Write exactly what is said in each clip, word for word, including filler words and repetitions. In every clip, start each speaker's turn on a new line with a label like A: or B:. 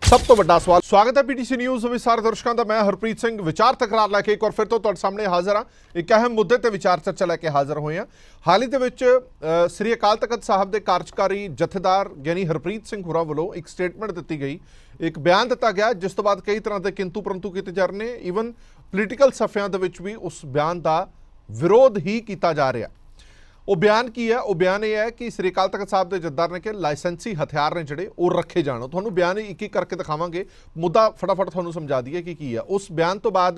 A: सब तो बड़ा सवाल। स्वागत है पीटीसी न्यूज़ विस्तार दर्शकों का। मैं हरप्रीत सिंह विचार तकरार लैके एक बार फिर तो तुहाडे सामने हाजिर हाँ। एक अहम मुद्दे ते विचार चर्चा लैके हाजिर हुए हैं। हाल ही दे विच श्री अकाल तख्त साहब के कार्यकारी जथेदार यानी हरप्रीत सिंह होरां वल्लों एक स्टेटमेंट दी गई, एक बयान दिता गया, जिस तो बाद कई तरह के किंतु परंतु किए जा रहे हैं। ईवन पोलीटिकल सफ़ियां दे विच भी उस बयान का विरोध ही किया जा रहा। वो बयान की है, वो बयान यह है कि श्री अकाल तख्त साहब के जथेदार ने कि लाइसेंसी हथियार ने जोड़े वो रखे जाने। तुहानूं बयान एक एक करके दिखावांगे, मुद्दा फटाफट तुहानूं समझा दईए कि की है। उस बयान तो बाद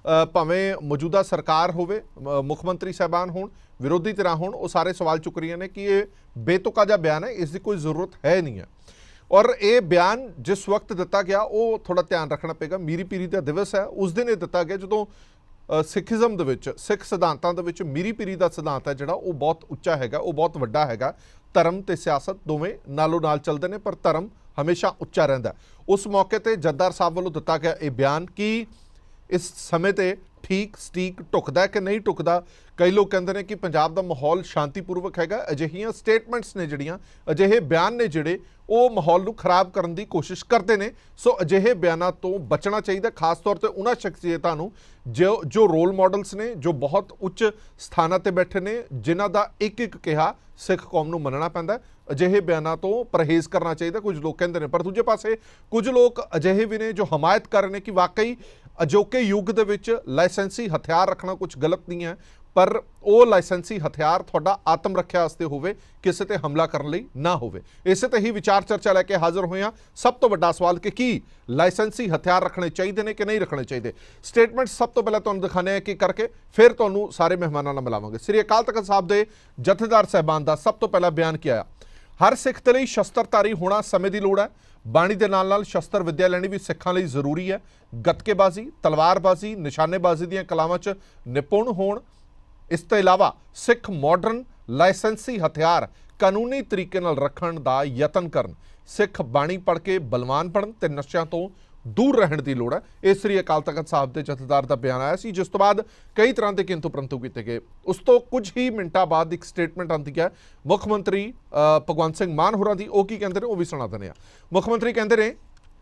A: भावें मौजूदा सरकार होवे, मुख मंत्री साहबान होण, विरोधी धिरां होण, वो सारे सवाल चुक रही ने कि ये बेतुका जिहा बयान है, इसकी कोई जरूरत है नहीं है। और ये बयान जिस वक्त दिता गया वो थोड़ा ध्यान रखना पेगा। मीरी पीरी का दिवस है, उस दिन ये दिता गया जो सिखिज़म दे विच सिख सिद्धांतां दे विच मीरी पीरी का सिद्धांत है जिहड़ा वो बहुत उच्चा हैगा, वो बहुत वड्डा हैगा। धर्म ते सियासत दोवें नालों नाल चलदे ने, पर धर्म हमेशा उच्चा रहिंदा। उस मौके ते जथेदार साहब वल्लों दिता गया ये बयान कि इस समय ते ठीक सटीक ढुकदा है कि नहीं ढुकदा। कई लोग कहते हैं कि पंजाब का माहौल शांतिपूर्वक हैगा। अजिहियां स्टेटमेंट्स ने जिहड़ियां, अजिहे बयान ने जिहड़े वो माहौल नूं खराब करने की कोशिश करते हैं। सो अजिहे बयानों तो बचना चाहिए, खास तौर पर उन्होंने शख्सियतों नूं जो जो रोल मॉडल्स ने, जो बहुत उच्च स्थानां ते बैठे ने, जिन्हां दा एक एक कहा सिख कौम नूं मनना पैंदा। अजिहे बयानों तो परहेज़ करना चाहिए, कुछ लोग कहते हैं। पर दूजे पासे कुछ लोग अजिहे भी ने जो हमायत कर रहे हैं कि वाकई अजोके युग दे विच लाइसेंसी हथियार रखना कुछ गलत नहीं है, पर वो लाइसेंसी हथियार थोड़ा आत्म रक्षा वास्ते होवे, किसी ते हमला करने लई ना होवे। इसे ते ही विचार चर्चा लैके हाजिर हुए हैं। सब तो बड़ा सवाल कि की लाइसेंसी हथियार रखने चाहिए ने कि नहीं रखने चाहिए। स्टेटमेंट सब तो पहले तुहानूं दिखाने हैं कि करके, फिर तुहानूं सारे मेहमानों नाल मिलावांगे। श्री अकाल तख्त साहब के जथेदार साहबान का सब तो पहला बयान किया, हर सिख दे लई शस्त्रधारी होना समय की लोड़ है। बाणी दे नाल नाल शस्त्र विद्या लैनी भी सिखां लई जरूरी है। गतकेबाजी, तलवारबाजी, निशानेबाजी दीआं कलावां च निपुण होण। इस तो इलावा सिख मॉडर्न लाइसेंसी हथियार कानूनी तरीके नाल रखण दा यतन करन। सिख बाणी पढ़ के बलवान बनन ते नशियां तो दूर रहने की लोड़ है। ये श्री अकाल तख्त साहब के जथेदार का बयान आया सी, जिस तो बाद कई तरह के किंतु परंतु किए गए। उस तो कुछ ही मिनटों बाद एक स्टेटमेंट आती है मुख मंत्री भगवंत सिंह मान होरां दी। वो की कहते हैं वो भी सुना देने। मुख मंत्री कहते हैं,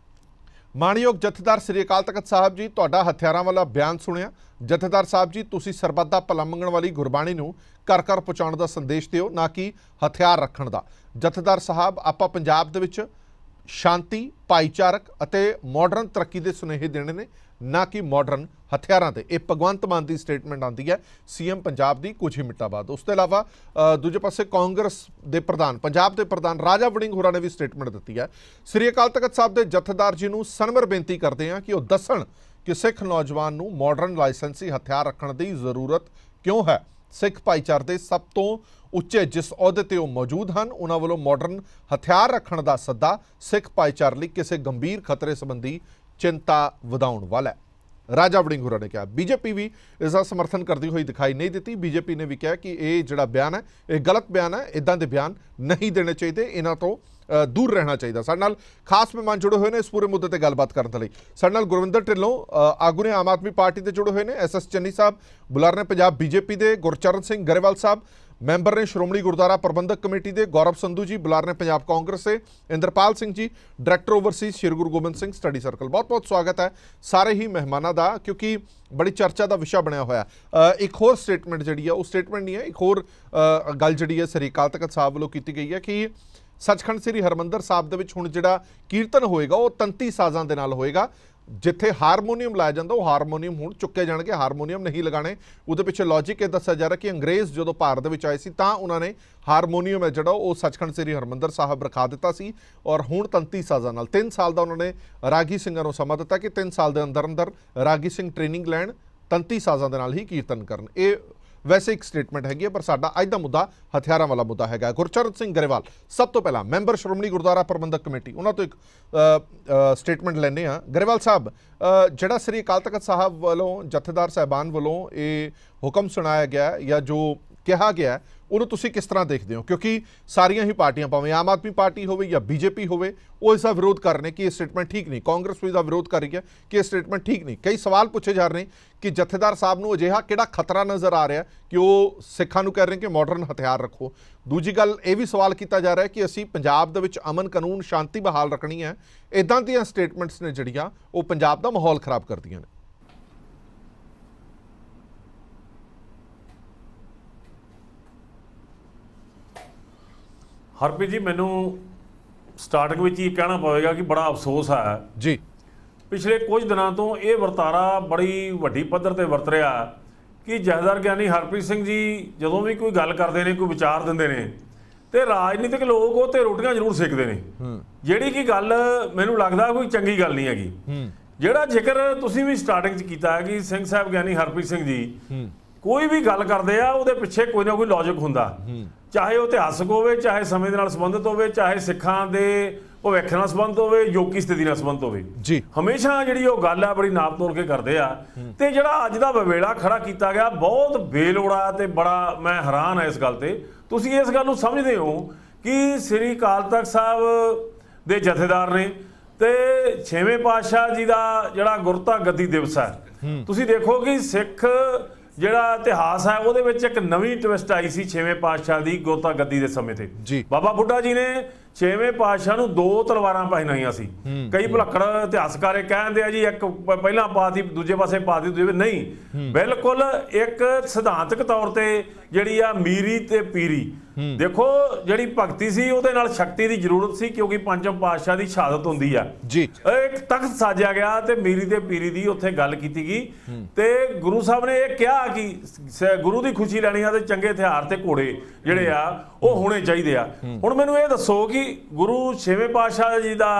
A: माणयोग जथेदार श्री अकाल तख्त साहब जी, तुहाडा हथियारां वाला बयान सुनिया। जथेदार साहब जी, तुसीं सरबत दा भला मंगण वाली गुरबाणी नूं घर घर पहुँचाउण दा संदेश दिओ, ना कि हथियार रखण दा। जथेदार साहब, आपां पंजाब दे विच शांति, भाईचारक अते मॉडर्न तरक्की के सुनेहे देने ने, ना कि मॉडर्न हथियारों के। यह भगवंत मान की स्टेटमेंट आती है सीएम पंजाब की कुछ ही मिनटों बाद। उसके अलावा दूजे पासे कांग्रेस के प्रधान, पंजाब के प्रधान राजा वड़िंग होरां ने भी स्टेटमेंट दी है। श्री अकाल तख्त साहब के जथेदार जी को सनमर बेनती करते हैं कि वह दसन कि सिख नौजवान को मॉडर्न लाइसेंसी हथियार रखने की जरूरत क्यों है। सिख भाईचारे के सब तो उच्चे जिस अहुदे ते वो मौजूद हैं, उन्होंने वालों मॉडर्न हथियार रखने का सद्दा सिख भाईचारे लिए किसी गंभीर खतरे संबंधी चिंता वधाउण वाला है। राजा वड़िंग होरां ने कहा। बीजेपी भी इसका समर्थन करती हुई दिखाई नहीं दी। बीजेपी ने भी कहा कि यह जिहड़ा बयान है ये गलत बयान है, इदां दे बयान नहीं देने चाहिए, इन्हां तो दूर रहना चाहिए। साडे नाल खास मेहमान जुड़े हुए हैं इस पूरे मुद्दे पर गलबात करने लई। साडे नाल गुरविंदर ढिल्लों आगू ने आम आदमी पार्टी से जुड़े हुए हैं, एस एस चन्नी साहब बुलारे ने पंजाब बीजेपी के, गुरचरण सिंह गरेवाल साहब मैंबर ने श्रोमणी गुरुद्वारा प्रबंधक कमेटी के, गौरव संधू जी बुलारे ने पंजाब कांग्रेस से, Inderpal Singh ji director overseas Shri Guru Gobind Singh study circle. बहुत बहुत स्वागत है सारे ही मेहमानों का, क्योंकि बड़ी चर्चा का विषय बनया होया। एक होर स्टेटमेंट जी है, वो स्टेटमेंट नहीं है, एक होर गल जी है श्री अकाल तख्त साहब वालों की गई है कि सचखंड श्री हरमंदर साहब दे विच हुण जिहड़ा कीर्तन होएगा वो तंती साज़ां दे नाल होएगा। जिथे हारमोनीयम लाया जाता वो हारमोनीयम हुण चुके जाणगे, हारमोनीयम नहीं लगाने। उहदे पिछे लॉजिक ये दस्सिया जा रहा कि अंग्रेज़ जो भारत विच आए सी तां उन्होंने हारमोनीयम है जिहड़ा वो सचखंड श्री हरमंदर साहब रखा दिता सी, और हुण तंती साज़ां नाल तीन साल का उन्होंने रागी सिंघां नूं समा दिता कि तीन साल के अंदर अंदर रागी सिंह ट्रेनिंग लैण, तंती साज़ां दे नाल ही कीर्तन करन। ये वैसे एक स्टेटमेंट हैगी, पर साडा अज दा मुद्दा हथियारां वाला मुद्दा हैगा। गुरचरण सिंह गरेवाल सब तो पहला मैंबर श्रोमणी गुरुद्वारा प्रबंधक कमेटी, उन्होंने तो एक स्टेटमेंट लैने आ। गरेवाल साहब, जिहड़ा श्री अकाल तख्त साहब वालों जथेदार साहबान वालों ये हुक्म सुनाया गया या जो ਕਿਹਾ ਗਿਆ ਉਹਨੂੰ ਤੁਸੀਂ ਕਿਸ ਤਰ੍ਹਾਂ ਦੇਖਦੇ ਹੋ? ਕਿਉਂਕਿ ਸਾਰੀਆਂ ਹੀ ਪਾਰਟੀਆਂ, ਭਾਵੇਂ ਆਮ ਆਦਮੀ ਪਾਰਟੀ ਹੋਵੇ ਜਾਂ ਬੀਜੇਪੀ ਹੋਵੇ, ਉਹ ਇਸ ਦਾ ਵਿਰੋਧ ਕਰ ਰਹੇ ਨੇ ਕਿ ਇਹ ਸਟੇਟਮੈਂਟ ਠੀਕ ਨਹੀਂ। ਕਾਂਗਰਸ ਵੀ ਇਸ ਦਾ ਵਿਰੋਧ ਕਰ ਰਹੀ ਹੈ ਕਿ ਇਹ ਸਟੇਟਮੈਂਟ ਠੀਕ ਨਹੀਂ। ਕਈ ਸਵਾਲ ਪੁੱਛੇ ਜਾ ਰਹੇ ਨੇ ਕਿ ਜਥੇਦਾਰ ਸਾਹਿਬ ਨੂੰ ਅਜਿਹਾ ਕਿਹੜਾ ਖਤਰਾ ਨਜ਼ਰ ਆ ਰਿਹਾ ਕਿ ਉਹ ਸਿੱਖਾਂ ਨੂੰ ਕਹਿ ਰਹੇ ਕਿ ਮਾਡਰਨ ਹਥਿਆਰ ਰੱਖੋ। ਦੂਜੀ ਗੱਲ ਇਹ ਵੀ ਸਵਾਲ ਕੀਤਾ ਜਾ ਰਿਹਾ ਕਿ ਅਸੀਂ ਪੰਜਾਬ ਦੇ ਵਿੱਚ ਅਮਨ ਕਾਨੂੰਨ ਸ਼ਾਂਤੀ ਬਹਾਲ ਰੱਖਣੀ ਹੈ। ਇੱਦਾਂ ਦੀਆਂ ਸਟੇਟਮੈਂਟਸ ਨੇ ਜਿਹੜੀਆਂ ਉਹ ਪੰਜਾਬ ਦਾ ਮਾਹੌਲ ਖਰਾਬ ਕਰਦੀਆਂ ਨੇ।
B: ਹਰਪ੍ਰੀਤ ਜੀ, ਮੈਨੂੰ ਸਟਾਰਟਿੰਗ ਵਿੱਚ ਹੀ ਕਹਿਣਾ ਪਵੇਗਾ ਕਿ ਬੜਾ ਅਫਸੋਸ ਹੈ
A: ਜੀ, ਪਿਛਲੇ
B: ਕੁਝ ਦਿਨਾਂ ਤੋਂ ਇਹ ਵਰਤਾਰਾ ਬੜੀ ਵੱਡੀ ਪੱਧਰ ਤੇ ਵਰਤ ਰਿਹਾ ਕਿ ਜਥੇਦਾਰ ਗਿਆਨੀ ਹਰਪ੍ਰੀਤ ਸਿੰਘ ਜੀ ਜਦੋਂ ਵੀ ਕੋਈ ਗੱਲ ਕਰਦੇ ਨੇ, ਕੋਈ ਵਿਚਾਰ ਦਿੰਦੇ ਨੇ, ਤੇ ਰਾਜਨੀਤਿਕ ਲੋਕ ਉਹ ਤੇ ਰੋਟੀਆਂ ਜ਼ਰੂਰ ਸੇਕਦੇ ਨੇ, ਜਿਹੜੀ ਕਿ ਗੱਲ ਮੈਨੂੰ ਲੱਗਦਾ ਕੋਈ ਚੰਗੀ ਗੱਲ ਨਹੀਂ ਹੈਗੀ। ਜਿਹੜਾ ਜ਼ਿਕਰ ਤੁਸੀਂ ਵੀ ਸਟਾਰਟਿੰਗ 'ਚ ਕੀਤਾ ਕਿ ਸਿੰਘ ਸਾਹਿਬ ਗਿਆਨੀ ਹਰਪ੍ਰੀਤ ਸਿੰਘ ਜੀ ਕੋਈ ਵੀ ਗੱਲ ਕਰਦੇ ਆ ਉਹਦੇ ਪਿੱਛੇ ਕੋਈ ਨਾ ਕੋਈ ਲੌਜਿਕ ਹੁੰਦਾ, ਚਾਹੇ ਉਹ ਇਤਿਹਾਸਕ ਹੋਵੇ, ਚਾਹੇ ਸਮੇਂ ਦੇ ਨਾਲ ਸੰਬੰਧਿਤ ਹੋਵੇ, ਚਾਹੇ ਸਿੱਖਾਂ ਦੇ ਭਵਿੱਖ ਨਾਲ ਸੰਬੰਧ ਹੋਵੇ, ਯੋਗੀ ਸਥਿਤੀ ਨਾਲ ਸੰਬੰਧ ਹੋਵੇ ਜੀ। ਹਮੇਸ਼ਾ ਜਿਹੜੀ ਉਹ ਗੱਲ ਆ ਬੜੀ ਨਾਪ ਤੋਲ ਕੇ ਕਰਦੇ ਆ। ਤੇ ਜਿਹੜਾ ਅੱਜ ਦਾ ਵੇਲਾ ਖੜਾ ਕੀਤਾ ਗਿਆ ਬਹੁਤ ਬੇਲੋੜਾ ਤੇ ਬੜਾ ਮੈਂ ਹੈਰਾਨ ਹਾਂ ਇਸ ਗੱਲ ਤੇ। ਤੁਸੀਂ ਇਸ ਗੱਲ ਨੂੰ ਸਮਝਦੇ ਹੋ ਕਿ ਸ੍ਰੀ ਅਕਾਲ ਤਖਤ ਸਾਹਿਬ ਦੇ ਜਥੇਦਾਰ ਨੇ ਤੇ ਛੇਵੇਂ ਪਾਤਸ਼ਾਹ ਜੀ ਦਾ ਜਿਹੜਾ ਗੁਰਤਾ ਗੱਦੀ ਦਿਵਸ ਹੈ, ਤੁਸੀਂ ਦੇਖੋ ਕਿ ਸਿੱਖ ਜਿਹੜਾ ਇਤਿਹਾਸ ਹੈ ਉਹਦੇ ਵਿੱਚ ਇੱਕ ਨਵੀਂ ਟਵਿਸਟ ਆਈ ਸੀ ਛੇਵੇਂ ਪਾਤਸ਼ਾਹ ਦੀ ਗੁਰਤਾ ਗੱਦੀ ਦੇ ਸਮੇਂ ਤੇ। ਬਾਬਾ ਬੁੱਢਾ ਜੀ ਨੇ ਛੇਵੇਂ ਪਾਤਸ਼ਾਹ ਨੂੰ ਦੋ ਤਲਵਾਰਾਂ ਪਹਿਨਾਈਆਂ ਸੀ। ਕਈ ਭੁਲੱਕੜ ਇਤਿਹਾਸਕਾਰ ਕਹਿੰਦੇ ਆ ਜੀ ਇੱਕ ਪਹਿਲਾਂ ਪਾਤੀ ਦੂਜੇ ਪਾਸੇ ਪਾਤੀ ਦੂਜੇ ਨਹੀਂ, ਬਿਲਕੁਲ ਇੱਕ ਸਿਧਾਂਤਕ ਤੌਰ ਤੇ ਜਿਹੜੀ ਆ ਮੀਰੀ ਤੇ ਪੀਰੀ। ਦੇਖੋ ਜਿਹੜੀ ਭਗਤੀ ਸੀ ਉਹਦੇ ਨਾਲ ਸ਼ਕਤੀ ਦੀ ਜ਼ਰੂਰਤ ਸੀ ਕਿਉਂਕਿ ਪੰਜਮ ਪਾਤਸ਼ਾਹ ਦੀ ਸ਼ਹਾਦਤ ਹੁੰਦੀ ਆ ਜੀ। ਇੱਕ ਤਖਤ ਸਾਜਿਆ ਗਿਆ ਤੇ ਮੀਰੀ ਤੇ ਪੀਰੀ ਦੀ ਉੱਥੇ ਗੱਲ ਕੀਤੀ ਗਈ ਤੇ ਗੁਰੂ ਸਾਹਿਬ ਨੇ ਇਹ ਕਿਹਾ ਕਿ ਗੁਰੂ ਦੀ ਖੁਸ਼ੀ ਲੈਣੀ ਆ ਤੇ ਚੰਗੇ ਹਥਿਆਰ ਤੇ ਘੋੜੇ ਜਿਹੜੇ ਆ ਉਹ ਹੋਣੇ ਚਾਹੀਦੇ ਆ। ਹੁਣ ਮੈਨੂੰ ਇਹ ਦੱਸੋ ਕਿ ਗੁਰੂ ਛੇਵੇਂ ਪਾਤਸ਼ਾਹ ਜੀ ਦਾ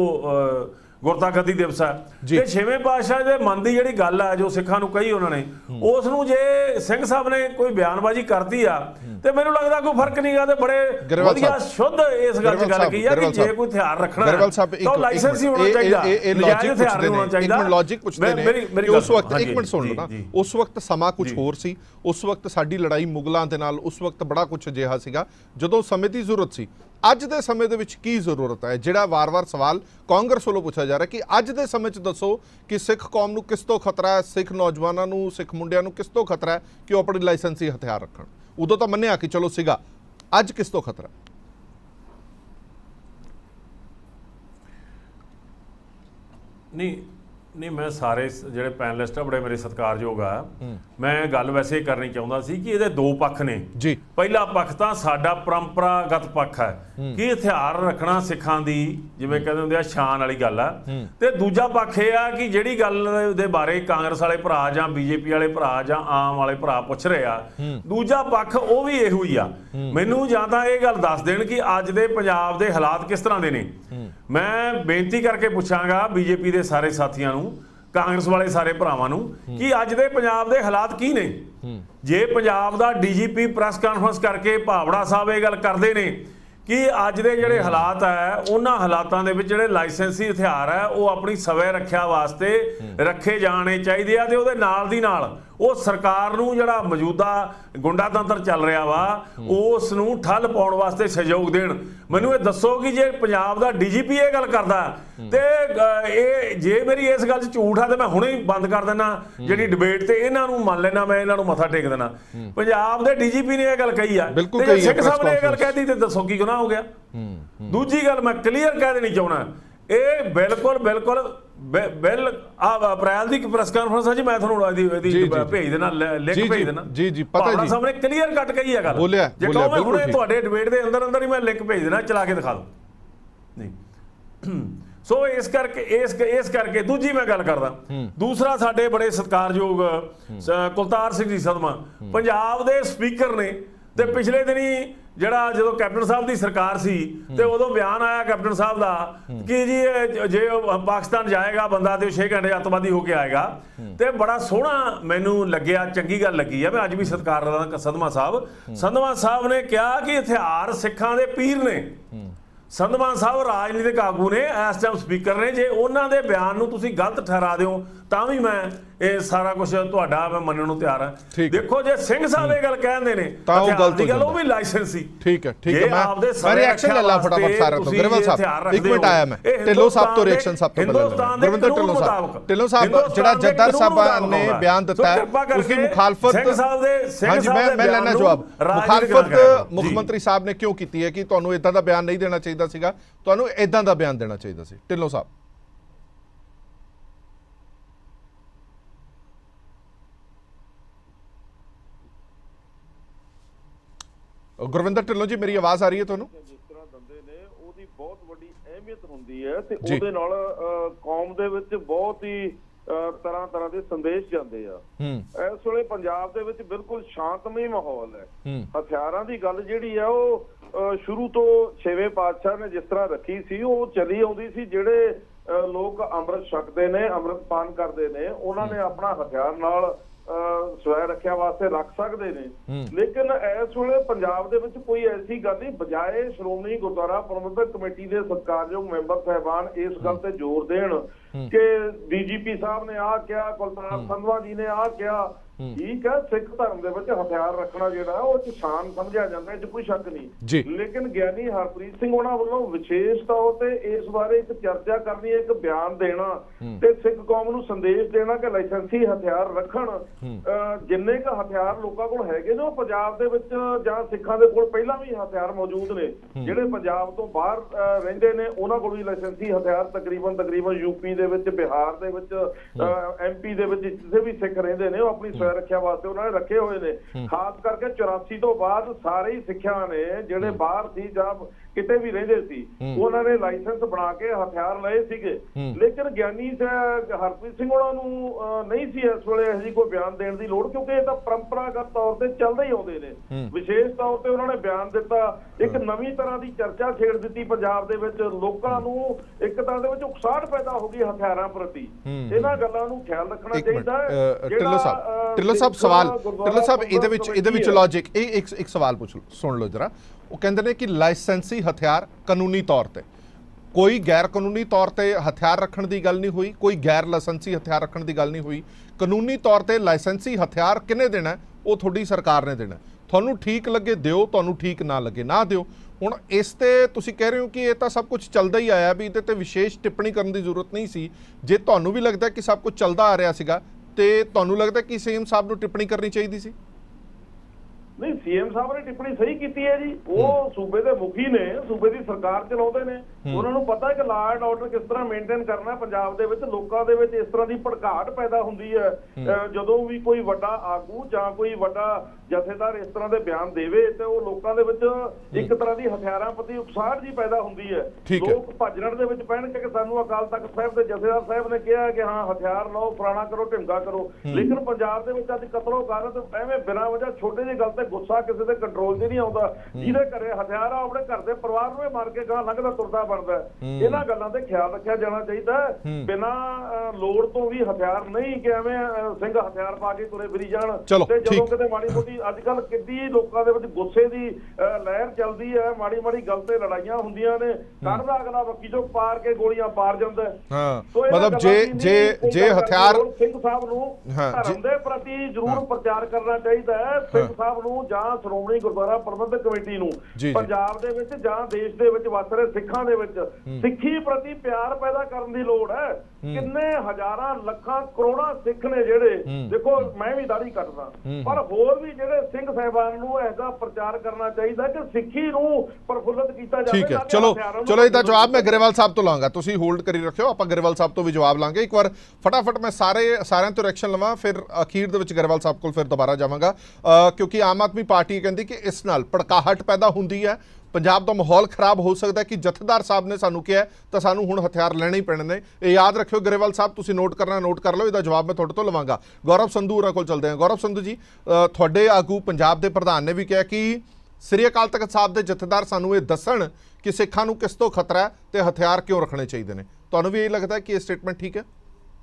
B: ਉਹ ਗੁਰਤਾ ਗੱਦੀ ਦਿਵਸ ਹੈ ਤੇ ਛੇਵੇਂ ਪਾਤਸ਼ਾਹ ਦੇ ਮਨ ਦੀ ਜਿਹੜੀ ਗੱਲ ਹੈ ਜੋ ਸਿੱਖਾਂ ਨੂੰ ਕਹੀ ਉਹਨਾਂ ਨੇ, ਉਸ ਨੂੰ ਜੇ ਸਿੰਘ ਸਾਹਿਬ ਨੇ ਕੋਈ ਬਿਆਨਬਾਜ਼ੀ ਕਰਤੀ ਆ ਤੇ ਮੈਨੂੰ ਲੱਗਦਾ ਕੋਈ ਫਰਕ ਨਹੀਂ ਗਾ। ਤੇ ਬੜੇ ਵਧੀਆ ਸ਼ੁੱਧ ਇਸ ਗੱਲ 'ਚ ਗੱਲ ਕੀ ਆ ਕਿ ਜੇ ਕੋਈ ਹਥਿਆਰ ਰੱਖਣਾ ਤਾਂ ਲਾਇਸੈਂਸ ਹੀ ਹੋਣਾ ਚਾਹੀਦਾ, ਨਜਾਇਜ਼ ਹਥਿਆਰ ਨਹੀਂ ਹੋਣਾ ਚਾਹੀਦਾ।
A: ਇੱਕ ਮਿੰਟ ਲੌਜਿਕ ਪੁੱਛਦੇ ਨੇ ਕਿ ਉਸ ਵਕਤ, ਇੱਕ ਮਿੰਟ ਸੁਣ ਲਓ ਨਾ, ਉਸ ਵਕਤ ਸਮਾਂ ਕੁਝ ਹੋਰ ਸੀ। ਉਸ ਵਕਤ ਸਾਡੀ ਲੜਾਈ ਮੁਗਲਾਂ ਦੇ ਨਾਲ ਉਸ ਵਕਤ ਬੜਾ ਕੁਝ ਅਜਿਹਾ ਸੀਗਾ ਜਦੋਂ ਸਮੇਂ ਦੀ ਜ਼ਰੂਰਤ ਸੀ। ਅੱਜ ਦੇ ਸਮੇਂ ਦੇ ਵਿੱਚ ਕੀ ਜ਼ਰੂਰਤ ਹੈ? ਜਿਹੜਾ ਵਾਰ-ਵਾਰ ਸਵਾਲ ਕਾਂਗਰਸ ਵੱਲੋਂ ਪੁੱਛਿਆ ਜਾ ਰਿਹਾ ਕਿ ਅੱਜ ਦੇ ਸਮੇਂ 'ਚ ਦੱਸੋ ਕਿ ਸਿੱਖ ਕੌਮ ਨੂੰ ਕਿਸ ਤੋਂ ਖਤਰਾ ਹੈ, ਸਿੱਖ ਨੌਜਵਾਨਾਂ ਨੂੰ, ਸਿੱਖ ਮੁੰਡਿਆਂ ਨੂੰ ਕਿਸ ਤੋਂ ਖਤਰਾ ਹੈ ਕਿ ਉਹ ਆਪਣੇ ਲਾਇਸੈਂਸੀ ਹਥਿਆਰ ਰੱਖਣ? ਉਦੋਂ ਤਾਂ ਮੰਨਿਆ ਕਿ ਚਲੋ ਸੀਗਾ, ਅੱਜ ਕਿਸ ਤੋਂ ਖਤਰਾ?
B: ਨਹੀਂ ਨਹੀਂ ਮੈਂ ਸਾਰੇ ਜਿਹੜੇ ਪੈਨਲਿਸਟ ਆ ਬੜੇ ਮੇਰੇ ਸਤਿਕਾਰਯੋਗ ਆ, ਮੈਂ ਗੱਲ ਵੈਸੇ ਕਰਨੀ ਚਾਹੁੰਦਾ ਸੀ ਕਿ ਇਹਦੇ ਦੋ ਪੱਖ ਨੇ ਜੀ। ਪਹਿਲਾ ਪੱਖ ਤਾਂ ਸਾਡਾ ਪਰੰਪਰਾਗਤ ਪੱਖ ਹੈ ਕਿ ਹਥਿਆਰ ਰੱਖਣਾ ਸਿੱਖਾਂ ਦੀ ਜਿਵੇਂ ਕਹਿੰਦੇ ਹੁੰਦੇ ਆ ਸ਼ਾਨ ਵਾਲੀ ਗੱਲ ਆ, ਤੇ ਦੂਜਾ ਪੱਖ ਇਹ ਆ ਕਿ ਜਿਹੜੀ ਗੱਲ ਦੇ ਬਾਰੇ ਕਾਂਗਰਸ ਵਾਲੇ ਭਰਾ ਜਾਂ ਬੀਜੇਪੀ ਵਾਲੇ ਭਰਾ ਜਾਂ ਆਮ ਵਾਲੇ ਭਰਾ ਪੁੱਛ ਰਹੇ ਆ, ਦੂਜਾ ਪੱਖ ਉਹ ਵੀ ਇਹੋ ਹੀ ਆ। ਮੈਨੂੰ ਜਾਂ ਤਾਂ ਇਹ ਗੱਲ ਦੱਸ ਦੇਣ ਕਿ ਅੱਜ ਦੇ ਪੰਜਾਬ ਦੇ ਹਾਲਾਤ ਕਿਸ ਤਰ੍ਹਾਂ ਦੇ ਨੇ। ਮੈਂ ਬੇਨਤੀ ਕਰਕੇ ਪੁੱਛਾਂਗਾ ਬੀਜੇਪੀ ਦੇ ਸਾਰੇ ਸਾਥੀਆਂ ਨੂੰ, ਕਾਂਗਰਸ ਵਾਲੇ ਸਾਰੇ ਭਰਾਵਾਂ ਨੂੰ ਕਿ ਅੱਜ ਦੇ ਪੰਜਾਬ ਦੇ ਹਾਲਾਤ ਕੀ ਨੇ। ਜੇ ਪੰਜਾਬ ਦਾ ਡੀਜੀਪੀ ਪ੍ਰੈਸ ਕਾਨਫਰੰਸ ਕਰਕੇ ਭਾਵੜਾ ਸਾਹਿਬ ਇਹ ਗੱਲ ਕਰਦੇ ਨੇ ਕਿ ਅੱਜ ਦੇ ਜਿਹੜੇ ਹਾਲਾਤ ਹੈ ਉਹਨਾਂ ਹਾਲਾਤਾਂ ਦੇ ਵਿੱਚ ਜਿਹੜੇ ਲਾਇਸੈਂਸੀ ਹਥਿਆਰ ਹੈ ਉਹ ਆਪਣੀ ਸਵੈ ਰੱਖਿਆ ਵਾਸਤੇ ਰੱਖੇ ਜਾਣੇ ਚਾਹੀਦੇ ਆ, ਤੇ ਉਹਦੇ ਨਾਲ ਦੀ ਨਾਲ ਉਹ ਸਰਕਾਰ ਨੂੰ ਜਿਹੜਾ ਮੌਜੂਦਾ ਗੁੰਡਾਤੰਤਰ ਚੱਲ ਰਿਹਾ ਵਾ ਉਸ ਨੂੰ ਠੱਲ ਪਾਉਣ ਵਾਸਤੇ ਸਹਿਯੋਗ ਦੇਣ। ਮੈਨੂੰ ਇਹ ਦੱਸੋ ਕਿ ਜੇ ਪੰਜਾਬ ਦਾ ਡੀਜੀਪੀ ਇਹ ਗੱਲ ਕਰਦਾ ਤੇ ਇਹ ਜੇ ਮੇਰੀ ਇਸ ਗੱਲ 'ਚ ਝੂਠ ਆ ਤੇ ਮੈਂ ਹੁਣੇ ਹੀ ਬੰਦ ਕਰ ਦੇਣਾ ਜਿਹੜੀ ਡਿਬੇਟ ਤੇ ਇਹਨਾਂ ਨੂੰ ਮੰਨ ਲੈਣਾ, ਮੈਂ ਇਹਨਾਂ ਨੂੰ ਮੱਥਾ ਟੇਕ ਦੇਣਾ। ਪੰਜਾਬ ਦੇ ਡੀਜੀਪੀ ਨੇ ਇਹ ਗੱਲ ਕਹੀ ਆ ਤੇ ਜੇ ਸਿੱਖ ਸਾਹਿਬ ਨੇ ਇਹ ਗੱਲ ਕਹਿਤੀ ਤੇ ਦੱਸੋ ਕੀ ਗੁਨਾਹ ਹੋ ਗਿਆ। ਦੂਜੀ ਗੱਲ ਮੈਂ ਕਲੀਅਰ ਕਹਿ ਦੇਣੀ ਚਾਹੁੰਦਾ, ਇਹ ਬਿਲਕੁਲ ਬਿਲਕੁਲ ਬਿਲ ਅਪ੍ਰੈਲ ਦੀ ਪ੍ਰੈਸ ਕਾਨਫਰੰਸ ਹੈ ਜੀ, ਮੈਂ ਤੁਹਾਨੂੰ ਇਹਦੀ ਭੇਜ ਦੇਣਾ, ਲਿੰਕ ਭੇਜ ਦੇਣਾ ਜੀ ਜੀ ਪਤਾ ਜੀ ਸਾਹਮਣੇ ਕਲੀਅਰ ਕੱਟ ਕਹੀ ਹੈ ਗੱਲ। ਜੇ ਕਹੋ ਮੈਂ ਹੁਣੇ ਤੁਹਾਡੇ ਡਿਬੇਟ ਦੇ ਅੰਦਰ ਅੰਦਰ ਹੀ ਮੈਂ ਲਿੰਕ ਭੇਜ ਦੇਣਾ, ਚਲਾ ਕੇ ਦਿਖਾ ਦਿਓ। ਨਹੀਂ ਸੋ ਇਸ ਕਰਕੇ ਇਸ ਇਸ ਕਰਕੇ ਦੂਜੀ ਮੈਂ ਗੱਲ ਕਰਦਾ, ਦੂਸਰਾ ਸਾਡੇ ਬੜੇ ਸਤਿਕਾਰਯੋਗ ਕੁਲਤਾਰ ਸਿੰਘ ਜੀ ਸੰਧਵਾਂ ਪੰਜਾਬ ਦੇ ਸਪੀਕਰ ਨੇ, ਤੇ ਪਿਛਲੇ ਦਿਨੀ ਜਿਹੜਾ ਜਦੋਂ ਕੈਪਟਨ ਸਾਹਿਬ ਦੀ ਸਰਕਾਰ ਸੀ ਤੇ ਉਦੋਂ ਬਿਆਨ ਆਇਆ ਕੈਪਟਨ ਸਾਹਿਬ ਦਾ ਕਿ ਜੀ ਜੇ ਪਾਕਿਸਤਾਨ ਜਾਏਗਾ ਬੰਦਾ ਤੇ ਛੇ ਘੰਟੇ ਅੱਤਵਾਦੀ ਹੋ ਕੇ ਆਏਗਾ, ਤੇ ਬੜਾ ਸੋਹਣਾ ਮੈਨੂੰ ਲੱਗਿਆ, ਚੰਗੀ ਗੱਲ ਲੱਗੀ ਆ। ਮੈਂ ਅੱਜ ਵੀ ਸਤਿਕਾਰ ਕਰਦਾ ਸੰਧਵਾਂ ਸਾਹਿਬ ਸੰਧਵਾਂ ਸਾਹਿਬ ਨੇ ਕਿਹਾ ਕਿ ਹਥਿਆਰ ਸਿੱਖਾਂ ਦੇ ਪੀਰ ਨੇ। ਸੰਧਵਾਂ ਸਾਹਿਬ ਰਾਜਨੀਤਿਕ ਆਗੂ ਨੇ, ਇਸ ਟਾਈਮ ਸਪੀਕਰ ਨੇ, ਜੇ ਉਹਨਾਂ ਦੇ ਬਿਆਨ ਨੂੰ ਤੁਸੀਂ ਗਲਤ ਠਹਿਰਾ ਦਿਓ ਤਾਂ ਵੀ ਮੈਂ ਇਹ ਸਾਰਾ ਕੁਝ ਤੁਹਾਡਾ ਮੈਂ ਮੰਨਣ ਨੂੰ ਤਿਆਰ ਹਾਂ। ਦੇਖੋ ਜੇ ਸਿੰਘ ਸਾਹਿਬ ਇਹ ਗੱਲ ਕਹਿੰਦੇ ਨੇ
A: ਤਾਂ ਉਹ ਗਲਤ
B: ਦੀ ਗੱਲ, ਉਹ ਵੀ ਲਾਇਸੈਂਸ ਸੀ।
A: ਠੀਕ ਹੈ ਠੀਕ ਹੈ, ਮੈਂ ਮੈਂ ਰਿਐਕਸ਼ਨ ਲੈ ਲਾ ਫਟਾਫਟ ਸਾਰਿਆਂ ਤੋਂ। ਗਰੇਵਾਲ ਸਾਹਿਬ ਇੱਕ ਮਿੰਟ ਆਇਆ ਮੈਂ ਢਿੱਲੋਂ ਸਾਹਿਬ ਤੋਂ ਰਿਐਕਸ਼ਨ ਸਭ ਤੋਂ ਪਹਿਲਾਂ ਗੁਰਵਿੰਦਰ ਢਿੱਲੋਂ ਸਾਹਿਬ। ਢਿੱਲੋਂ ਸਾਹਿਬ ਜਿਹੜਾ ਜੱਦਰ ਸਾਹਿਬ ਨੇ ਬਿਆਨ ਦਿੱਤਾ ਹੈ ਉਸ ਦੀ ਮੁਖਾਲਫਤ,
B: ਸਿੰਘ ਸਾਹਿਬ ਦੇ
A: ਹਾਂਜੀ ਮੈਂ ਮੈਂ ਲੈਣਾ ਜਵਾਬ, ਮੁਖਾਲਫਤ ਮੁੱਖ ਮੰਤਰੀ ਸਾਹਿਬ ਨੇ ਕਿਉਂ ਕੀਤੀ ਹੈ ਕਿ ਤੁਹਾਨੂੰ ਇਦਾਂ ਦਾ ਬਿਆਨ ਨਹੀਂ ਦੇਣਾ ਚਾਹੀਦਾ ਸੀਗਾ, ਤੁਹਾਨੂੰ ਇਦਾਂ ਦਾ ਬਿਆਨ ਦੇਣਾ ਚਾਹੀਦਾ ਸੀ? ਢਿੱਲੋਂ ਸਾਹਿਬ। ਗੁਰਵਿੰਦਰ ਢਿੱਲੋਂ ਜੀ ਮੇਰੀ ਆਵਾਜ਼ ਆ ਰਹੀ ਹੈ ਤੁਹਾਨੂੰ?
C: ਜਿਸ ਤਰ੍ਹਾਂ ਦੰਦੇ ਨੇ ਉਹਦੀ ਬਹੁਤ ਵੱਡੀ ਅਹਿਮੀਅਤ ਹੁੰਦੀ ਹੈ ਤੇ ਉਹਦੇ ਨਾਲ ਕੌਮ ਦੇ ਵਿੱਚ ਬਹੁਤ ਹੀ ਤਰ੍ਹਾਂ ਤਰ੍ਹਾਂ ਦੇ ਸੰਦੇਸ਼ ਜਾਂਦੇ ਆ। ਇਸ ਵੇਲੇ ਪੰਜਾਬ ਦੇ ਵਿੱਚ ਬਿਲਕੁਲ ਸ਼ਾਂਤਮਈ ਮਾਹੌਲ ਹੈ। ਹਥਿਆਰਾਂ ਦੀ ਗੱਲ ਜਿਹੜੀ ਆ ਉਹ ਸ਼ੁਰੂ ਤੋਂ ਛੇਵੇਂ ਪਾਤਸ਼ਾਹ ਨੇ ਜਿਸ ਤਰ੍ਹਾਂ ਰੱਖੀ ਸੀ ਉਹ ਚੱਲੀ ਆਉਂਦੀ ਸੀ। ਜਿਹੜੇ ਲੋਕ ਅੰਮ੍ਰਿਤ ਛਕਦੇ ਨੇ, ਅੰਮ੍ਰਿਤ ਪਾਨ ਕਰਦੇ ਨੇ, ਉਹਨਾਂ ਨੇ ਆਪਣਾ ਹਥਿਆਰ ਨਾਲ ਸਵੈ ਰੱਖਿਆ ਵਾਸਤੇ ਰੱਖ ਸਕਦੇ ਨੇ। ਲੇਕਿਨ ਇਸ ਵੇਲੇ ਪੰਜਾਬ ਦੇ ਵਿੱਚ ਕੋਈ ਐਸੀ ਗੱਲ ਨਹੀਂ, ਬਜਾਏ ਸ਼੍ਰੋਮਣੀ ਗੁਰਦੁਆਰਾ ਪ੍ਰਬੰਧਕ ਕਮੇਟੀ ਦੇ ਸਤਿਕਾਰਯੋਗ ਮੈਂਬਰ ਸਾਹਿਬਾਨ ਇਸ ਗੱਲ ਤੇ ਜ਼ੋਰ ਦੇਣ ਕਿ ਡੀਜੀਪੀ ਸਾਹਿਬ ਨੇ ਆਹ ਕਿਹਾ, ਕੁਲਤਾਰ ਸੰਧਵਾ ਜੀ ਨੇ ਆਹ ਕਿਹਾ। ਠੀਕ ਹੈ, ਸਿੱਖ ਧਰਮ ਦੇ ਵਿੱਚ ਹਥਿਆਰ ਰੱਖਣਾ ਜਿਹੜਾ ਉਹ ਚ ਸ਼ਾਨ ਸਮਝਿਆ ਜਾਂਦਾ, ਇਹ ਚ ਕੋਈ ਸ਼ੱਕ ਨਹੀਂ। ਲੇਕਿਨ ਗਿਆਨੀ ਹਰਪ੍ਰੀਤ ਸਿੰਘ ਉਹਨਾਂ ਵੱਲੋਂ ਵਿਸ਼ੇਸ਼ ਤੌਰ ਤੇ ਇਸ ਬਾਰੇ ਇੱਕ ਚਰਚਾ ਕਰਨੀ, ਇੱਕ ਬਿਆਨ ਦੇਣਾ ਤੇ ਸਿੱਖ ਕੌਮ ਨੂੰ ਸੰਦੇਸ਼ ਦੇਣਾ ਕਿ ਲਾਇਸੈਂਸੀ ਹਥਿਆਰ ਰੱਖਣ। ਜਿੰਨੇ ਕੁ ਹਥਿਆਰ ਲੋਕਾਂ ਕੋਲ ਹੈਗੇ ਨੇ ਉਹ ਪੰਜਾਬ ਦੇ ਵਿੱਚ ਜਾਂ ਸਿੱਖਾਂ ਦੇ ਕੋਲ ਪਹਿਲਾਂ ਵੀ ਹਥਿਆਰ ਮੌਜੂਦ ਨੇ। ਜਿਹੜੇ ਪੰਜਾਬ ਤੋਂ ਬਾਹਰ ਰਹਿੰਦੇ ਨੇ ਉਹਨਾਂ ਕੋਲ ਵੀ ਲਾਇਸੈਂਸੀ ਹਥਿਆਰ ਤਕਰੀਬਨ ਤਕਰੀਬਨ ਯੂਪੀ ਦੇ ਵਿੱਚ, ਬਿਹਾਰ ਦੇ ਵਿੱਚ, ਐਮਪੀ ਦੇ ਵਿੱਚ ਜਿੱਥੇ ਵੀ ਸਿੱਖ ਰਹਿੰਦੇ ਨੇ ਉਹ ਆਪਣੀ ਸਵੈ ਰੱਖਿਆ ਵਾਸਤੇ ਉਹਨਾਂ ਨੇ ਰੱਖੇ ਹੋਏ ਨੇ। ਖਾਸ ਕਰਕੇ ਚੁਰਾਸੀ ਤੋਂ ਬਾਅਦ ਸਾਰੇ ਹੀ ਸਿੱਖਾਂ ਨੇ ਜਿਹੜੇ ਬਾਹਰ ਸੀ ਜਾਂ ਕਿਤੇ ਵੀ ਰਹਿੰਦੇ ਸੀ ਉਹਨਾਂ ਨੇ ਲਾਇਸੈਂਸ ਬਣਾ ਕੇ ਹਥਿਆਰ ਲਏ ਸੀਗੇ। ਲੇਕਿਨ ਗਿਆਨੀ ਹਰਪ੍ਰੀਤ ਸਿੰਘ ਉਹਨਾਂ ਨੂੰ ਨਹੀਂ ਸੀ ਇਸ ਵੇਲੇ ਇਹੋ ਜਿਹੀ ਕੋਈ ਬਿਆਨ ਦੇਣ ਦੀ ਲੋੜ, ਕਿਉਂਕਿ ਇਹ ਤਾਂ ਪਰੰਪਰਾਗਤ ਤੌਰ ਤੇ ਚੱਲਦੇ ਹੀ ਆਉਂਦੇ ਨੇ। ਵਿਸ਼ੇਸ਼ ਤੌਰ ਤੇ ਉਹਨਾਂ ਨੇ ਬਿਆਨ ਦਿੱਤਾ, ਇੱਕ ਨਵੀਂ ਤਰ੍ਹਾਂ ਦੀ ਚਰਚਾ ਛੇੜ ਦਿੱਤੀ ਪੰਜਾਬ ਦੇ ਵਿੱਚ। ਲੋਕਾਂ ਨੂੰ ਇੱਕ ਤਰ੍ਹਾਂ ਦੇ ਵਿੱਚ ਉਕਸਾਹਟ ਪੈਦਾ ਹੋ ਗਈ ਹਥਿਆਰਾਂ ਪ੍ਰਤੀ। ਇਹਨਾਂ ਗੱਲਾਂ ਨੂੰ ਖਿਆਲ ਰੱਖਣਾ ਚਾਹੀਦਾ ਹੈ।
A: ਢਿੱਲੋਂ ਸਾਹਿਬ ਢਿੱਲੋਂ ਸਾਹਿਬ ਸਵਾਲ ਢਿੱਲੋਂ ਸਾਹਿਬ ਇਹਦੇ ਵਿੱਚ ਇਹਦੇ ਵਿੱਚ ਲੌਜਿਕ ਇਹ ਇੱਕ ਇੱਕ ਸਵਾਲ ਪੁੱਛ ਸੁਣ ਲਓ ਜਰਾ। ਉਹ ਕਹਿੰਦੇ ਨੇ ਕਿ ਲਾਇਸੈਂਸੀ ਹਥਿਆਰ ਕਾਨੂੰਨੀ ਤੌਰ ਤੇ, ਕੋਈ ਗੈਰ ਕਾਨੂੰਨੀ ਤੌਰ ਤੇ ਹਥਿਆਰ ਰੱਖਣ ਦੀ ਗੱਲ ਨਹੀਂ ਹੋਈ, ਕੋਈ ਗੈਰ ਲਾਇਸੈਂਸੀ ਹਥਿਆਰ ਰੱਖਣ ਦੀ ਗੱਲ ਨਹੀਂ ਹੋਈ। ਕਾਨੂੰਨੀ ਤੌਰ ਤੇ ਲਾਇਸੈਂਸੀ ਹਥਿਆਰ ਕਿਹਨੇ ਦੇਣਾ ਉਹ ਤੁਹਾਡੀ ਸਰਕਾਰ ਨੇ ਦੇਣਾ। ਤੁਹਾਨੂੰ ਠੀਕ ਲੱਗੇ ਦਿਓ, ਤੁਹਾਨੂੰ ਠੀਕ ਨਾ ਲੱਗੇ ਨਾ ਦਿਓ। ਹੁਣ ਇਸ ਤੇ ਤੁਸੀਂ ਕਹਿ ਰਹੇ ਹੋ ਕਿ ਇਹ ਤਾਂ ਸਭ ਕੁਝ ਚੱਲਦਾ ਹੀ ਆਇਆ, ਵੀ ਇਹਦੇ ਤੇ ਵਿਸ਼ੇਸ਼ ਟਿੱਪਣੀ ਕਰਨ ਦੀ ਜ਼ਰੂਰਤ ਨਹੀਂ ਸੀ। ਜੇ ਤੁਹਾਨੂੰ ਵੀ ਲੱਗਦਾ ਕਿ ਸਭ ਕੁਝ ਚੱਲਦਾ ਆ ਰਿਹਾ ਸੀਗਾ ਤੇ ਤੁਹਾਨੂੰ ਲੱਗਦਾ ਕਿ ਸੀਐਮ ਸਾਹਿਬ ਨੂੰ ਟਿੱਪਣੀ ਕਰਨੀ ਚਾਹੀਦੀ ਸੀ?
C: ਨਹੀਂ, ਸੀਐਮ ਸਾਹਿਬ ਨੇ ਟਿੱਪਣੀ ਸਹੀ ਕੀਤੀ ਹੈ ਜੀ। ਉਹ ਸੂਬੇ ਦੇ ਮੁਖੀ ਨੇ, ਸੂਬੇ ਦੀ ਸਰਕਾਰ ਚਲਾਉਂਦੇ ਨੇ, ਉਹਨਾਂ ਨੂੰ ਪਤਾ ਹੈ ਕਿ ਲਾਅ ਐਂਡ ਆਰਡਰ ਕਿਸ ਤਰ੍ਹਾਂ ਮੇਨਟੇਨ ਕਰਨਾ। ਪੰਜਾਬ ਦੇ ਵਿੱਚ ਲੋਕਾਂ ਦੇ ਵਿੱਚ ਇਸ ਤਰ੍ਹਾਂ ਦੀ ਭੜਕਾਹਟ ਪੈਦਾ ਹੁੰਦੀ ਹੈ ਜਦੋਂ ਵੀ ਕੋਈ ਵੱਡਾ ਆਗੂ ਜਾਂ ਕੋਈ ਵੱਡਾ ਜਥੇਦਾਰ ਇਸ ਤਰ੍ਹਾਂ ਦੇ ਬਿਆਨ ਦੇਵੇ ਤੇ ਉਹ ਲੋਕਾਂ ਦੇ ਵਿੱਚ ਇੱਕ ਤਰ੍ਹਾਂ ਦੀ ਹਥਿਆਰਾਂ ਪ੍ਰਤੀ ਉਕਸਾਹਟ ਜੀ ਪੈਦਾ ਹੁੰਦੀ ਹੈ। ਲੋਕ ਭੱਜਣ ਦੇ ਵਿੱਚ ਪੈਣਗੇ ਕਿ ਸਾਨੂੰ ਅਕਾਲ ਤਖਤ ਸਾਹਿਬ ਦੇ ਜਥੇਦਾਰ ਸਾਹਿਬ ਨੇ ਕਿਹਾ ਕਿ ਹਾਂ ਹਥਿਆਰ ਲਓ, ਫਲਾਣਾ ਕਰੋ, ਢਿਮਕਾ ਕਰੋ। ਲੇਕਿਨ ਪੰਜਾਬ ਦੇ ਵਿੱਚ ਅੱਜ ਕਤਲੋ ਗਾਰਤ ਐਵੇਂ ਬਿਨਾਂ ਵਜ੍ਹਾ ਛੋਟੇ ਜਿਹੀ ਗੱਲ ਤੇ ਗੁੱਸਾ ਕਿਸੇ ਦੇ ਕੰਟਰੋਲ 'ਚ ਨਹੀਂ ਆਉਂਦਾ। ਜਿਹਦੇ ਘਰੇ ਹਥਿਆਰ ਆ ਆਪਣੇ ਘਰ ਦੇ ਪਰਿਵਾਰ ਨੂੰ ਮਾਰ ਕੇ ਗਾਂ ਲੰਘਦਾ ਤੁਰਦਾ ਬਣਦਾ। ਇਹਨਾਂ ਗੱਲਾਂ ਤੇ ਖਿਆਲ ਰੱਖਿਆ ਜਾਣਾ ਚਾਹੀਦਾ। ਬਿਨਾਂ ਲੋੜ ਤੋਂ ਵੀ ਹਥਿਆਰ ਨਹੀਂ ਕਿ ਐਵੇਂ ਸਿੰਘ ਹਥਿਆਰ ਪਾ ਕੇ ਤੁਰੇ ਫਿਰੀ ਜਾਣ। ਤੇ ਜਦੋਂ ਕਿਤੇ ਮਾੜੀ ਮੋਟੀ ਅੱਜ ਕੱਲ ਕਿੱਡੀ ਲੋਕਾਂ ਦੇ ਵਿੱਚ ਗੁੱਸੇ ਦੀ ਲਹਿਰ ਚੱਲਦੀ ਹੈ, ਮਾੜੀ ਮਾੜੀ ਗੱਲ ਤੇ ਲੜਾਈਆਂ ਹੁੰਦੀਆਂ ਨੇ, ਕੱਢਦਾ ਅਗਲਾ ਵੱਕੀ ਚੋਂ ਪਾਰ ਕੇ ਗੋਲੀਆਂ ਪਾਰ ਜਾਂਦਾ।
A: ਮਤਲਬ ਜੇ ਜੇ ਜੇ ਹਥਿਆਰ
C: ਸਿੰਘ ਸਾਹਿਬ ਨੂੰ ਧਰਮ ਦੇ ਪ੍ਰਤੀ ਜ਼ਰੂਰ ਪ੍ਰਚਾਰ ਕਰਨਾ ਚਾਹੀਦਾ ਹੈ। ਸਿੰਘ ਸਾਹਿਬ ਨੂੰ ਜਾਂ ਸ਼੍ਰੋਮਣੀ ਗੁਰਦੁਆਰਾ ਪ੍ਰਬੰਧਕ ਕਮੇਟੀ ਨੂੰ ਪੰਜਾਬ ਦੇ ਵਿੱਚ ਜਾਂ ਦੇਸ਼ ਦੇ ਵਿੱਚ ਵਸ ਰਹੇ ਸਿੱਖਾਂ ਦੇ ਵਿੱਚ ਸਿੱਖੀ ਪ੍ਰਤੀ ਪਿਆਰ ਪੈਦਾ ਕਰਨ ਦੀ ਲੋੜ ਹੈ। ਕਿੰਨੇ ਹਜ਼ਾਰਾਂ ਲੱਖਾਂ ਕਰੋੜਾਂ ਸਿੱਖ ਨੇ ਜਿਹੜੇ, ਦੇਖੋ ਮੈਂ ਵੀ ਦਾੜੀ ਕੱਟਦਾ, ਪਰ ਹੋਰ ਵੀ ਜਿਹੜੇ ਸਿੰਘ ਸਾਹਿਬਾਨ ਨੂੰ ਇਹਦਾ ਪ੍ਰਚਾਰ ਕਰਨਾ ਚਾਹੀਦਾ ਕਿ ਸਿੱਖੀ ਨੂੰ ਪ੍ਰਫੁੱਲਤ ਕੀਤਾ ਜਾਵੇ।
A: ਠੀਕ ਹੈ, ਚਲੋ ਚਲੋ ਇਹਦਾ ਜਵਾਬ ਮੈਂ ਗਰੇਵਾਲ ਸਾਹਿਬ ਤੋਂ ਲਾਂਗਾ, ਤੁਸੀਂ ਹੋਲਡ ਕਰੀ ਰੱਖਿਓ, ਆਪਾਂ ਗਰੇਵਾਲ ਸਾਹਿਬ ਤੋਂ ਵੀ ਜਵਾਬ ਲਾਂਗੇ। ਇੱਕ ਵਾਰ ਫਟਾਫਟ ਮੈਂ ਸਾਰੇ ਸਾਰਿਆਂ ਤੋਂ ਰਿਐਕਸ਼ਨ ਲਵਾਂ, ਫਿਰ ਅਖੀਰ ਦੇ ਵਿੱਚ ਗਰੇਵਾਲ ਸਾਹਿਬ ਕੋਲ ਫਿਰ ਦੁਬਾਰਾ ਜਾਵਾਂਗਾ, ਕਿਉਂਕਿ ਆਮ ਆਦਮੀ ਪਾਰਟੀ ਕਹਿੰਦੀ ਕਿ ਇਸ ਨਾਲ ਭੜਕਾਹਟ ਪੈਦਾ ਹੁੰਦੀ ਹੈ, ਪੰਜਾਬ ਦਾ ਮਾਹੌਲ ਖਰਾਬ ਹੋ ਸਕਦਾ ਕਿ ਜਥੇਦਾਰ ਸਾਹਿਬ ਨੇ ਸਾਨੂੰ ਕਿਹਾ ਤਾਂ ਸਾਨੂੰ ਹੁਣ ਹਥਿਆਰ ਲੈਣੇ ਹੀ ਪੈਣੇ ਨੇ। ਇਹ ਯਾਦ ਰੱਖਿਓ ਗਰੇਵਾਲ ਸਾਹਿਬ, ਤੁਸੀਂ ਨੋਟ ਕਰਨਾ ਨੋਟ ਕਰ ਲਓ, ਇਹਦਾ ਜਵਾਬ ਮੈਂ ਤੁਹਾਡੇ ਤੋਂ ਲਵਾਂਗਾ। ਗੌਰਵ ਸੰਧੂ ਹੋਰਾਂ ਕੋਲ ਚੱਲਦੇ ਹਾਂ। ਗੌਰਵ ਸੰਧੂ ਜੀ, ਤੁਹਾਡੇ ਆਗੂ ਪੰਜਾਬ ਦੇ ਪ੍ਰਧਾਨ ਨੇ ਵੀ ਕਿਹਾ ਕਿ ਸ੍ਰੀ ਅਕਾਲ ਤਖਤ ਸਾਹਿਬ ਦੇ ਜਥੇਦਾਰ ਸਾਨੂੰ ਇਹ ਦੱਸਣ ਕਿ ਸਿੱਖਾਂ ਨੂੰ ਕਿਸ ਤੋਂ ਖਤਰਾ ਹੈ ਤੇ ਹਥਿਆਰ ਕਿਉਂ ਰੱਖਣੇ ਚਾਹੀਦੇ ਨੇ। ਤੁਹਾਨੂੰ ਵੀ ਇਹ ਲੱਗਦਾ ਹੈ ਕਿ ਇਹ ਸਟੇਟਮੈਂਟ ਠੀਕ ਹੈ?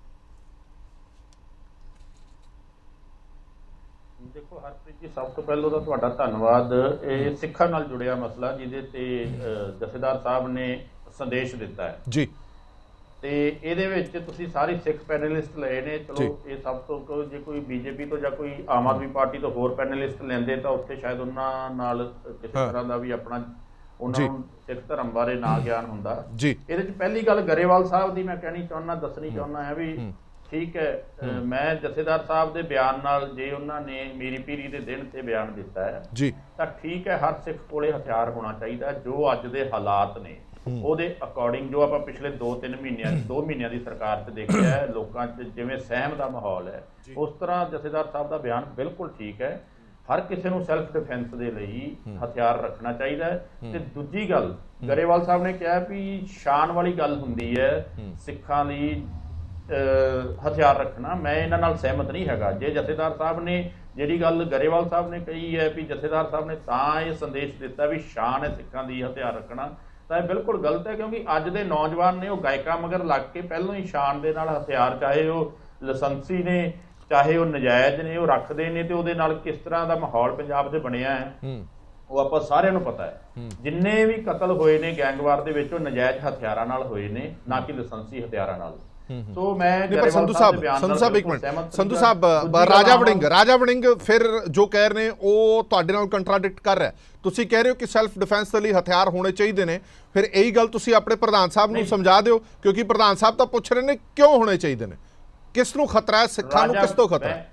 D: ਦੇਖੋ ਹਰਪ੍ਰੀਤ ਜੀ, ਸਭ ਤੋਂ ਪਹਿਲਾਂ ਤਾਂ ਤੁਹਾਡਾ ਧੰਨਵਾਦ। ਇਹ ਸਿੱਖਾਂ ਨਾਲ ਜੁੜਿਆ ਮਸਲਾ ਜਿਹਦੇ ਤੇ ਜਥੇਦਾਰ ਸਾਹਿਬ ਨੇ ਸੰਦੇਸ਼ ਦਿੱਤਾ ਹੈ
A: ਜੀ।
D: ਤੇ ਇਹਦੇ ਵਿੱਚ ਤੁਸੀਂ ਸਾਰੇ ਸਿੱਖ ਪੈਨਲਿਸਟ ਲਏ ਨੇ। ਚਲੋ ਇਹ ਸਭ ਤੋਂ, ਜੇ ਕੋਈ ਬੀਜੇਪੀ ਤੋਂ ਜਾਂ ਕੋਈ ਆਮ ਆਦਮੀ ਪਾਰਟੀ ਤੋਂ ਹੋਰ ਪੈਨਲਿਸਟ ਲੈਂਦੇ ਤਾਂ ਉੱਥੇ ਸ਼ਾਇਦ ਉਹਨਾਂ ਨਾਲ ਕਿਸੇ ਤਰ੍ਹਾਂ ਦਾ ਵੀ ਆਪਣਾ ਉਹਨਾਂ ਨੂੰ ਸਿੱਖ ਧਰਮ ਬਾਰੇ ਨਾ ਗਿਆਨ ਹੁੰਦਾ। ਇਹਦੇ ਚ ਪਹਿਲੀ ਗੱਲ ਗਰੇਵਾਲ ਸਾਹਿਬ ਦੀ ਮੈਂ ਕਹਿਣੀ ਚਾਹੁੰਦਾ, ਦੱਸਣੀ ਚਾਹੁੰਦਾ ਹੈ ਵੀ ਠੀਕ ਹੈ, ਮੈਂ ਜਥੇਦਾਰ ਸਾਹਿਬ ਦੇ ਬਿਆਨ ਨਾਲ, ਜੇ ਉਹਨਾਂ ਨੇ ਮੀਰੀ ਪੀਰੀ ਦੇ ਦਿਨ ਤੇ ਬਿਆਨ ਦਿੱਤਾ ਹੈ ਤਾਂ ਠੀਕ ਹੈ, ਹਰ ਸਿੱਖ ਕੋਲੇ ਹਥਿਆਰ ਹੋਣਾ ਚਾਹੀਦਾ। ਜੋ ਅੱਜ ਦੇ ਹਾਲਾਤ ਨੇ ਉਹਦੇ ਅਕੋਰਡਿੰਗ, ਜੋ ਆਪਾਂ ਪਿਛਲੇ ਦੋ ਤਿੰਨ ਮਹੀਨਿਆਂ ਦੋ ਮਹੀਨਿਆਂ ਦੀ ਸਰਕਾਰ 'ਚ ਦੇਖਿਆ ਹੈ, ਲੋਕਾਂ 'ਚ ਜਿਵੇਂ ਸਹਿਮ ਦਾ ਮਾਹੌਲ ਹੈ, ਉਸ ਤਰ੍ਹਾਂ ਜਥੇਦਾਰ ਸਾਹਿਬ ਦਾ ਬਿਆਨ ਬਿਲਕੁਲ ਠੀਕ ਹੈ। ਹਰ ਕਿਸੇ ਨੂੰ ਸੈਲਫ ਡਿਫੈਂਸ ਦੇ ਲਈ ਹਥਿਆਰ ਰੱਖਣਾ ਚਾਹੀਦਾ ਹੈ। ਤੇ ਦੂਜੀ ਗੱਲ, ਗਰੇਵਾਲ ਸਾਹਿਬ ਨੇ ਕਿਹਾ ਵੀ ਸ਼ਾਨ ਵਾਲੀ ਗੱਲ ਹੁੰਦੀ ਹੈ ਸਿੱਖਾਂ ਦੀ ਹਥਿਆਰ ਰੱਖਣਾ। ਮੈਂ ਇਹਨਾਂ ਨਾਲ ਸਹਿਮਤ ਨਹੀਂ ਹੈਗਾ। ਜੇ ਜਥੇਦਾਰ ਸਾਹਿਬ ਨੇ ਜਿਹੜੀ ਗੱਲ ਗਰੇਵਾਲ ਸਾਹਿਬ ਨੇ ਕਹੀ ਹੈ ਵੀ ਜਥੇਦਾਰ ਸਾਹਿਬ ਨੇ ਤਾਂ ਇਹ ਸੰਦੇਸ਼ ਦਿੱਤਾ ਵੀ ਸ਼ਾਨ ਹੈ ਸਿੱਖਾਂ ਦੀ ਹਥਿਆਰ ਰੱਖਣਾ, ਤਾਂ ਇਹ ਬਿਲਕੁਲ ਗਲਤ ਹੈ। ਕਿਉਂਕਿ ਅੱਜ ਦੇ ਨੌਜਵਾਨ ਨੇ ਉਹ ਗਾਇਕਾਂ ਮਗਰ ਲੱਗ ਕੇ ਪਹਿਲਾਂ ਹੀ ਸ਼ਾਨ ਦੇ ਨਾਲ ਹਥਿਆਰ, ਚਾਹੇ ਉਹ ਲਾਇਸੈਂਸੀ ਨੇ ਚਾਹੇ ਉਹ ਨਜਾਇਜ਼ ਨੇ, ਉਹ ਰੱਖਦੇ ਨੇ। ਤੇ ਉਹਦੇ ਨਾਲ ਕਿਸ ਤਰ੍ਹਾਂ ਦਾ ਮਾਹੌਲ ਪੰਜਾਬ 'ਚ ਬਣਿਆ ਹੈ ਉਹ ਆਪਾਂ ਸਾਰਿਆਂ ਨੂੰ ਪਤਾ ਹੈ। ਜਿੰਨੇ ਵੀ ਕਤਲ ਹੋਏ ਨੇ ਗੈਂਗਵਾਰ ਦੇ ਵਿੱਚ ਉਹ ਨਜਾਇਜ਼ ਹਥਿਆਰਾਂ ਨਾਲ ਹੋਏ ਨੇ, ਨਾ ਕਿ ਲਾਇਸੈਂਸੀ ਹਥਿਆਰਾਂ ਨਾਲ। ਸੋ ਮੈਂ
A: ਸੰਧੂ ਸਾਹਿਬ ਸੰਧੂ ਸਾਹਿਬ ਇੱਕ ਮਿੰਟ ਸੰਧੂ ਸਾਹਿਬ ਰਾਜਾ ਵੜਿੰਗ ਰਾਜਾ ਵੜਿੰਗ ਫਿਰ ਜੋ ਕਹਿ ਰਹੇ ਨੇ ਉਹ ਤੁਹਾਡੇ ਨਾਲ ਕੰਟਰਾਡਿਕਟ ਕਰ ਰਿਹਾ। ਤੁਸੀਂ ਕਹਿ ਰਹੇ ਹੋ ਕਿ ਸੈਲਫ ਡਿਫੈਂਸ ਦੇ ਲਈ ਹਥਿਆਰ ਹੋਣੇ ਚਾਹੀਦੇ ਨੇ, ਫਿਰ ਇਹੀ ਗੱਲ ਤੁਸੀਂ ਆਪਣੇ ਪ੍ਰਧਾਨ ਸਾਹਿਬ ਨੂੰ ਸਮਝਾ ਦਿਓ, ਕਿਉਂਕਿ ਪ੍ਰਧਾਨ ਸਾਹਿਬ ਤਾਂ ਪੁੱਛ ਰਹੇ ਨੇ ਕਿਉਂ ਹੋਣੇ ਚਾਹੀਦੇ ਨੇ, ਕਿਸ ਨੂੰ ਖਤਰਾ ਹੈ, ਸਿੱਖਾਂ ਨੂੰ ਕਿਸ ਤੋਂ ਖਤਰਾ ਹੈ?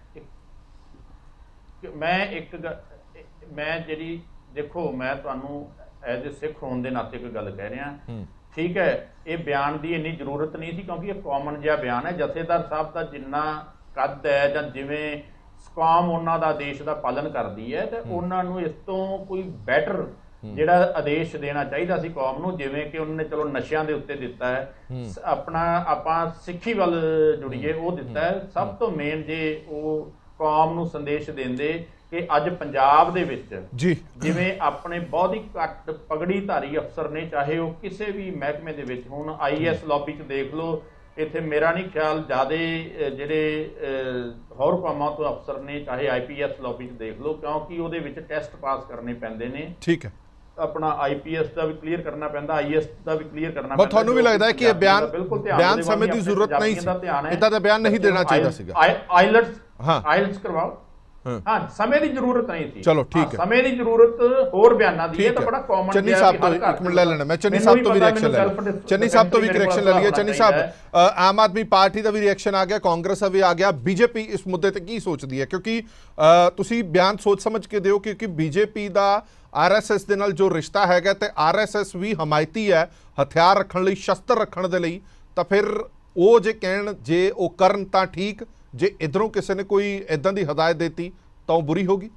D: ਮੈਂ ਇੱਕ ਮੈਂ ਜਿਹੜੀ ਦੇਖੋ, ਮੈਂ ਤੁਹਾਨੂੰ ਐਜ਼ ਏ ਸਿੱਖ ਹੋਣ ਦੇ ਨਾਤੇ ਕੋਈ ਗੱਲ ਕਹਿ ਰਿਹਾ। ਠੀਕ ਹੈ, ਇਹ ਬਿਆਨ ਦੀ ਇੰਨੀ ਜ਼ਰੂਰਤ ਨਹੀਂ ਸੀ ਕਿਉਂਕਿ ਇਹ ਕਾਮਨ ਜਿਹਾ ਬਿਆਨ ਹੈ। ਜਥੇਦਾਰ ਸਾਹਿਬ ਦਾ ਜਿੰਨਾ ਕੱਦ ਹੈ ਜਾਂ ਜਿਵੇਂ ਕੌਮ ਉਹਨਾਂ ਦਾ ਦੇਸ਼ ਦਾ ਪਾਲਨ ਕਰਦੀ ਹੈ, ਤੇ ਉਹਨਾਂ ਨੂੰ ਇਸ ਤੋਂ ਕੋਈ ਬੈਟਰ ਜਿਹੜਾ ਆਦੇਸ਼ ਦੇਣਾ ਚਾਹੀਦਾ ਸੀ ਕੌਮ ਨੂੰ, ਜਿਵੇਂ ਕਿ ਉਹਨਾਂ ਨੇ ਚਲੋ ਨਸ਼ਿਆਂ ਦੇ ਉੱਤੇ ਦਿੱਤਾ ਹੈ, ਆਪਣਾ ਆਪਾਂ ਸਿੱਖੀ ਵੱਲ ਜੁੜੀਏ ਉਹ ਦਿੱਤਾ ਹੈ। ਸਭ ਤੋਂ ਮੇਨ ਜੇ ਉਹ ਕੌਮ ਨੂੰ ਸੰਦੇਸ਼ ਦਿੰਦੇ ਕਿ ਅੱਜ ਪੰਜਾਬ ਦੇ ਵਿੱਚ ਜਿਵੇਂ ਆਪਣੇ ਬਹੁਤ ਹੀ ਘੱਟ ਪਗੜੀਧਾਰੀ ਅਫਸਰ ਨੇ, ਚਾਹੇ ਉਹ ਕਿਸੇ ਵੀ ਮਹਿਕਮੇ ਦੇ ਵਿੱਚ ਹੋਣ, ਆਈ ਏ ਐਸ ਲੌਬੀ 'ਚ ਦੇਖ ਲਓ, ਇੱਥੇ ਮੇਰਾ ਨਹੀਂ ਖਿਆਲ ਜ਼ਿਆਦਾ ਜਿਹੜੇ ਹੋਰ ਕੌਮਾਂ ਤੋਂ ਅਫਸਰ ਨੇ, ਚਾਹੇ ਆਈ ਪੀ ਐਸ ਲੌਬੀ 'ਚ ਦੇਖ ਲਓ, ਕਿਉਂਕਿ ਉਹਦੇ ਵਿੱਚ ਟੈਸਟ ਪਾਸ ਕਰਨੇ ਪੈਂਦੇ ਨੇ।
A: ਠੀਕ ਹੈ,
D: ਆਪਣਾ ਆਈ ਪੀ ਐਸ ਦਾ ਵੀ ਕਲੀਅਰ ਕਰਨਾ ਪੈਂਦਾ, ਆਈ A S the we clear ਕਰਨਾ ਪੈਂਦਾ।
A: ਤੁਹਾਨੂੰ ਵੀ ਲੱਗਦਾ ਹੈ ਕਿ ਇਹ ਬਿਆਨ ਬਿਆਨ ਸਮੇਂ ਦੀ ਜ਼ਰੂਰਤ ਨਹੀਂ ਸੀ, ਇੱਦਾਂ ਦਾ ਬਿਆਨ ਨਹੀਂ ਦੇਣਾ ਚਾਹੀਦਾ ਸੀਗਾ?
D: ਆਈਲਟਸ ਹਾਂ ਆਈਲਟਸ ਕਰਵਾਓ, ਹਾਂ ਸਮੇਂ ਦੀ ਜ਼ਰੂਰਤ ਨਹੀਂ ਸੀ।
A: ਚਲੋ ਠੀਕ ਹੈ,
D: ਸਮੇਂ ਦੀ ਜ਼ਰੂਰਤ ਹੋਰ ਬਿਆਨਾਂ ਦੀ ਹੈ ਤਾਂ ਬੜਾ ਕਾਮਨ।
A: ਚੰਨੀ ਸਾਹਿਬ ਤੋਂ ਇੱਕ ਮਿੰਟ ਲੈ ਲੈਣਾ, ਮੈਂ ਚੰਨੀ ਸਾਹਿਬ ਤੋਂ ਵੀ ਰਿਐਕਸ਼ਨ ਲੈ ਲਿਆ, ਚੰਨੀ ਸਾਹਿਬ ਤੋਂ ਵੀ ਰਿਐਕਸ਼ਨ ਲੈ ਲਈਏ। ਚੰਨੀ ਸਾਹਿਬ, ਆਮ ਆਦਮੀ ਪਾਰਟੀ ਦਾ ਵੀ ਰਿਐਕਸ਼ਨ ਆ ਗਿਆ, ਕਾਂਗਰਸ ਦਾ ਵੀ ਆ ਗਿਆ, ਬੀਜੇਪੀ ਇਸ ਮੁੱਦੇ ਤੇ ਕੀ ਸੋਚਦੀ ਹੈ? ਕਿਉਂਕਿ ਤੁਸੀਂ ਬਿਆਨ ਸੋਚ ਸਮਝ ਕੇ ਦਿਓ, ਕਿਉਂਕਿ ਬੀਜੇਪੀ ਦਾ ਆਰ ਐਸ ਐਸ ਦੇ ਨਾਲ ਜੋ ਰਿਸ਼ਤਾ ਹੈਗਾ ਤੇ ਆਰ ਐਸ ਐਸ ਵੀ ਹਮਾਇਤੀ ਹੈ ਹਥਿਆਰ ਰੱਖਣ ਲਈ, ਸ਼ਸਤਰ ਰੱਖਣ ਦੇ ਲਈ, ਤਾਂ ਫਿਰ ਉਹ ਜੇ ਕਹਿਣ ਜੇ ਉਹ ਕਰਨ ਤਾਂ ਠੀਕ, ਜੇ ਇਧਰੋਂ ਕਿਸੇ ਨੇ ਕੋਈ ਇਦਾਂ ਦੀ ਹਦਾਇਤ ਦਿੱਤੀ ਤਾਂ ਉਹ ਬੁਰੀ ਹੋਗੀ?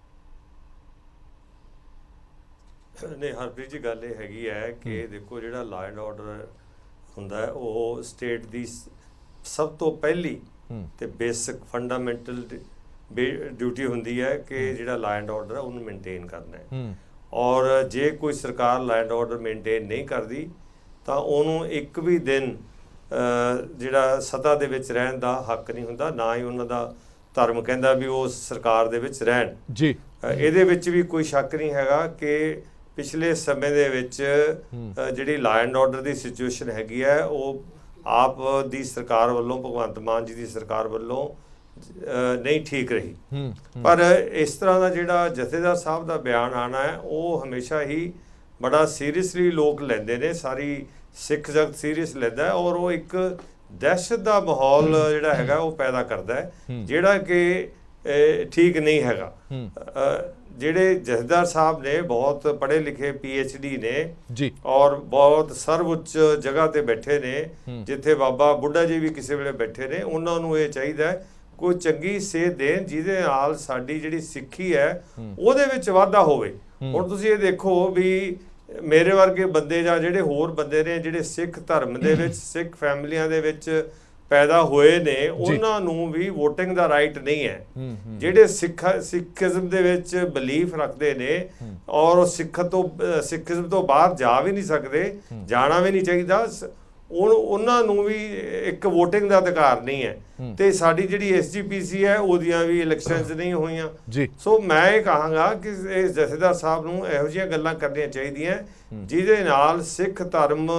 E: ਨਹੀਂ ਹਰਪ੍ਰੀਤ ਜੀ, ਗੱਲ ਇਹ ਹੈਗੀ ਹੈ ਕਿ ਦੇਖੋ ਜਿਹੜਾ ਲਾ ਐਂਡ ਆਰਡਰ ਹੁੰਦਾ ਹੈ ਉਹ ਸਟੇਟ ਦੀ ਸਭ ਤੋਂ ਪਹਿਲੀ ਤੇ ਬੇਸਿਕ ਫੰਡਾਮੈਂਟਲ ਡਿਊਟੀ ਹੁੰਦੀ ਹੈ ਕਿ ਜਿਹੜਾ ਲਾ ਐਂਡ ਆਰਡਰ ਹੈ ਉਹਨੂੰ ਮੇਨਟੇਨ ਕਰਨਾ ਹੈ। ਔਰ ਜੇ ਕੋਈ ਸਰਕਾਰ ਲਾ ਐਂਡ ਆਰਡਰ ਮੇਨਟੇਨ ਨਹੀਂ ਕਰਦੀ ਤਾਂ ਉਹਨੂੰ ਇੱਕ ਵੀ ਦਿਨ ਜਿਹੜਾ ਸੱਤਾ ਦੇ ਵਿੱਚ ਰਹਿਣ ਦਾ ਹੱਕ ਨਹੀਂ ਹੁੰਦਾ, ਨਾ ਹੀ ਉਹਨਾਂ ਦਾ ਧਰਮ ਕਹਿੰਦਾ ਵੀ ਉਹ ਸਰਕਾਰ ਦੇ ਵਿੱਚ ਰਹਿਣ ਜੀ। ਇਹਦੇ ਵਿੱਚ ਵੀ ਕੋਈ ਸ਼ੱਕ ਨਹੀਂ ਹੈਗਾ ਕਿ ਪਿਛਲੇ ਸਮੇਂ ਦੇ ਵਿੱਚ ਜਿਹੜੀ ਲਾ ਐਂਡ ਆਰਡਰ ਦੀ ਸਿਚੁਏਸ਼ਨ ਹੈਗੀ ਹੈ ਉਹ ਆਪ ਦੀ ਸਰਕਾਰ ਵੱਲੋਂ, ਭਗਵੰਤ ਮਾਨ ਜੀ ਦੀ ਸਰਕਾਰ ਵੱਲੋਂ ਨਹੀਂ ਠੀਕ ਰਹੀ। ਪਰ ਇਸ ਤਰ੍ਹਾਂ ਦਾ ਜਿਹੜਾ ਜਥੇਦਾਰ ਸਾਹਿਬ ਦਾ ਬਿਆਨ ਆਉਣਾ ਹੈ ਉਹ ਹਮੇਸ਼ਾ ਹੀ ਬੜਾ ਸੀਰੀਅਸਲੀ ਲੋਕ ਲੈਂਦੇ ਨੇ, ਸਾਰੀ ਸਿੱਖ ਜਗਤ ਸੀਰੀਅਸ ਲੈਂਦਾ ਹੈ, ਔਰ ਉਹ ਇੱਕ ਦਹਿਸ਼ਤ ਦਾ ਮਾਹੌਲ ਜਿਹੜਾ ਹੈਗਾ ਉਹ ਪੈਦਾ ਕਰਦਾ ਹੈ, ਜਿਹੜਾ ਕਿ ਠੀਕ ਨਹੀਂ ਹੈਗਾ। ਜਿਹੜੇ ਜਥੇਦਾਰ ਸਾਹਿਬ ਨੇ ਬਹੁਤ ਪੜ੍ਹੇ ਲਿਖੇ ਪੀ ਐਚ ਡੀ ਨੇ ਜੀ, ਔਰ ਬਹੁਤ ਸਰਵਉੱਚ ਜਗ੍ਹਾ ਤੇ ਬੈਠੇ ਨੇ, ਜਿੱਥੇ ਬਾਬਾ ਬੁੱਢਾ ਜੀ ਵੀ ਕਿਸੇ ਵੇਲੇ ਬੈਠੇ ਨੇ। ਉਹਨਾਂ ਨੂੰ ਇਹ ਚਾਹੀਦਾ ਕੋਈ ਚੰਗੀ ਸੇਧ ਦੇਣ ਜਿਹਦੇ ਨਾਲ ਸਾਡੀ ਜਿਹੜੀ ਸਿੱਖੀ ਹੈ ਉਹਦੇ ਵਿੱਚ ਵਾਧਾ ਹੋਵੇ। ਹੁਣ ਤੁਸੀਂ ਇਹ ਦੇਖੋ ਵੀ ਮੇਰੇ ਵਰਗੇ ਬੰਦੇ ਜਾਂ ਜਿਹੜੇ ਹੋਰ ਬੰਦੇ ਨੇ ਜਿਹੜੇ ਸਿੱਖ ਧਰਮ ਦੇ ਵਿੱਚ, ਸਿੱਖ ਫੈਮਲੀਆਂ ਦੇ ਵਿੱਚ ਪੈਦਾ ਹੋਏ ਨੇ, ਉਹਨਾਂ ਨੂੰ ਵੀ ਵੋਟਿੰਗ ਦਾ ਰਾਈਟ ਨਹੀਂ ਹੈ। ਜਿਹੜੇ ਸਿੱਖ ਸਿੱਖੀਜ਼ਮ ਦੇ ਵਿੱਚ ਬਿਲੀਫ ਰੱਖਦੇ ਨੇ ਔਰ ਸਿੱਖ ਤੋਂ ਸਿੱਖੀਜ਼ਮ ਤੋਂ ਬਾਹਰ ਜਾ ਵੀ ਨਹੀਂ ਸਕਦੇ, ਜਾਣਾ ਵੀ ਨਹੀਂ ਚਾਹੀਦਾ, ਉਹ ਉਹਨਾਂ ਨੂੰ ਵੀ ਇੱਕ ਵੋਟਿੰਗ ਦਾ ਅਧਿਕਾਰ ਨਹੀਂ ਹੈ। ਤੇ ਸਾਡੀ ਜਿਹੜੀ ਐਸ ਜੀ ਪੀ ਸੀ ਹੈ ਉਹਦੀਆਂ ਵੀ ਇਲੈਕਸ਼ਨਸ ਨਹੀਂ ਹੋਈਆਂ। ਸੋ ਮੈਂ ਇਹ ਕਹਾਂਗਾ ਕਿ ਇਸ ਜਥੇਦਾਰ ਸਾਹਿਬ ਨੂੰ ਇਹੋ ਜਿਹੀਆਂ ਗੱਲਾਂ ਕਰਨੀਆਂ ਚਾਹੀਦੀਆਂ ਜਿਹਦੇ ਨਾਲ ਸਿੱਖ ਧਰਮ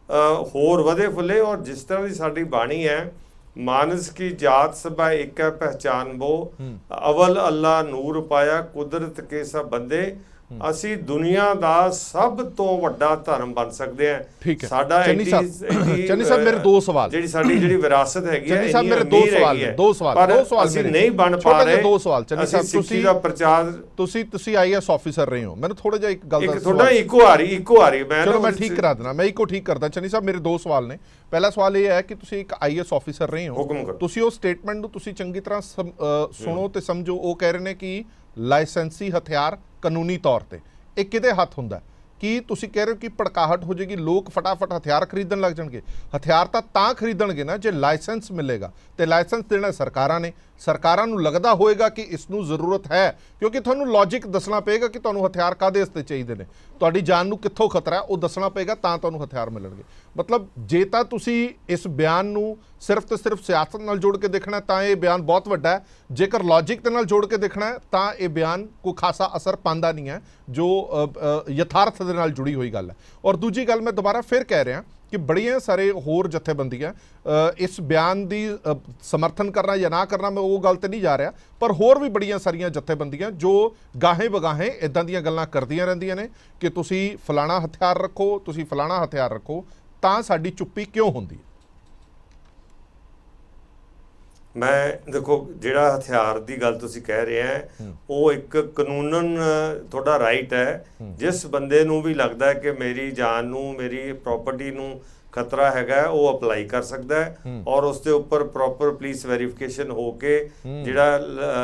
E: ਹੋਰ ਵਧੇ ਫੁੱਲੇ। ਔਰ ਜਿਸ ਤਰ੍ਹਾਂ ਦੀ ਸਾਡੀ ਬਾਣੀ ਹੈ, ਮਾਨਸ ਕੀ ਜਾਤ ਸਭਾ ਇੱਕ ਹੈ ਪਹਿਚਾਨ ਬੋ, ਅਵਲ ਅੱਲਾ ਨੂਰ ਪਾਇਆ ਕੁਦਰਤ ਕੇ ਸਭ ਬੰਦੇ। ਅਸੀਂ ਦੁਨੀਆ ਦਾ ਸਭ ਤੋਂ ਵੱਡਾ ਧਰਮ ਬਣ ਸਕਦੇ ਆ। ਸਾਡਾ
A: ਚੰਨੀ ਸਾਹਿਬ ਮੇਰੇ ਦੋ ਸਵਾਲ,
E: ਜਿਹੜੀ ਸਾਡੀ ਜਿਹੜੀ ਵਿਰਾਸਤ ਹੈਗੀ ਹੈ,
A: ਚੰਨੀ ਸਾਹਿਬ ਮੇਰੇ ਦੋ ਸਵਾਲ ਨੇ, ਦੋ ਸਵਾਲ ਦੋ ਸਵਾਲ
E: ਅਸੀਂ ਨਹੀਂ ਬਣ ਪਾ ਰਹੇ।
A: ਦੋ ਸਵਾਲ ਚੰਨੀ ਸਾਹਿਬ,
E: ਤੁਸੀਂ ਦਾ ਪ੍ਰਚਾਰ,
A: ਤੁਸੀਂ ਤੁਸੀਂ ਆਈਐਸ ਆਫੀਸਰ ਰਹੇ ਹੋ, ਮੈਨੂੰ ਥੋੜਾ ਜਿਹਾ ਇੱਕ ਗੱਲ ਦਾ
E: ਥੋੜਾ ਇੱਕੋ ਆ ਰਹੀ ਇੱਕੋ ਆ ਰਹੀ ਮੈਂ
A: ਚਲੋ ਮੈਂ ਠੀਕ ਕਰਾ ਦੇਣਾ, ਮੈਂ ਇੱਕੋ ਠੀਕ ਕਰਦਾ। ਚੰਨੀ ਸਾਹਿਬ ਮੇਰੇ ਦੋ ਸਵਾਲ ਨੇ। ਪਹਿਲਾ ਸਵਾਲ ਇਹ ਹੈ ਕਿ ਤੁਸੀਂ ਇੱਕ ਆਈਐਸ ਆਫੀਸਰ ਰਹੇ ਹੋ, ਤੁਸੀਂ ਉਹ ਸਟੇਟਮੈਂਟ ਨੂੰ ਤੁਸੀਂ ਚੰਗੀ ਤਰ੍ਹਾਂ ਸੁਣੋ ਤੇ ਸਮਝੋ। ਉਹ ਕਹਿ ਰਹੇ ਨੇ ਕਿ ਲਾਇਸੈਂਸੀ ਹਥਿਆਰ ਕਾਨੂੰਨੀ ਤੌਰ ਤੇ ਇਹ ਕਿਹਦੇ ਹੱਥ ਹੁੰਦਾ? ਕੀ ਤੁਸੀਂ ਕਹਿ ਰਹੇ ਹੋ ਕਿ ਭੜਕਾਹਟ ਹੋ ਜਾਏਗੀ, ਲੋਕ ਫਟਾਫਟ ਹਥਿਆਰ ਖਰੀਦਣ ਲੱਗ ਜਾਣਗੇ? ਹਥਿਆਰ ਤਾਂ ਤਾਂ ਖਰੀਦਣਗੇ ਨਾ ਜੇ ਲਾਇਸੈਂਸ ਮਿਲੇਗਾ, ਤੇ ਲਾਇਸੈਂਸ ਦੇਣਾ ਸਰਕਾਰਾਂ ਨੇ। ਸਰਕਾਰਾਂ ਨੂੰ ਲੱਗਦਾ ਹੋਏਗਾ ਕਿ ਇਸ ਨੂੰ ਜ਼ਰੂਰਤ ਹੈ, ਕਿਉਂਕਿ ਤੁਹਾਨੂੰ ਲੌਜਿਕ ਦੱਸਣਾ ਪਏਗਾ ਕਿ ਤੁਹਾਨੂੰ ਹਥਿਆਰ ਕਾਹਦੇ ਵਾਸਤੇ ਚਾਹੀਦੇ ਨੇ, ਤੁਹਾਡੀ ਜਾਨ ਨੂੰ ਕਿੱਥੋਂ ਖਤਰਾ ਹੈ ਉਹ ਦੱਸਣਾ ਪਏਗਾ, ਤਾਂ ਤੁਹਾਨੂੰ ਹਥਿਆਰ ਮਿਲਣਗੇ। ਮਤਲਬ ਜੇ ਤਾਂ ਤੁਸੀਂ ਇਸ ਬਿਆਨ ਨੂੰ ਸਿਰਫ ਤੇ ਸਿਰਫ ਸਿਆਸਤ ਨਾਲ ਜੋੜ ਕੇ ਦੇਖਣਾ ਤਾਂ ਇਹ ਬਿਆਨ ਬਹੁਤ ਵੱਡਾ ਹੈ, ਜੇਕਰ ਲੌਜਿਕ ਦੇ ਨਾਲ ਜੋੜ ਕੇ ਦੇਖਣਾ ਹੈ ਤਾਂ ਇਹ ਬਿਆਨ ਕੋਈ ਖਾਸਾ ਅਸਰ ਪਾਉਂਦਾ ਨਹੀਂ ਹੈ, ਜੋ ਯਥਾਰਥ ਦੇ ਨਾਲ ਜੁੜੀ ਹੋਈ ਗੱਲ ਹੈ। ਔਰ ਦੂਜੀ ਗੱਲ ਮੈਂ ਦੁਬਾਰਾ ਫਿਰ ਕਹਿ ਰਿਹਾ ਕਿ ਬੜੀਆਂ ਸਾਰੇ ਹੋਰ ਜਥੇਬੰਦੀਆਂ ਇਸ ਬਿਆਨ ਦੀ ਸਮਰਥਨ ਕਰਨਾ ਜਾਂ ਨਾ ਕਰਨਾ, ਮੈਂ ਉਹ ਗੱਲ ਤੇ ਨਹੀਂ ਜਾ ਰਿਹਾ, ਪਰ ਹੋਰ ਵੀ ਬੜੀਆਂ ਸਾਰੀਆਂ ਜਥੇਬੰਦੀਆਂ ਜੋ ਗਾਹੇ ਬਗਾਹੇ ਇਦਾਂ ਦੀਆਂ ਗੱਲਾਂ ਕਰਦੀਆਂ ਰਹਿੰਦੀਆਂ ਨੇ ਕਿ ਤੁਸੀਂ ਫਲਾਣਾ ਹਥਿਆਰ ਰੱਖੋ, ਤੁਸੀਂ ਫਲਾਣਾ ਹਥਿਆਰ ਰੱਖੋ, ਤਾਂ ਸਾਡੀ ਚੁੱਪੀ ਕਿਉਂ ਹੁੰਦੀ ਹੈ?
E: ਮੈਂ ਦੇਖੋ, ਜਿਹੜਾ ਹਥਿਆਰ ਦੀ ਗੱਲ ਤੁਸੀਂ ਕਹਿ ਰਹੇ ਹੈ ਉਹ ਇੱਕ ਕਾਨੂੰਨਨ ਤੁਹਾਡਾ ਰਾਈਟ ਹੈ। ਜਿਸ ਬੰਦੇ ਨੂੰ ਵੀ ਲੱਗਦਾ ਹੈ ਕਿ ਮੇਰੀ ਜਾਨ ਨੂੰ, ਮੇਰੀ ਪ੍ਰਾਪਰਟੀ ਨੂੰ ਖਤਰਾ ਹੈਗਾ, ਉਹ ਅਪਲਾਈ ਕਰ ਸਕਦਾ ਹੈ ਔਰ ਉਸ ਦੇ ਉੱਪਰ ਪ੍ਰੋਪਰ ਪੁਲਿਸ ਵੈਰੀਫਿਕੇਸ਼ਨ ਹੋ ਕੇ ਜਿਹੜਾ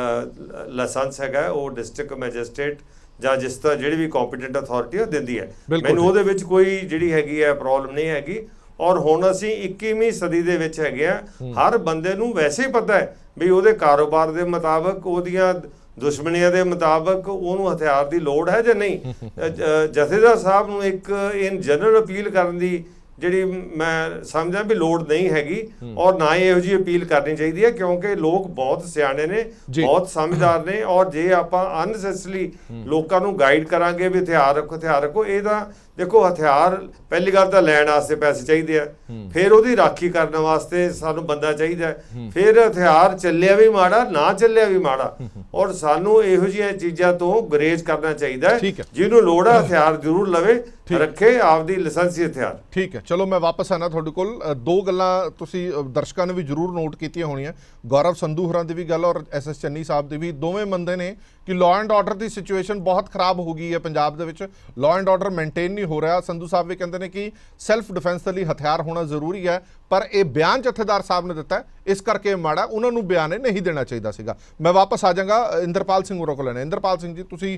E: ਲਾਇਸੈਂਸ ਹੈਗਾ ਉਹ ਡਿਸਟ੍ਰਿਕਟ ਮੈਜਿਸਟ੍ਰੇਟ ਜਾਂ ਜਿਸ ਤਰ੍ਹਾਂ ਜਿਹੜੀ ਵੀ ਕੰਪੀਟੈਂਟ ਅਥਾਰਟੀ ਉਹ ਦਿੰਦੀ ਹੈ। ਮੈਨੂੰ ਉਹਦੇ ਵਿੱਚ ਕੋਈ ਜਿਹੜੀ ਹੈਗੀ ਹੈ ਪ੍ਰੋਬਲਮ ਨਹੀਂ ਹੈਗੀ। ਔਰ ਹੁਣ ਅਸੀਂ ਇੱਕੀਵੀਂ ਸਦੀ ਦੇ ਵਿੱਚ ਹੈਗੇ ਆ, ਹਰ ਬੰਦੇ ਨੂੰ ਵੈਸੇ ਹੀ ਪਤਾ ਹੈ ਵੀ ਉਹਦੇ ਕਾਰੋਬਾਰ ਦੇ ਮੁਤਾਬਕ, ਉਹਦੀਆਂ ਦੁਸ਼ਮਣੀਆਂ ਦੇ ਮੁਤਾਬਕ ਉਹਨੂੰ ਹਥਿਆਰ ਦੀ ਲੋੜ ਹੈ ਜਾਂ ਨਹੀਂ। ਜਥੇਦਾਰ ਸਾਹਿਬ ਨੂੰ ਇੱਕ ਇਨ ਜਨਰਲ ਅਪੀਲ ਕਰਨ ਦੀ ਜਿਹੜੀ ਮੈਂ ਸਮਝਦਾ ਵੀ ਲੋੜ ਨਹੀਂ ਹੈਗੀ, ਔਰ ਨਾ ਹੀ ਇਹੋ ਜਿਹੀ ਅਪੀਲ ਕਰਨੀ ਚਾਹੀਦੀ ਹੈ, ਕਿਉਂਕਿ ਲੋਕ ਬਹੁਤ ਸਿਆਣੇ ਨੇ, ਬਹੁਤ ਸਮਝਦਾਰ ਨੇ। ਔਰ ਜੇ ਆਪਾਂ ਅਨਸੈਸਰੀ ਲੋਕਾਂ ਨੂੰ ਗਾਈਡ ਕਰਾਂਗੇ ਵੀ ਹਥਿਆਰ ਰੱਖੋ ਹਥਿਆਰ ਰੱਖੋ, ਇਹ ਤਾਂ ਦੇਖੋ ਹਥਿਆਰ ਪਹਿਲੀ ਗੱਲ ਤਾਂ ਲੈਣ ਵਾਸਤੇ ਪੈਸੇ ਚਾਹੀਦੇ ਆ, ਫਿਰ ਉਹਦੀ ਰਾਖੀ ਕਰਨ ਵਾਸਤੇ ਸਾਨੂੰ ਬੰਦਾ ਚਾਹੀਦਾ, ਫਿਰ ਹਥਿਆਰ ਚੱਲਿਆ ਵੀ ਮਾੜਾ ਨਾ ਚੱਲਿਆ ਵੀ ਮਾੜਾ। ਔਰ ਸਾਨੂੰ ਇਹੋ ਜਿਹੀਆਂ ਚੀਜ਼ਾਂ ਤੋਂ ਗੁਰੇਜ਼ ਕਰਨਾ ਚਾਹੀਦਾ, ਜਿਹਨੂੰ ਲੋੜ ਹੈ ਹਥਿਆਰ ਜ਼ਰੂਰ ਲਵੇ, ਰੱਖੇ ਆਪਦੀ ਲਾਇਸੈਂਸੀ ਹਥਿਆਰ।
A: ਠੀਕ ਹੈ, ਚਲੋ ਮੈਂ ਵਾਪਸ ਆਣਾ ਤੁਹਾਡੇ ਕੋਲ। ਦੋ ਗੱਲਾਂ ਤੁਸੀਂ ਦਰਸ਼ਕਾਂ ਨੇ ਵੀ ਜ਼ਰੂਰ ਨੋਟ ਕੀਤੀਆਂ ਹੋਣੀਆਂ, ਗੌਰਵ ਸੰਧੂ ਹੋਰਾਂ ਦੀ ਵੀ ਗੱਲ ਔਰ ਐਸ ਐਸ ਚੰਨੀ ਸਾਹਿਬ ਦੀ ਵੀ। ਦੋਵੇਂ ਮੰਨਦੇ ਨੇ ਕਿ ਲਾਅ ਐਂਡ ਆਰਡਰ ਦੀ ਸਿਚੁਏਸ਼ਨ ਬਹੁਤ ਖਰਾਬ ਹੋ ਗਈ ਹੈ ਪੰਜਾਬ ਦੇ ਵਿੱਚ, ਲਾਅ ਐਂਡ ਆਰਡਰ ਮੇਨਟੇਨ ਨਹੀਂ ਹੋ ਰਿਹਾ। ਸੰਧੂ ਸਾਹਿਬ ਵੀ ਕਹਿੰਦੇ ਨੇ ਕਿ ਸੈਲਫ ਡਿਫੈਂਸ ਦੇ ਲਈ ਹਥਿਆਰ ਹੋਣਾ ਜ਼ਰੂਰੀ ਹੈ, ਪਰ ਇਹ ਬਿਆਨ ਜਥੇਦਾਰ ਸਾਹਿਬ ਨੇ ਦਿੱਤਾ ਇਸ ਕਰਕੇ ਮਾੜਾ, ਉਹਨਾਂ ਨੂੰ ਬਿਆਨ ਨਹੀਂ ਦੇਣਾ ਚਾਹੀਦਾ ਸੀਗਾ। ਮੈਂ ਵਾਪਸ ਆ ਜਾਵਾਂਗਾ ਇੰਦਰਪਾਲ ਸਿੰਘ ਹੋਰਾਂ ਕੋਲ ਲੈਣਾ। ਇੰਦਰਪਾਲ ਸਿੰਘ ਜੀ, ਤੁਸੀਂ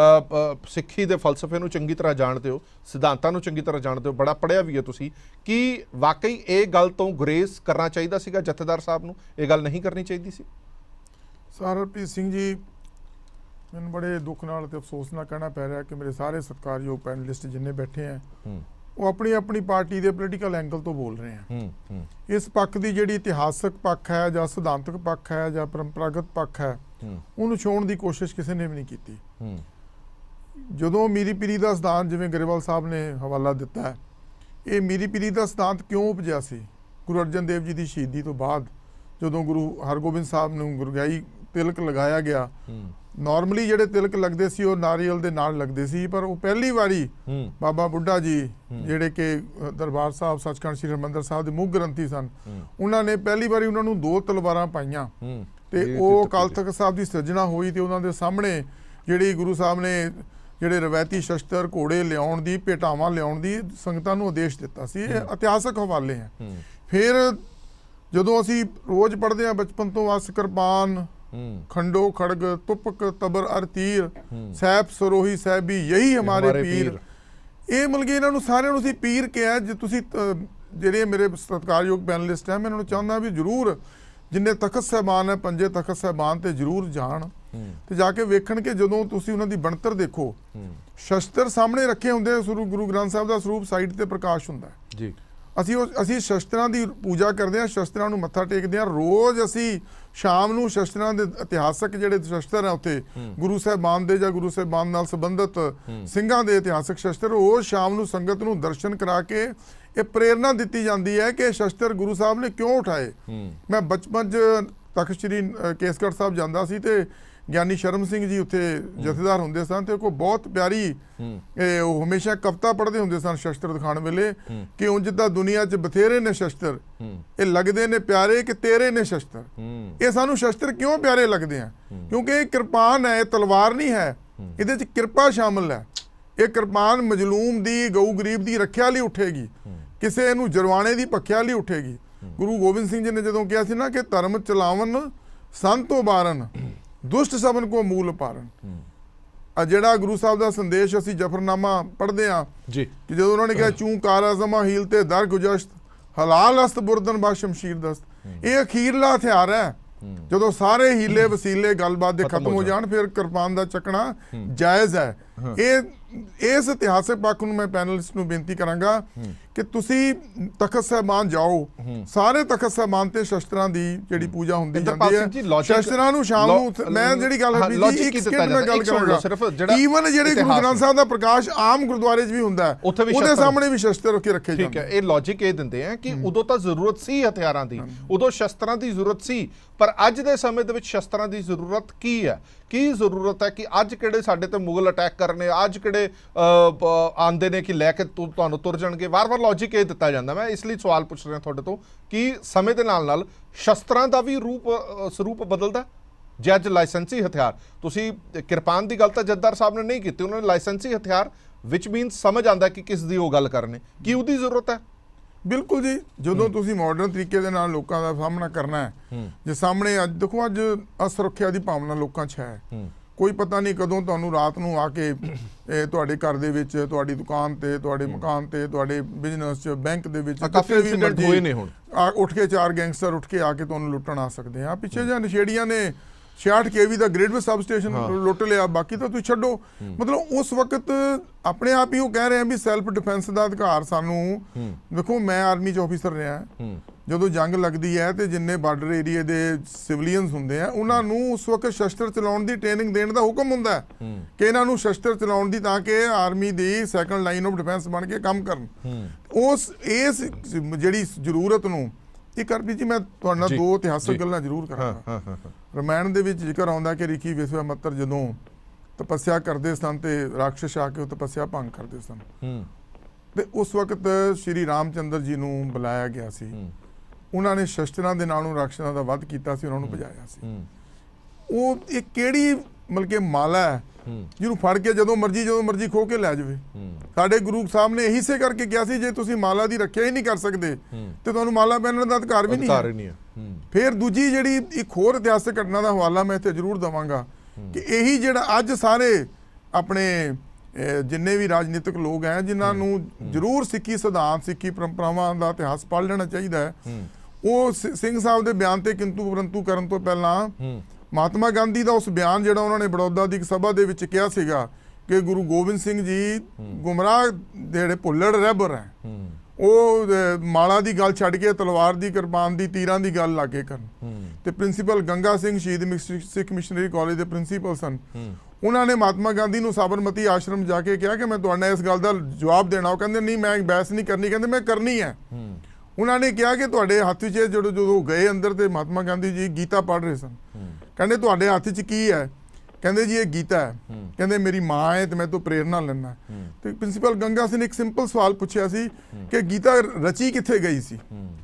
A: ਸਿੱਖੀ ਦੇ ਫਲਸਫੇ ਨੂੰ ਚੰਗੀ ਤਰ੍ਹਾਂ ਜਾਣਦੇ ਹੋ, ਸਿਧਾਂਤਾਂ ਨੂੰ ਚੰਗੀ ਤਰ੍ਹਾਂ ਜਾਣਦੇ ਹੋ, ਬੜਾ ਪੜ੍ਹਿਆ ਵੀ ਹੈ ਤੁਸੀਂ, ਕੀ ਵਾਕਈ ਇਹ ਗੱਲ ਤੋਂ ਗੁਰੇਜ਼ ਕਰਨਾ ਚਾਹੀਦਾ ਸੀਗਾ ਜਥੇਦਾਰ ਸਾਹਿਬ ਨੂੰ, ਇਹ ਗੱਲ ਨਹੀਂ ਕਰਨੀ ਚਾਹੀਦੀ ਸੀ?
F: ਸਰ ਹਰਪ੍ਰੀਤ ਸਿੰਘ ਜੀ, ਮੈਨੂੰ ਬੜੇ ਦੁੱਖ ਨਾਲ ਤੇ ਅਫਸੋਸ ਨਾਲ ਕਹਿਣਾ ਪੈ ਰਿਹਾ ਕਿ ਮੇਰੇ ਸਾਰੇ ਸਤਿਕਾਰਯੋਗ ਪੈਨਲਿਸਟ ਜਿੰਨੇ ਬੈਠੇ ਆ ਉਹ ਆਪਣੀ ਆਪਣੀ ਪਾਰਟੀ ਦੇ ਪੋਲੀਟੀਕਲ ਐਂਗਲ ਤੋਂ ਬੋਲ ਰਹੇ ਆ। ਇਸ ਪੱਖ ਦੀ ਜਿਹੜੀ ਇਤਿਹਾਸਕ ਪੱਖ ਹੈ ਜਾਂ ਸਿਧਾਂਤਕ ਪੱਖ ਹੈ ਜਾਂ ਪਰੰਪਰਾਗਤ ਪੱਖ ਹੈ, ਉਹਨੂੰ ਛੋੜਨ ਦੀ ਕੋਸ਼ਿਸ਼ ਕਿਸੇ ਨੇ ਵੀ ਨਹੀਂ ਕੀਤੀ। ਜਦੋਂ ਮੀਰੀ ਪੀਰੀ ਦਾ ਸਿਧਾਂਤ, ਜਿਵੇਂ ਗਰੇਵਾਲ ਸਾਹਿਬ ਨੇ ਹਵਾਲਾ ਦਿੱਤਾ ਹੈ, ਇਹ ਮੀਰੀ ਪੀਰੀ ਦਾ ਸਿਧਾਂਤ ਕਿਉਂ ਉਪਜਿਆ ਸੀ? ਗੁਰੂ ਅਰਜਨ ਦੇਵ ਜੀ ਦੀ ਸ਼ਹੀਦੀ ਤੋਂ ਬਾਅਦ ਜਦੋਂ ਗੁਰੂ ਹਰਗੋਬਿੰਦ ਸਾਹਿਬ ਨੂੰ ਗੁਰਗਾਈ ਤਿਲਕ ਲਗਾਇਆ ਗਿਆ, ਨਾਰਮਲੀ ਜਿਹੜੇ ਤਿਲਕ ਲੱਗਦੇ ਸੀ ਉਹ ਨਾਰੀਅਲ ਦੇ ਨਾਲ ਲੱਗਦੇ ਸੀ, ਪਰ ਉਹ ਪਹਿਲੀ ਵਾਰੀ ਬਾਬਾ ਬੁੱਢਾ ਜੀ ਜਿਹੜੇ ਕਿ ਦਰਬਾਰ ਸਾਹਿਬ ਸੱਚਖੰਡ ਸ੍ਰੀ ਹਰਿਮੰਦਰ ਸਾਹਿਬ ਦੇ ਮੁੱਖ ਗ੍ਰੰਥੀ ਸਨ, ਉਹਨਾਂ ਨੇ ਪਹਿਲੀ ਵਾਰੀ ਉਹਨਾਂ ਨੂੰ ਦੋ ਤਲਵਾਰਾਂ ਪਾਈਆਂ ਤੇ ਉਹ ਅਕਾਲ ਤਖ਼ਤ ਸਾਹਿਬ ਦੀ ਸਿਰਜਣਾ ਹੋਈ ਤੇ ਉਹਨਾਂ ਦੇ ਸਾਹਮਣੇ ਜਿਹੜੀ ਗੁਰੂ ਸਾਹਿਬ ਨੇ ਜਿਹੜੇ ਰਵਾਇਤੀ ਸ਼ਸਤਰ ਘੋੜੇ ਲਿਆਉਣ ਦੀ, ਭੇਟਾਵਾਂ ਲਿਆਉਣ ਦੀ ਸੰਗਤਾਂ ਨੂੰ ਆਦੇਸ਼ ਦਿੱਤਾ ਸੀ। ਇਹ ਇਤਿਹਾਸਕ ਹਵਾਲੇ ਹੈ। ਫਿਰ ਜਦੋਂ ਅਸੀਂ ਰੋਜ਼ ਪੜ੍ਹਦੇ ਹਾਂ ਬਚਪਨ ਤੋਂ, ਅਸ ਕਿਰਪਾਨ खंडो खड़ग तुपक तबर अर तीर सैप सरोही सैबी यही हमारे पीर। ये मतलब कि इन्होंने सारे उसी पीर किया। जो तुसी ਜਿਹੜੇ ਮੇਰੇ ਸਤਿਕਾਰਯੋਗ ਪੈਨਲਿਸਟ ਹੈ, ਮੈਂ ਉਹਨਾਂ ਨੂੰ ਚਾਹੁੰਦਾ ਵੀ ਜ਼ਰੂਰ ਜਿੰਨੇ ਤਖਤ ਸਾਹਿਬਾਨ ਹੈ, ਪੰਜੇ ਤਖਤ ਸਾਹਿਬਾਨ ਤੇ ਜ਼ਰੂਰ ਜਾਣ ਤੇ ਜਾ ਕੇ ਵੇਖਣ ਕਿ ਜਦੋਂ ਤੁਸੀਂ ਉਹਨਾਂ ਦੀ ਬਣਤਰ ਦੇਖੋ, ਸ਼ਸਤਰ ਸਾਹਮਣੇ ਰੱਖੇ ਹੁੰਦੇ, ਗੁਰੂ ਗ੍ਰੰਥ ਸਾਹਿਬ ਦਾ ਸਰੂਪ ਸਾਈਡ ਤੇ ਪ੍ਰਕਾਸ਼ ਹੁੰਦਾ ਜੀ, ਅਸੀਂ ਉਹ ਅਸੀਂ ਸ਼ਸਤਰਾਂ ਦੀ ਪੂਜਾ ਕਰਦੇ ਹਾਂ, ਸ਼ਸਤਰਾਂ ਨੂੰ ਮੱਥਾ ਟੇਕਦੇ ਹਾਂ। ਰੋਜ਼ ਅਸੀਂ ਸ਼ਾਮ ਨੂੰ ਸ਼ਸਤਰਾਂ ਦੇ ਇਤਿਹਾਸਕ ਜਿਹੜੇ ਸ਼ਸਤਰ ਆ ਉੱਥੇ ਗੁਰੂ ਸਾਹਿਬਾਨ ਦੇ ਜਾਂ ਗੁਰੂ ਸਾਹਿਬਾਨ ਨਾਲ ਸੰਬੰਧਿਤ ਸਿੰਘਾਂ ਦੇ ਇਤਿਹਾਸਕ ਸ਼ਸਤਰ, ਉਹ ਸ਼ਾਮ ਨੂੰ ਸੰਗਤ ਨੂੰ ਦਰਸ਼ਨ ਕਰਾ ਕੇ ਇਹ ਪ੍ਰੇਰਨਾ ਦਿੱਤੀ ਜਾਂਦੀ ਹੈ ਕਿ ਸ਼ਸਤਰ ਗੁਰੂ ਸਾਹਿਬ ਨੇ ਕਿਉਂ ਉਠਾਏ। ਮੈਂ ਬਚਪਨ 'ਚ ਤਖਤ ਸ੍ਰੀ ਕੇਸਗੜ੍ਹ ਸਾਹਿਬ ਜਾਂਦਾ ਸੀ ਤੇ ਗਿਆਨੀ ਸ਼ਰਮ ਸਿੰਘ ਜੀ ਉੱਥੇ ਜਥੇਦਾਰ ਹੁੰਦੇ ਸਨ ਤੇ ਕੋਈ ਬਹੁਤ ਪਿਆਰੀ ਉਹ ਹਮੇਸ਼ਾ ਕਵਿਤਾ ਪੜ੍ਹਦੇ ਹੁੰਦੇ ਸਨ ਸ਼ਸਤਰ ਦਿਖਾਉਣ ਵੇਲੇ ਕਿ ਉਂਝ ਤਾਂ ਦੁਨੀਆ 'ਚ ਬਥੇਰੇ ਨੇ ਸ਼ਸਤਰ, ਇਹ ਲੱਗਦੇ ਨੇ ਪਿਆਰੇ ਕਿ ਤੇਰੇ ਨੇ ਸ਼ਸਤਰ। ਇਹ ਸਾਨੂੰ ਸ਼ਸਤਰ ਕਿਉਂ ਪਿਆਰੇ ਲੱਗਦੇ ਆ? ਕਿਉਂਕਿ ਇਹ ਕਿਰਪਾਨ ਹੈ, ਇਹ ਤਲਵਾਰ ਨਹੀਂ ਹੈ, ਇਹਦੇ 'ਚ ਕਿਰਪਾ ਸ਼ਾਮਲ ਹੈ। ਇਹ ਕਿਰਪਾਨ ਮਜਲੂਮ ਦੀ, ਗਊ ਗਰੀਬ ਦੀ ਰੱਖਿਆ ਲਈ ਉੱਠੇਗੀ, ਕਿਸੇ ਨੂੰ ਜਰਵਾਣੇ ਦੀ ਭੱਖਿਆ ਲਈ ਉੱਠੇਗੀ। ਗੁਰੂ ਗੋਬਿੰਦ ਸਿੰਘ ਜੀ ਨੇ ਜਦੋਂ ਕਿਹਾ ਸੀ ਨਾ ਕਿ ਧਰਮ ਚਲਾਵਨ ਸੰਤੋ ਬਾਰਨ, ਦੁਸ਼ਟ ਸਭਨ ਕੋ ਮੂਲ ਪਾਰਨ। ਆ ਜਿਹੜਾ ਗੁਰੂ ਸਾਹਿਬ ਦਾ ਸੰਦੇਸ਼ ਅਸੀਂ ਜਫਰਨਾਮਾ ਪੜ੍ਹਦੇ ਹਾਂ ਜੀ ਕਿ ਜਦੋਂ ਉਹਨਾਂ ਨੇ ਕਿਹਾ ਚੂੰ ਕਾਰਾਜ਼ਮਾ ਹੀਲ ਤੇ ਦਰ ਗੁਜਸ਼ਤ ਹਲਾਲ ਅਸਤ ਬੁਰਦਨ ਬਾ ਸ਼ਮਸ਼ੀਰ ਦਸਤ, ਇਹ ਅਖੀਰਲਾ ਹਥਿਆਰ ਹੈ। ਜਦੋਂ ਸਾਰੇ ਹੀਲੇ ਵਸੀਲੇ ਗੱਲਬਾਤ ਦੇ ਖਤਮ ਹੋ ਜਾਣ ਫਿਰ ਕਿਰਪਾਨ ਦਾ ਚੱਕਣਾ ਜਾਇਜ਼ ਹੈ। ਇਹ ਇਸ ਇਤਿਹਾਸਕ ਪੱਖ ਨੂੰ ਮੈਂ ਪੈਨਲਿਸਟ ਨੂੰ ਬੇਨਤੀ ਕਰਾਂਗਾ ਕਿ ਤੁਸੀਂ ਤਖਤ ਸਾਹਿਬਾਨ ਜਾਓ, ਸਾਰੇ ਤਖਤ ਸਾਹਿਬਾਨ ਤੇ ਸ਼ਸਤਰਾਂ ਦੀ ਜਿਹੜੀ ਪੂਜਾ ਹੁੰਦੀ ਜਾਂਦੀ ਹੈ, ਸ਼ਸਤਰਾਂ ਨੂੰ ਸ਼ਾਮ ਨੂੰ ਮੈਂ ਜਿਹੜੀ ਗੱਲ ਹੈ ਜੀ ਇੱਕ ਸਕਿੰਟ ਮੈਂ ਗੱਲ ਕਰਾਂਗਾ, ਈਵਨ ਜਿਹੜੇ ਗੁਰੂ ਗ੍ਰੰਥ ਸਾਹਿਬ ਦਾ ਪ੍ਰਕਾਸ਼ ਆਮ ਗੁਰਦੁਆਰੇ 'ਚ ਵੀ ਹੁੰਦਾ ਹੈ, ਉਹਦੇ ਸਾਹਮਣੇ ਵੀ ਸ਼ਸਤਰ ਰੱਖੇ ਰੱਖੇ ਜਾਂਦੇ।
A: ਠੀਕ ਹੈ, ਇਹ ਲੌਜਿਕ ਇਹ ਦਿੰਦੇ ਆ ਕਿ ਉਦੋਂ ਤਾਂ ਜ਼ਰੂਰਤ ਸੀ ਹਥਿਆਰਾਂ ਦੀ, ਉਦੋਂ ਸ਼ਸਤਰਾਂ ਦੀ ਜ਼ਰੂਰਤ ਸੀ, ਪਰ ਅੱਜ ਦੇ ਸਮੇਂ ਦੇ ਵਿੱਚ ਸ਼ਸਤਰਾਂ ਦੀ ਜ਼ਰੂਰਤ ਕੀ ਹੈ? ਕੀ ਜ਼ਰੂਰਤ ਹੈ ਕਿ ਅੱਜ ਕਿਹੜੇ ਸਾਡੇ ਤੇ ਮੁਗਲ ਅਟੈਕ ਕਰਨੇ, ਅੱਜ ਕਿਹੜੇ ਆਉਂਦੇ ਨੇ ਕਿ ਲੈ ਕੇ ਤੁਹਾਨੂੰ ਤੁਰ ਜਾਣਗੇ? ਵਾਰ-ਵਾਰ ਲੌਜਿਕ ਇਹ ਦਿੱਤਾ ਜਾਂਦਾ। ਮੈਂ ਇਸ ਲਈ ਸਵਾਲ ਪੁੱਛ ਰਿਹਾ ਤੁਹਾਡੇ ਤੋਂ ਕਿ ਸਮੇਂ ਦੇ ਨਾਲ ਨਾਲ ਸ਼ਸਤਰਾਂ ਦਾ ਵੀ ਰੂਪ ਸਰੂਪ ਬਦਲਦਾ। ਜੇ ਅੱਜ ਲਾਇਸੈਂਸੀ ਹਥਿਆਰ, ਤੁਸੀਂ ਕਿਰਪਾਨ ਦੀ ਗੱਲ ਤਾਂ ਜੱਦਾਰ ਸਾਹਿਬ ਨੇ ਨਹੀਂ ਕੀਤੀ, ਉਹਨਾਂ ਨੇ ਲਾਇਸੈਂਸੀ ਹਥਿਆਰ ਵਿਚ ਮੀਨਸ ਸਮਝ ਆਉਂਦਾ ਕਿ ਕਿਸ ਦੀ ਉਹ ਗੱਲ ਕਰਨੇ, ਕੀ ਉਹਦੀ ਜ਼ਰੂਰਤ ਹੈ?
F: ਬਿਲਕੁਲ ਜੀ, ਜਦੋਂ ਤੁਸੀਂ ਮਾਡਰਨ ਤਰੀਕੇ ਦੇ ਨਾਲ ਲੋਕਾਂ ਦਾ ਸਾਹਮਣਾ ਕਰਨਾ ਹੈ, ਜੇ ਸਾਹਮਣੇ ਅੱਜ ਦੇਖੋ ਅੱਜ ਅਸੁਰੱਖਿਆ ਦੀ ਭਾਵਨਾ ਲੋਕਾਂ 'ਚ ਹੈ, ਕੋਈ ਪਤਾ ਨਹੀਂ ਕਦੋਂ ਤੁਹਾਨੂੰ ਰਾਤ ਨੂੰ ਆ ਕੇ ਤੁਹਾਡੇ ਘਰ ਦੇ ਵਿੱਚ, ਤੁਹਾਡੀ ਦੁਕਾਨ ਤੇ, ਤੁਹਾਡੇ ਮਕਾਨ ਤੇ, ਤੁਹਾਡੇ ਬਿਜ਼ਨਸ 'ਚ, ਬੈਂਕ ਦੇ ਵਿੱਚ
A: ਕਾਫੀ ਇੰਸੀਡੈਂਟ ਹੋਏ ਨੇ ਹੁਣ,
F: ਉੱਠ ਕੇ ਚਾਰ ਗੈਂਗਸਟਰ ਉੱਠ ਕੇ ਆ ਕੇ ਤੁਹਾਨੂੰ ਲੁੱਟਣ ਆ ਸਕਦੇ ਆ। ਪਿੱਛੇ ਜਾਂ ਨਸ਼ੇੜੀਆਂ ਨੇ ਛਿਆਹਠ ਕੇਵੀ ਦਾ ਗ੍ਰੇਡ ਸਬ ਸਟੇਸ਼ਨ ਲੁੱਟ ਲਿਆ, ਬਾਕੀ ਤਾਂ ਤੁਸੀਂ ਛੱਡੋ। ਮਤਲਬ ਉਸ ਵਕਤ ਆਪਣੇ ਆਪ ਹੀ ਉਹ ਕਹਿ ਰਹੇ ਆ ਵੀ ਸੈਲਫ ਡਿਫੈਂਸ ਦਾ ਅਧਿਕਾਰ ਸਾਨੂੰ, ਦੇਖੋ ਮੈਂ ਆਰਮੀ 'ਚ ਆਫਿਸਰ ਰਿਹਾ, ਜਦੋਂ ਜੰਗ ਲੱਗਦੀ ਹੈ ਤੇ ਜਿੰਨੇ ਬਾਰਡਰ ਏਰੀਏ ਦੇ ਸਿਵਲੀਅਨਸ ਹੁੰਦੇ ਆ ਉਹਨਾਂ ਨੂੰ ਉਸ ਵਕਤ ਸ਼ਸਤਰ ਚਲਾਉਣ ਦੀ ਟ੍ਰੇਨਿੰਗ ਦੇਣ ਦਾ ਹੁਕਮ ਹੁੰਦਾ ਹੈ ਕਿ ਇਹਨਾਂ ਨੂੰ ਸ਼ਸਤਰ ਚਲਾਉਣ ਦੀ, ਤਾਂ ਕਿ ਆਰਮੀ ਦੀ ਸੈਕੰਡ ਲਾਈਨ ਆਫ ਡਿਫੈਂਸ ਬਣ ਕੇ ਕੰਮ ਕਰਨ। ਉਸ ਇਸ ਜਿਹੜੀ ਜ਼ਰੂਰਤ ਨੂੰ ਇਹ ਕਰਦੀ ਜੀ, ਮੈਂ ਤੁਹਾਡੇ ਨਾਲ ਦੋ ਇਤਿਹਾਸਕ ਗੱਲਾਂ ਜ਼ਰੂਰ ਕਰਾਂਗਾ। ਰਮਾਇਣ ਦੇ ਵਿੱਚ ਜ਼ਿਕਰ ਆਉਂਦਾ ਕਿ ਰਿਸ਼ੀ ਵਿਸ਼ਵਾਮਿਤਰ ਜਦੋਂ ਤਪੱਸਿਆ ਕਰਦੇ ਸਨ ਤੇ ਰਾਖਸ਼ ਆ ਕੇ ਉਹ ਤਪੱਸਿਆ ਭੰਗ ਕਰਦੇ ਸਨ ਤੇ ਉਸ ਵਕਤ ਸ਼੍ਰੀ ਰਾਮਚੰਦਰ ਜੀ ਨੂੰ ਬੁਲਾਇਆ ਗਿਆ ਸੀ, ਉਹਨਾਂ ਨੇ ਸ਼ਸਤਰਾਂ ਦੇ ਨਾਲੋਂ ਰਾਖਸ਼ਾਂ ਦਾ ਵੱਧ ਕੀਤਾ ਸੀ, ਉਹਨਾਂ ਨੂੰ ਭਜਾਇਆ ਸੀ। ਉਹ ਇਹ ਕਿਹੜੀ ਮਤਲਬ ਕਿ ਮਾਲਾ ਹੈ ਜਿਹਨੂੰ ਫੜ ਕੇ ਜਦੋਂ ਮਰਜੀ ਜਦੋਂ ਮਰਜੀ ਖੋ ਕੇ ਲੈ ਜਾਵੇ। ਸਾਡੇ ਗੁਰੂ ਸਾਹਿਬ ਨੇ ਇਹੀ ਸੇ ਕਰਕੇ ਕਿਹਾ ਸੀ ਜੇ ਤੁਸੀਂ ਮਾਲਾ ਦੀ ਰੱਖਿਆ ਹੀ ਨਹੀਂ ਕਰ ਸਕਦੇ ਤੇ ਤੁਹਾਨੂੰ ਮਾਲਾ ਪਹਿਨਣ ਦਾ ਅਧਿਕਾਰ ਵੀ ਨਹੀਂ ਹੈ। ਫਿਰ ਦੂਜੀ ਜਿਹੜੀ ਇੱਕ ਹੋਰ ਇਤਿਹਾਸਕ ਘਟਨਾ ਦਾ ਹਵਾਲਾ ਮੈਂ ਇੱਥੇ ਜ਼ਰੂਰ ਦੇਵਾਂਗਾ ਕਿ ਇਹੀ ਜਿਹੜਾ ਅੱਜ ਸਾਰੇ ਆਪਣੇ ਜਿੰਨੇ ਵੀ ਰਾਜਨੀਤਿਕ ਲੋਕ ਹੈ ਜਿਨ੍ਹਾਂ ਨੂੰ ਜ਼ਰੂਰ ਸਿੱਖੀ ਸਿਧਾਂਤ, ਸਿੱਖੀ ਪਰੰਪਰਾਵਾਂ ਦਾ ਇਤਿਹਾਸ ਪੜ੍ਹ ਲੈਣਾ ਚਾਹੀਦਾ ਹੈ, ਉਹ ਸਿੰਘ ਸਾਹਿਬ ਦੇ ਬਿਆਨ ਤੇ ਕਿੰਤੂ ਪਰੰਤੂ ਕਰਨ ਤੋਂ ਪਹਿਲਾਂ ਮਹਾਤਮਾ ਗਾਂਧੀ ਦਾ ਉਸ ਬਿਆਨ ਜਿਹੜਾ ਉਹਨਾਂ ਨੇ ਬੜੌਦਾ ਦੀ ਇੱਕ ਸਭਾ ਦੇ ਵਿੱਚ ਕਿਹਾ ਸੀਗਾ ਕਿ ਗੁਰੂ ਗੋਬਿੰਦ ਸਿੰਘ ਜੀ ਗੁੰਮਰਾਹ ਜਿਹੜੇ ਭੁੱਲੜ ਰਹਿਬਰ ਹੈ, ਉਹ ਮਾਲਾ ਦੀ ਗੱਲ ਛੱਡ ਕੇ ਤਲਵਾਰ ਦੀ, ਕਿਰਪਾਨ ਦੀ, ਤੀਰਾਂ ਦੀ ਗੱਲ ਲਾਗੇ ਕਰਨ। ਤੇ principal Ganga Singh Shaheed Sikh missionary college ਦੇ ਪ੍ਰਿੰਸੀਪਲ ਸਨ, ਉਹਨਾਂ ਨੇ ਮਹਾਤਮਾ ਗਾਂਧੀ ਨੂੰ ਸਾਬਰਮਤੀ ਆਸ਼ਰਮ ਜਾ ਕੇ ਕਿਹਾ ਕਿ ਮੈਂ ਤੁਹਾਡੇ ਨਾਲ ਇਸ ਗੱਲ ਦਾ ਜਵਾਬ ਦੇਣਾ। ਉਹ ਕਹਿੰਦੇ ਨਹੀਂ ਮੈਂ ਬਹਿਸ ਨਹੀਂ ਕਰਨੀ, ਕਹਿੰਦੇ ਮੈਂ ਕਰਨੀ ਹੈ। ਉਹਨਾਂ ਨੇ ਕਿਹਾ ਕਿ ਤੁਹਾਡੇ ਹੱਥ ਵਿੱਚ ਜਦੋਂ ਜਦੋਂ ਗਏ ਅੰਦਰ ਤੇ ਮਹਾਤਮਾ ਗਾਂਧੀ ਜੀ ਗੀਤਾ ਪੜ੍ਹ ਰਹੇ ਸਨ, ਕਹਿੰਦੇ ਤੁਹਾਡੇ ਹੱਥ 'ਚ ਕੀ ਹੈ? ਕਹਿੰਦੇ ਜੀ ਇਹ ਗੀਤਾ ਹੈ। ਕਹਿੰਦੇ ਮੇਰੀ ਮਾਂ ਹੈ ਤੇ ਮੈਂ ਤੋਂ ਪ੍ਰੇਰਨਾ ਲੈਣਾ। ਤੇ ਪ੍ਰਿੰਸੀਪਲ ਗੰਗਾ ਸਿੰਘ ਨੇ ਇੱਕ ਸਿੰਪਲ ਸਵਾਲ ਪੁੱਛਿਆ ਸੀ ਕਿ ਗੀਤਾ ਰਚੀ ਕਿੱਥੇ ਗਈ ਸੀ?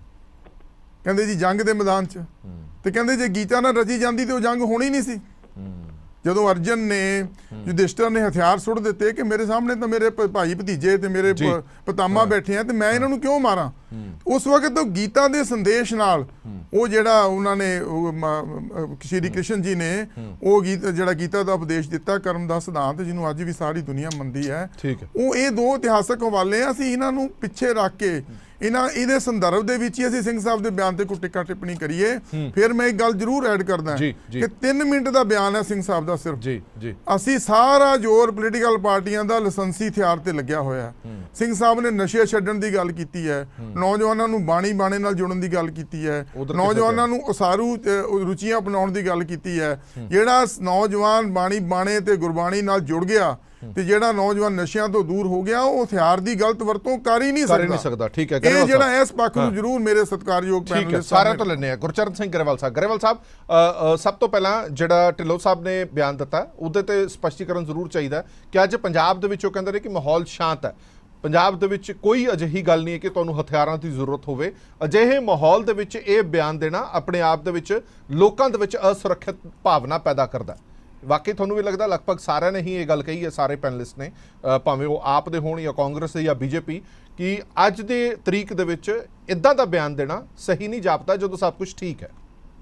F: ਕਹਿੰਦੇ ਜੀ ਜੰਗ ਦੇ ਮੈਦਾਨ 'ਚ। ਤੇ ਕਹਿੰਦੇ ਜੇ ਗੀਤਾ ਨਾ ਰਚੀ ਜਾਂਦੀ ਤੇ ਉਹ ਜੰਗ ਹੋਣੀ ਨਹੀਂ ਸੀ। ਜਦੋਂ ਅਰਜਨ ਨੇ ਯੁਧਿਸ਼ਟਰ ਨੇ ਹਥਿਆਰ ਸੁੱਟ ਦਿੱਤੇ ਕਿ ਮੇਰੇ ਸਾਹਮਣੇ ਤਾਂ ਮੇਰੇ ਭਾਈ ਭਤੀਜੇ ਤੇ ਮੇਰੇ ਪਤਾਮਾ ਬੈਠੇ ਆ ਤੇ ਮੈਂ ਇਹਨਾਂ ਨੂੰ ਕਿਉਂ ਮਾਰਾਂ, ਉਸ ਵਕਤ ਉਹ ਗੀਤਾ ਦੇ ਸੰਦੇਸ਼ ਨਾਲ ਉਹ ਜਿਹੜਾ ਉਹਨਾਂ ਨੇ ਸ਼੍ਰੀ ਕ੍ਰਿਸ਼ਨ ਜੀ ਨੇ ਉਹ ਗੀਤ ਜਿਹੜਾ ਗੀਤਾ ਦਾ ਉਪਦੇਸ਼ ਦਿੱਤਾ, ਕਰਮ ਦਾ ਸਿਧਾਂਤ, ਜਿਹਨੂੰ ਅੱਜ ਵੀ ਸਾਰੀ ਦੁਨੀਆ ਮੰਨਦੀ ਹੈ, ਉਹ ਇਹ ਦੋ ਇਤਿਹਾਸਕ ਹਵਾਲੇ ਆ। ਅਸੀਂ ਇਹਨਾਂ ਨੂੰ ਪਿੱਛੇ ਰੱਖ ਕੇ ਇਹਨਾਂ ਇਹਦੇ ਸੰਦਰਭ ਦੇ ਵਿੱਚ ਹੀ ਅਸੀਂ ਸਿੰਘ ਸਾਹਿਬ ਦੇ ਬਿਆਨ ਤੇ ਕੋਈ ਟਿੱਕਾ ਟਿੱਪਣੀ ਕਰੀਏ। ਫਿਰ ਮੈਂ ਇੱਕ ਗੱਲ ਜ਼ਰੂਰ ਐਡ ਕਰਦਾ ਕਿ ਤਿੰਨ ਮਿੰਟ ਦਾ ਬਿਆਨ ਹੈ ਸਿੰਘ ਸਾਹਿਬ ਦਾ ਸਿਰਫ। ਜੀ ਜੀ ਅਸੀਂ ਸਾਰਾ ਜ਼ੋਰ ਪੋਲੀਟੀਕਲ ਪਾਰਟੀਆਂ ਦਾ ਲਾਇਸੈਂਸੀ ਹਥਿਆਰ ਤੇ ਲੱਗਿਆ ਹੋਇਆ। ਸਿੰਘ ਸਾਹਿਬ ਨੇ ਨਸ਼ੇ ਛੱਡਣ ਦੀ ਗੱਲ ਕੀਤੀ ਹੈ, ਨੌਜਵਾਨਾਂ ਨੂੰ ਬਾਣੀ ਬਾਣੇ ਨਾਲ ਜੁੜਨ ਦੀ ਗੱਲ ਕੀਤੀ ਹੈ, ਨੌਜਵਾਨਾਂ ਨੂੰ ਉਸਾਰੂ ਰੁਚੀਆਂ ਅਪਣਾਉਣ ਦੀ ਗੱਲ ਕੀਤੀ ਹੈ। ਜਿਹੜਾ ਨੌਜਵਾਨ ਬਾਣੀ ਬਾਣੇ ਤੇ ਗੁਰਬਾਣੀ ਨਾਲ ਜੁੜ ਗਿਆ ਤੇ ਜਿਹੜਾ ਨੌਜਵਾਨ ਨਸ਼ਿਆਂ ਤੋਂ ਦੂਰ ਹੋ ਗਿਆ, ਉਹ ਹਥਿਆਰ ਦੀ ਗਲਤ ਵਰਤੋਂ ਕਰ ਹੀ ਨਹੀਂ ਸਕਦਾ। ਠੀਕ ਹੈ, ਇਹ ਜਿਹੜਾ ਇਸ ਪੱਖ ਨੂੰ ਜ਼ਰੂਰ ਮੇਰੇ ਸਤਿਕਾਰਯੋਗ ਪੈਨਲਿਸਟ ਸਾਰਿਆਂ ਤੋਂ ਲੈਣੇ ਆ। ਗੁਰਚਰਨ ਸਿੰਘ ਗਰੇਵਾਲ ਸਾਹਿਬ, ਗਰੇਵਾਲ ਸਾਹਿਬ ਸਭ ਤੋਂ ਪਹਿਲਾਂ ਜਿਹੜਾ ਢਿੱਲੋਂ ਸਾਹਿਬ ਨੇ ਬਿਆਨ ਦਿੱਤਾ ਉਹਦੇ ਤੇ ਸਪਸ਼ਟੀਕਰਨ ਜ਼ਰੂਰ ਚਾਹੀਦਾ ਕਿ ਅੱਜ ਪੰਜਾਬ ਦੇ ਵਿੱਚ ਉਹ ਕਹਿੰਦੇ ਨੇ ਕਿ ਮਾਹੌਲ ਸ਼ਾਂਤ ਹੈ, ਪੰਜਾਬ ਦੇ ਵਿੱਚ ਕੋਈ ਅਜਿਹੀ ਗੱਲ ਨਹੀਂ ਹੈ ਕਿ ਤੁਹਾਨੂੰ ਹਥਿਆਰਾਂ ਦੀ ਜ਼ਰੂਰਤ ਹੋਵੇ। ਅਜਿਹੇ ਮਾਹੌਲ ਦੇ ਵਿੱਚ ਇਹ ਬਿਆਨ ਦੇਣਾ ਆਪਣੇ ਆਪ ਦੇ ਵਿੱਚ ਲੋਕਾਂ ਦੇ ਵਿੱਚ ਅਸੁਰੱਖਿਅਤ ਭਾਵਨਾ ਪੈਦਾ ਕਰਦਾ। ਵਾਕਈ ਤੁਹਾਨੂੰ ਵੀ ਲੱਗਦਾ, ਲਗਭਗ ਸਾਰਿਆਂ ਨੇ ਹੀ ਇਹ ਗੱਲ ਕਹੀ ਹੈ, ਸਾਰੇ ਪੈਨਲਿਸਟ ਨੇ, ਭਾਵੇਂ ਉਹ ਆਪ ਦੇ ਹੋਣ ਜਾਂ ਕਾਂਗਰਸ ਦੇ ਜਾਂ ਬੀਜੇਪੀ, ਕਿ ਅੱਜ ਦੇ ਤਰੀਕ ਦੇ ਵਿੱਚ ਇਦਾਂ ਦਾ ਬਿਆਨ ਦੇਣਾ ਸਹੀ ਨਹੀਂ ਜਾਪਦਾ ਜਦੋਂ ਸਭ ਕੁਝ ਠੀਕ ਹੈ?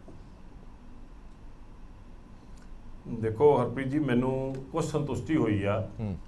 B: ਦੇਖੋ ਹਰਪ੍ਰੀਤ ਜੀ, ਮੈਨੂੰ ਕੁਝ ਸੰਤੁਸ਼ਟੀ ਹੋਈ ਆ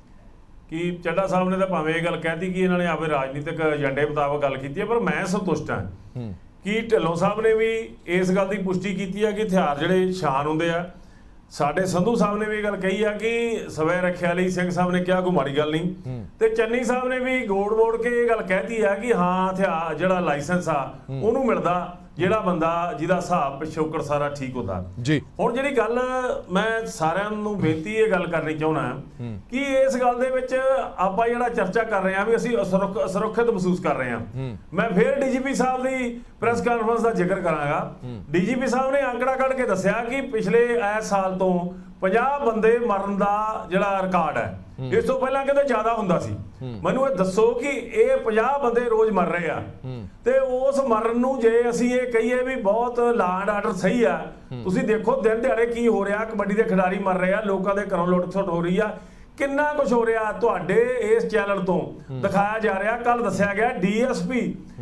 B: ਕਿ ਚੱਡਾ ਸਾਹਿਬ ਨੇ ਤਾਂ ਭਾਵੇਂ ਇਹ ਗੱਲ ਕਹਿਤੀ ਕਿ ਇਹਨਾਂ ਨੇ ਆਪੇ ਰਾਜਨੀਤਿਕ ਏਜੰਡੇ ਮੁਤਾਬਕ ਗੱਲ ਕੀਤੀ ਹੈ, ਪਰ ਮੈਂ ਸੰਤੁਸ਼ਟ ਹਾਂ ਕਿ ਢਿੱਲੋਂ ਸਾਹਿਬ ਨੇ ਵੀ ਇਸ ਗੱਲ ਦੀ ਪੁਸ਼ਟੀ ਕੀਤੀ ਹੈ ਕਿ ਹਥਿਆਰ ਜਿਹੜੇ ਸ਼ਾਨ ਹੁੰਦੇ ਆ। ਸਾਡੇ ਸੰਧੂ ਸਾਹਿਬ ਨੇ ਵੀ ਇਹ ਗੱਲ ਕਹੀ ਆ ਕਿ ਸਵੈ ਰੱਖਿਆ ਲਈ ਸਿੰਘ ਸਾਹਿਬ ਨੇ ਕਿਹਾ ਕੋਈ ਮਾੜੀ ਗੱਲ ਨਹੀਂ, ਤੇ ਚੰਨੀ ਸਾਹਿਬ ਨੇ ਵੀ ਗੋੜ ਮੋੜ ਕੇ ਇਹ ਗੱਲ ਕਹਿਤੀ ਆ ਕਿ ਹਾਂ ਹਥਿਆਰ ਜਿਹੜਾ ਲਾਇਸੈਂਸ ਆ ਉਹਨੂੰ ਮਿਲਦਾ ਜਿਹੜਾ ਬੰਦਾ ਜਿਹਦਾ ਹਿਸਾਬ ਪਿਛੋਕੜ ਸਾਰਾ ਠੀਕ ਹੁੰਦਾ ਜੀ। ਹੁਣ ਜਿਹੜੀ ਗੱਲ ਮੈਂ ਸਾਰਿਆਂ ਨੂੰ ਬੇਨਤੀ ਇਹ ਗੱਲ ਕਰਨੀ ਚਾਹੁੰਦਾ ਕਿ ਇਸ ਗੱਲ ਦੇ ਵਿੱਚ ਆਪਾਂ ਜਿਹੜਾ ਚਰਚਾ ਕਰ ਰਹੇ ਹਾਂ ਵੀ ਅਸੀਂ ਅਸੁਰੱਖਿਅਤ ਮਹਿਸੂਸ ਕਰ ਰਹੇ ਹਾਂ। ਮੈਂ ਫਿਰ ਡੀਜੀਪੀ ਸਾਹਿਬ ਦੀ ਪ੍ਰੈਸ ਕਾਨਫਰੰਸ ਦਾ ਜ਼ਿਕਰ ਕਰਾਂਗਾ। ਡੀਜੀਪੀ ਸਾਹਿਬ ਨੇ ਅੰਕੜਾ ਕੱਢ ਕੇ ਦੱਸਿਆ ਕਿ ਪਿਛਲੇ ਇਸ ਸਾਲ ਤੋਂ ਪੰਜਾਹ ਬੰਦੇ ਮਰਨ ਦਾ ਜਿਹੜਾ ਰਿਕਾਰਡ ਹੈ, ਇਸ ਤੋਂ ਪਹਿਲਾਂ ਕਹਿੰਦੇ ਜ਼ਿਆਦਾ ਹੁੰਦਾ ਸੀ। ਮੈਨੂੰ ਇਹ ਦੱਸੋ ਕਿ ਇਹ ਪੰਜਾਹ ਬੰਦੇ ਰੋਜ਼ ਮਰ ਰਹੇ ਆ, ਤੇ ਉਸ ਮਰਨ ਨੂੰ ਜੇ ਅਸੀਂ ਇਹ ਕਹੀਏ ਵੀ ਬਹੁਤ ਲਾ ਐਂਡ ਆਰਡਰ ਸਹੀ ਆ, ਤੁਸੀਂ ਦੇਖੋ ਦਿਨ ਦਿਹਾੜੇ ਕੀ ਹੋ ਰਿਹਾ, ਕਬੱਡੀ ਦੇ ਖਿਡਾਰੀ ਮਰ ਰਹੇ ਆ, ਲੋਕਾਂ ਦੇ ਘਰੋਂ ਲੁੱਟ ਖਸੁੱਟ ਹੋ ਰਹੀ ਆ, ਕਿੰਨਾ ਕੁਝ ਹੋ ਰਿਹਾ। ਤੁਹਾਡੇ ਇਸ ਚੈਨਲ ਤੋਂ ਦਿਖਾਇਆ ਜਾ ਰਿਹਾ, ਕੱਲ ਦੱਸਿਆ ਗਿਆ ਡੀਐਸਪੀ